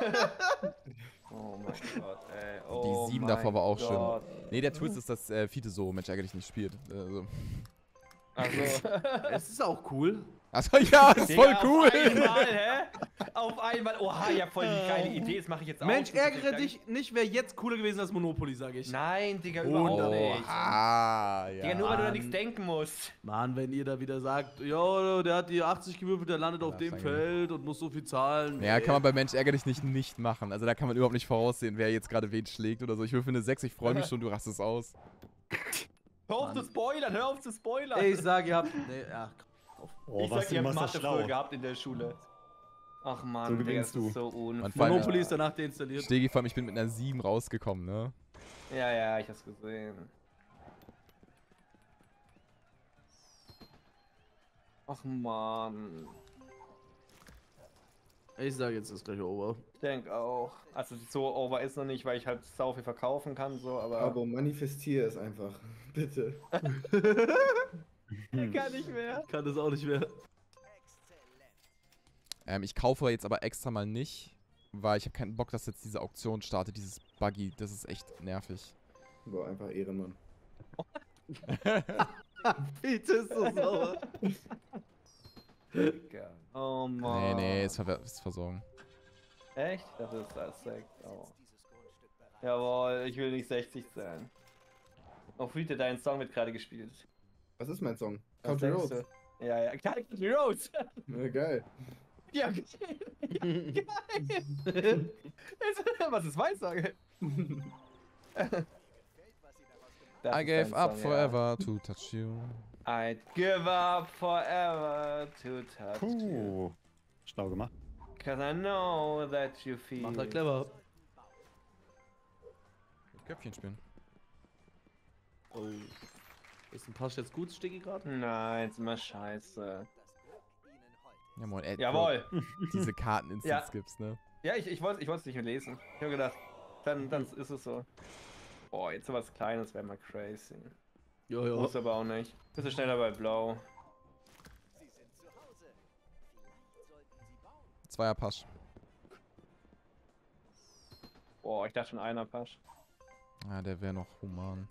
Oh mein Gott, ey. Oh Die sieben mein davor war auch Gott. schön. Nee, der Twist ist, dass äh, Fiete so Mensch ärger dich nicht spielt. Also. Also, Es ist auch cool. Achso, ja, ist voll Digga, cool. Auf einmal, hä? Auf einmal. Oha, ja, voll die geile Idee. Das mache ich jetzt auch. Mensch, Das ist ärgere richtig dich nicht, wäre jetzt cooler gewesen als Monopoly, sage ich. Nein, Digga, Oh, überhaupt nicht. Ah, Digga, ja. nur weil du da Mann. nichts denken musst. Mann, wenn ihr da wieder sagt, ja, der hat die achtzig gewürfelt, der landet auf Ja, dem danke. Feld und muss so viel zahlen. Ja, Nee. kann man bei Mensch ärger dich nicht nicht machen. Also da kann man überhaupt nicht voraussehen, wer jetzt gerade wen schlägt oder so. Ich würfel eine sechs, ich freue mich schon, du rastest aus. Hör auf Mann. zu spoilern, hör auf zu spoilern. Ich sag, ihr habt. Nee, ja. Oh, ich was sag, ihr du habt machst das Mathe früher schlau. gehabt in der Schule. Ach man, So Digga, gewinnst das ist du. so unfair. Man, vor allem- Monopoly ist danach deinstalliert. Stegi, vor allem, ich bin mit einer sieben rausgekommen, ne? Ja, ja, ich hab's gesehen. Ach man. Ich sag jetzt ist gleich over. Ich denke auch. Also so over ist noch nicht, weil ich halt sau viel verkaufen kann, so, aber. Aber manifestier es einfach. Bitte. Gar nicht mehr. Ich kann das auch nicht mehr. Ähm, ich kaufe jetzt aber extra mal nicht, weil ich habe keinen Bock, dass jetzt diese Auktion startet, dieses Buggy. Das ist echt nervig. Boah, einfach Ehrenmann. Bitte ist so sauer. Digga. Oh Nee, man. nee, ist, ver ist versorgen. Echt? Das ist das Sekt. Oh. Jawohl, ich will nicht sechzig sein. Oh, Friede, dein Song wird gerade gespielt. Was ist mein Song? Was Country denkst Roads. du? Ja, ja, Country Roads. Ja, geil. Ja, geil. Ja, geil. Was ist mein Song? Das I ist gave dein up Song, forever to touch you. Ja. I'd give up forever to touch you. Puh. Schlau gemacht. Cause I know that you feel. Macht er clever. Köpfchen spielen. Oh. Ist ein Pass jetzt gut, Stiggy gerade? Nein, ist immer scheiße. Ja, moin, Ed, Jawohl. Bro, diese Karten instant Ja. skips, ne? Ja, ich, ich wollte es nicht mehr lesen. Ich habe gedacht, dann, dann ist es so. Boah, jetzt so was Kleines wäre mal crazy. Ja, ja. Muss aber auch nicht. Bist du schneller bei Blau? Sie sind zu Hause. Vielleicht sollten Sie bauen. Zweier Pasch. Boah, ich dachte schon einer Pasch. Ah, der wäre noch human.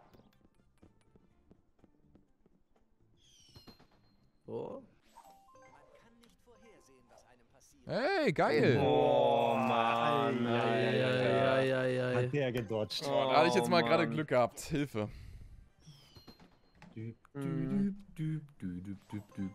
Oh. Man kann nicht vorhersehen, was einem passiert. Hey, geil! Oh Mann. Ja, ja, ja, ja, ja, ja. Hat der gedodged. Oh, da hatte ich jetzt mal gerade Mann. Glück gehabt. Hilfe. Düb, Mhm. düb, düb, düb, düb, düb.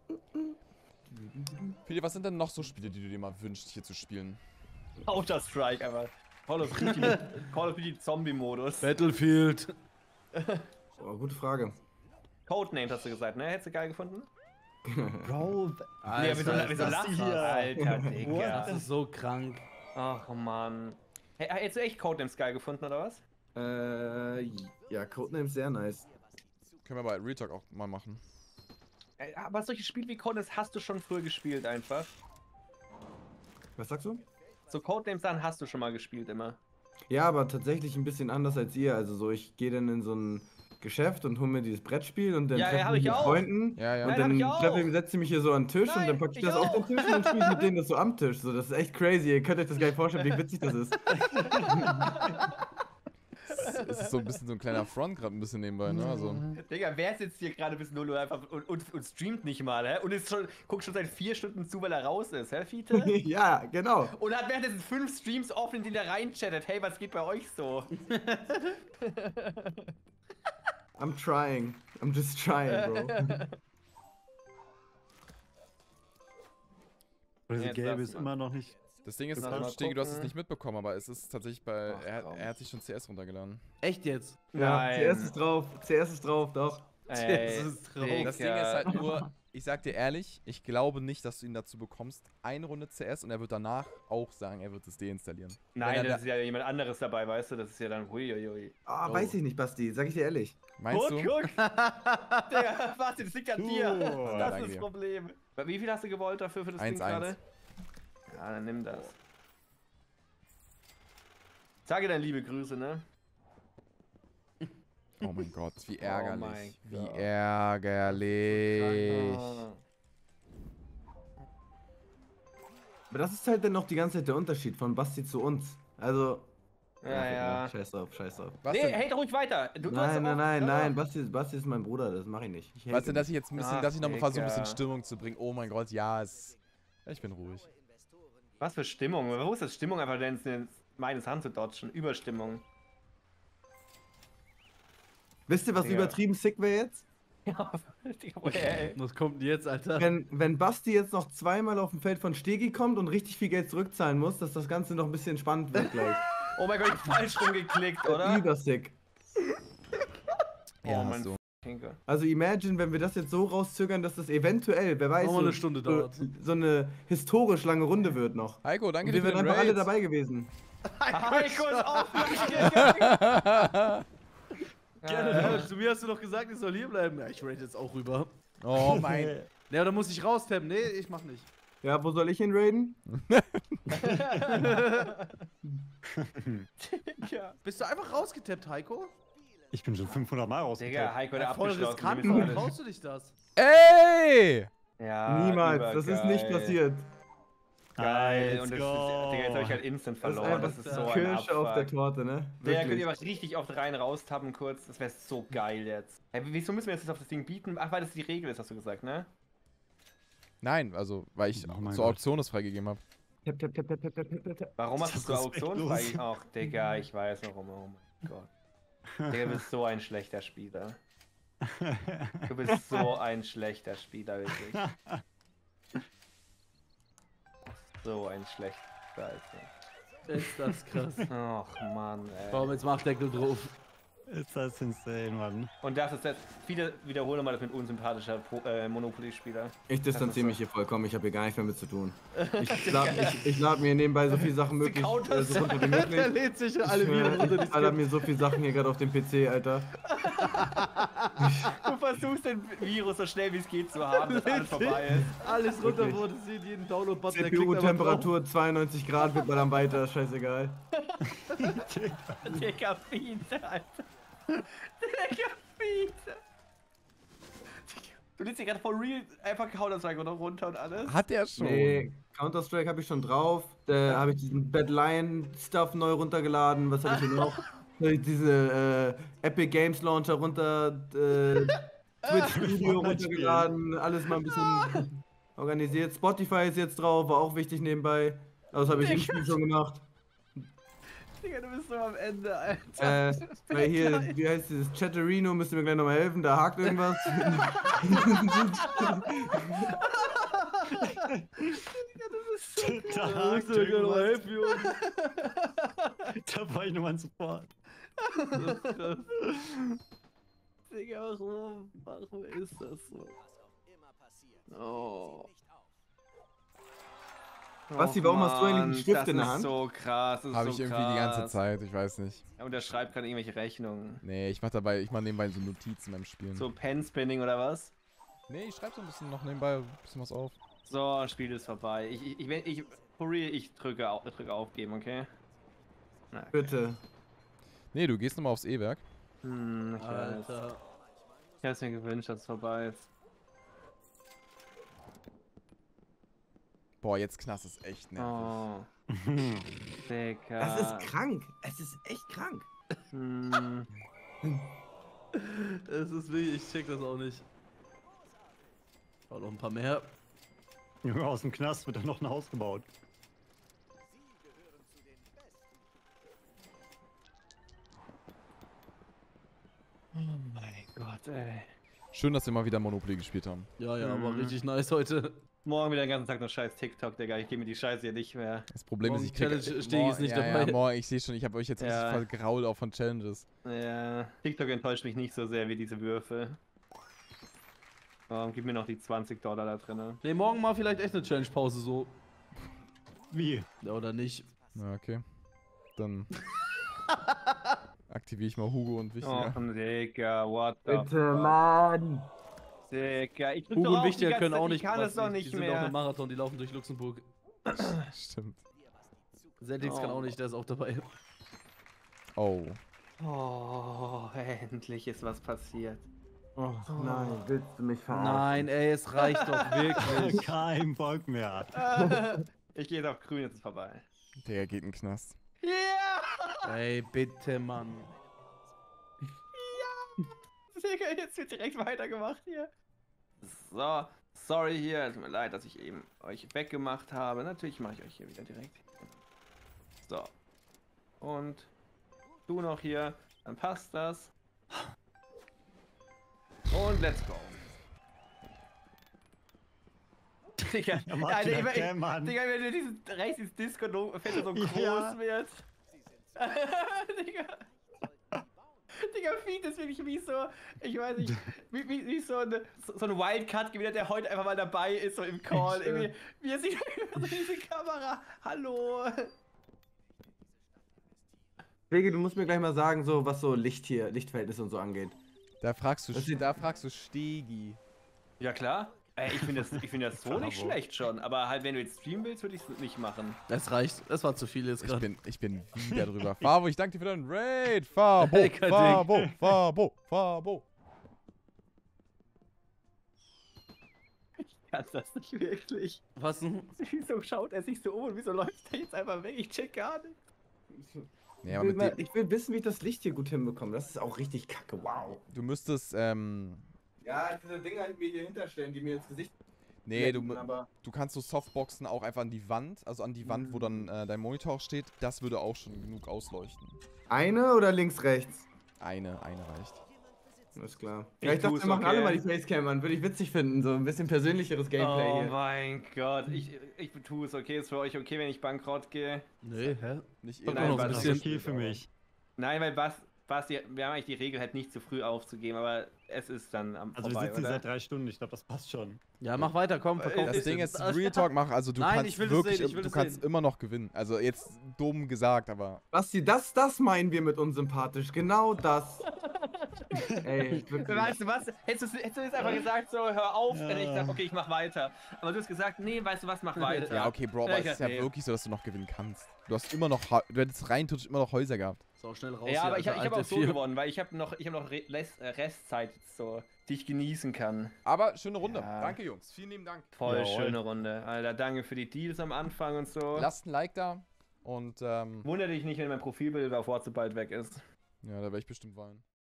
Philipp, was sind denn noch so Spiele, die du dir mal wünschst, hier zu spielen? Counter-Strike einfach. Call of Duty, mit- Call of Duty Zombie-Modus. Battlefield. Oh, gute Frage. Codename hast du gesagt, ne? Hättest du geil gefunden? Bro, Nee, wieso, Alter, wieso das lachst du? hier? Alter, Digga. Das ist so krank. Ach Mann. Hey, hättest du echt Codenames geil gefunden, oder was? Äh, ja, Codename ist sehr nice. Können wir bei Real Talk auch mal machen. Ey, Aber solche Spiele wie Codenames hast du schon früher gespielt einfach. Was sagst du? So Codenames-Sachen hast du schon mal gespielt immer. Ja, aber tatsächlich ein bisschen anders als ihr. Also so, ich gehe dann in so ein Geschäft und hole mir dieses Brettspiel und dann Ja, ja, treffe hab mich ich mit auch. Freunden. Ja, ja. Und Nein, hab dann ich auch. treffe ich, setze ich mich hier so an den Tisch und Nein, dann packe ich ich das auf auch. den Tisch und dann spiele ich mit denen das so am Tisch. So, das ist echt crazy. Ihr könnt euch das gar nicht vorstellen, wie witzig das ist. Es ist so ein bisschen so ein kleiner Front gerade ein bisschen nebenbei, ne? Also, Digga, wer sitzt hier gerade bis null Uhr einfach und, und, und streamt nicht mal, hä? Und ist schon, guckt schon seit vier Stunden zu, weil er raus ist, hä, Fiete? Ja, genau. Und hat währenddessen fünf Streams offen, in denen er reinchattet. Hey, was geht bei euch so? I'm trying. I'm just trying, bro. Diese Jetzt Gelbe sag's ist mal. immer noch nicht. das Ding ist, Lass mal Stegi, du hast es gucken. nicht mitbekommen, aber es ist tatsächlich bei. Ach, Er, komm. er hat sich schon C S runtergeladen. Echt jetzt? Ja, Nein. C S ist drauf. C S ist drauf, doch. Ey, ist drauf. Das Ding ist halt nur, ich sag dir ehrlich, ich glaube nicht, dass du ihn dazu bekommst, eine Runde C S und er wird danach auch sagen, er wird es deinstallieren. Wenn Nein, er da da- ist ja jemand anderes dabei, weißt du? Das ist ja dann huiuiui. Ah, Oh. weiß ich nicht, Basti. Sag ich dir ehrlich. Meinst du? guck! Digga, warte, das liegt an dir. Oh, Das danke ist das dir. Problem. Wie viel hast du gewollt dafür für das Ding eins eins. gerade? Ja, dann nimm das. Sage dann liebe Grüße, ne? Oh mein Gott, wie Oh ärgerlich. mein wie Gott. ärgerlich. Ah. Aber das ist halt dann noch die ganze Zeit der Unterschied von Basti zu uns. Also. Ja, ach, ja. Scheiß drauf, scheiß drauf. Was Nee, denn, hey, ruhig weiter. Du, du hast Nein, auch- nein, nein, ja. nein. Basti, Basti ist mein Bruder, das mache ich nicht. Ich was hate denn, dass ich jetzt ein bisschen, Ach, dass ich nochmal versuche, ein bisschen Digga. Stimmung zu bringen. Oh mein Gott, ja, es. Ja, ich bin ruhig. Was für Stimmung? Wo ist das Stimmung einfach denn ins- meines Hand zu dodgen? Überstimmung. Wisst ihr, was Digga. übertrieben sick wäre jetzt? Ja, Digga, ey. Was kommt denn jetzt, Alter? Wenn, wenn Basti jetzt noch zweimal auf dem Feld von Stegi kommt und richtig viel Geld zurückzahlen muss, dass das Ganze noch ein bisschen spannend wird gleich. Oh mein Gott, ich hab falsch rumgeklickt, oder? Übersick. Oh Ja, mein so. Pinke. Also imagine, wenn wir das jetzt so rauszögern, dass das eventuell, wer weiß, Nochmal so, eine Stunde so, dauert. so eine historisch lange Runde wird noch. Heiko, danke Und dir wir für wären den einfach alle Raid. dabei gewesen. Heiko ist auch gegangen. Gerne. Zu mir hast du doch gesagt, ich soll hier bleiben. Ja, ich rate jetzt auch rüber. Oh mein. Ne, oder muss ich raustappen? Nee, ich mach nicht. Ja, wo soll ich hin raiden? Ja. Bist du einfach rausgetappt, Heiko? Ich bin schon fünfhundert Mal Digga, rausgekommen. Heiko, der Ja, voll abgeschlossen. riskant, du bist warum alles- traust du dich das? Ey! Ja, Niemals, das ist nicht übergeil. passiert. Geil. Let's Und das go. ist, Digga, jetzt hab ich halt instant Das ist verloren. einfach Das ist so ein Kirsche auf der Abfuck. Torte, ne? Der könnt Wirklich. ihr aber richtig oft rein raustappen kurz. Das wäre so geil jetzt. Hey, wieso müssen wir jetzt auf das Ding bieten? Ach, weil das die Regel ist, hast du gesagt, ne? Nein, also, weil ich Oh mein zur Gott. Auktion das freigegeben habe. Tap, tap, tap, tap, tap, tap, tap, tap. Warum hast du Das ist Auktion Warum hast das du Auktion respektlos. frei? Ach, Digga, ich weiß warum. Oh mein Gott. Digga, du bist so ein schlechter Spieler. Du bist so ein schlechter Spieler, wirklich. So ein schlechter, Alter. Ist das krass. Ach, Mann, ey. Komm, jetzt mach Deckel drauf. Ist das insane, Mann. Und das ist jetzt, viele wiederholen mal das mit unsympathischer Pro- äh, Monopoly-Spieler. Ich distanziere so. mich hier vollkommen, ich habe hier gar nichts mehr mit zu tun. Ich lade ich, ich lad mir nebenbei so viele Sachen möglich, äh, so runter wie möglich. Der lädt sich alle Ich, wieder äh, runter. ich lade mir so viele Sachen hier gerade auf dem P C, Alter. Du versuchst den Virus so schnell wie es geht zu haben, dass alles vorbei ist. Alles runter Wirklich. wurde, sieht jeden Download-Button. der C P klickt aber drauf. U-Temperatur zweiundneunzig Grad, wird mal dann weiter, scheißegal. Digga, Fiete, Alter. Digga, Fiete. Du lädst dich gerade for real einfach Counter-Strike oder runter und alles. Hat er schon. Nee, Counter-Strike habe ich schon drauf. Da habe ich diesen Bad Lion Stuff neu runtergeladen. Was habe ich hier noch? Hab ich diese äh, Epic Games Launcher runter, äh, Twitch Studio runtergeladen, alles mal ein bisschen organisiert. Spotify ist jetzt drauf, war auch wichtig nebenbei. Aber das habe ich im Spiel schon gemacht. Digga, du bist so am Ende, Alter. Äh, weil hier, wie heißt dieses Chatterino, müsst ihr mir gleich nochmal helfen, da hakt irgendwas. Da, Da musst du mir gleich noch helfen, Junge. da war ich nochmal ein Support. Das ist krass. Digga, warum? Warum ist das so? Was auch immer passiert. Oh. Basti, warum hast du eigentlich einen Stift das in der ist Hand? so krass, das ist Habe so ich irgendwie die ganze krass. Zeit, ich weiß nicht. Ja, und er schreibt gerade irgendwelche Rechnungen. Nee, ich mach dabei, ich mach nebenbei so Notizen beim Spielen. So Pen-Spinning oder was? Nee, ich schreib so ein bisschen noch nebenbei ein bisschen was auf. So, Spiel ist vorbei. Ich, ich, ich, ich, for real, ich drücke, au- drücke aufgeben, okay? Na, okay. Bitte. Nee, du gehst nochmal aufs E-Werk. Hm, ich weiß. Alter. Ich hab's mir gewünscht, dass es vorbei ist. Boah, jetzt Knast ist echt nervig. Oh. Digga. Das ist krank. Es ist echt krank. Hm. Es ist wirklich, ich check das auch nicht. Oh, noch ein paar mehr. Junge, aus dem Knast wird dann noch ein Haus gebaut. Sie gehören zu den Besten. Oh mein Gott, ey. Schön, dass wir mal wieder Monopoly gespielt haben. Ja, ja, aber Mhm. richtig nice heute. Morgen wieder den ganzen Tag nur scheiß TikTok, Digga. Ich gebe mir die Scheiße hier nicht mehr. Das Problem Morgen ist, ich krieg... Challenge Stegi ist nicht ja, dabei. Ja, morgen, ich sehe schon, ich habe euch jetzt Ja. richtig vergrault auch von Challenges. Ja, TikTok enttäuscht mich nicht so sehr wie diese Würfel. Oh, gib mir noch die zwanzig Dollar da drin. Ne, morgen mal vielleicht echt eine Challenge-Pause so. Wie? Ja, oder nicht? Ja, okay. Dann aktiviere ich mal Hugo und Wichtiger. Oh, Digga, what the Bitte, fuck? Mann. Digga, ich drück Hugo doch und auf die Wichtiger ganze können Zeit, auch ich nicht. kann es doch Basti. nicht Die sind auch mehr. im Marathon, die laufen durch Luxemburg. Stimmt. Zendix kann Oh. auch nicht, der ist auch dabei. Oh. Oh, endlich ist was passiert. Oh, nein, willst du mich verarschen? Nein, ey, es reicht doch wirklich. Kein Bock mehr. Ich gehe jetzt auf grün, jetzt ist vorbei. Der geht in den Knast. Ja! Ey, bitte, Mann. Digga, jetzt wird direkt weitergemacht hier. So, sorry hier, tut mir leid, dass ich eben euch weggemacht habe. Natürlich mache ich euch hier wieder direkt. So. Und du noch hier, dann passt das. Und let's go. Digga, Ja, Mann, Alter, ja, immer, der Mann. Digga, wenn du dieses rechts dieses Disco-Fette so groß Ja. wird. Digga. Digga, Feed ist wirklich wie so, ich weiß nicht, wie, wie, wie so, eine, so ein Wildcard-Gewinner, der heute einfach mal dabei ist, so im Call. Irgendwie, wie er sieht so diese Kamera. Hallo. Wege, du musst mir gleich mal sagen, so was so Licht hier, Lichtverhältnisse und so angeht. Da fragst du, Das sieht- da fragst du Stegi. Ja, klar. Ey, ich finde das, ich find das so nicht Bravo. schlecht schon, aber halt, wenn du jetzt streamen willst, würde ich es nicht machen. Es reicht, es war zu viel jetzt Ich gerade. bin, ich bin wieder drüber. Fabo, ich danke dir für deinen Raid. Fabo, Hey, kein Ding. Fabo, Fabo, Fabo. Ich kann das nicht wirklich. Was denn? Wieso schaut er sich so um und wieso läuft er jetzt einfach weg? Ich check gar nicht. Nee, Ich aber will, mit mal, dem, ich will wissen, wie ich das Licht hier gut hinbekomme. Das ist auch richtig kacke, wow. du müsstest, ähm... Ja, diese Dinger mir hier hinterstellen, die mir ins Gesicht... Nee, du, netten, aber du kannst so Softboxen auch einfach an die Wand, also an die Wand, wo dann äh, dein Monitor auch steht. Das würde auch schon genug ausleuchten. Eine oder links, rechts? Eine, eine reicht. Ist klar. Ich Ja, ich dachte, tu's, wir machen okay. alle mal die Facecam an. Würde ich witzig finden. So ein bisschen persönlicheres Gameplay Oh hier. mein Gott, ich, ich tue es, okay, ist für euch okay, wenn ich bankrott gehe? Nee, hä? Nicht Doch, eh. Nein, noch so ein was- Das bisschen. ist okay für mich. Nein, weil Bas, Basti, wir haben eigentlich die Regel halt nicht zu früh aufzugeben, aber es ist dann am Also wir vorbei, sitzen hier oder? seit drei Stunden, ich glaube, das passt schon. Ja, mach weiter, komm, verkauf Das dich. Ding ist, Real Talk mach, also du Nein, kannst ich will es wirklich, sehen, ich will du es kannst sehen. immer noch gewinnen. Also jetzt dumm gesagt, aber Basti, das, das meinen wir mit unsympathisch. Genau das. Ey, wirklich. Weißt du was? Hättest du, hättest du jetzt einfach gesagt, so, hör auf, Ja. hätte ich gesagt, okay, ich mach weiter. Aber du hast gesagt, nee, weißt du was, mach weiter. ja, okay, Bro, Ja, aber ich es ist ja nee. wirklich so, dass du noch gewinnen kannst. Du hast immer noch, Ha- du hättest rein theoretisch immer noch Häuser gehabt. So, schnell raus. Ja, hier, aber ich, Alter, ich habe auch alte so vier. gewonnen, weil ich habe noch, ich hab noch Re Rest, äh, Restzeit, so, die ich genießen kann. Aber schöne Runde. Ja. Danke, Jungs. Vielen lieben Dank. Voll Jawohl. schöne Runde. Alter, danke für die Deals am Anfang und so. Lasst ein Like da und ähm, Wundere dich nicht, wenn mein Profilbild auf WhatsApp bald weg ist. ja, da werde ich bestimmt weinen.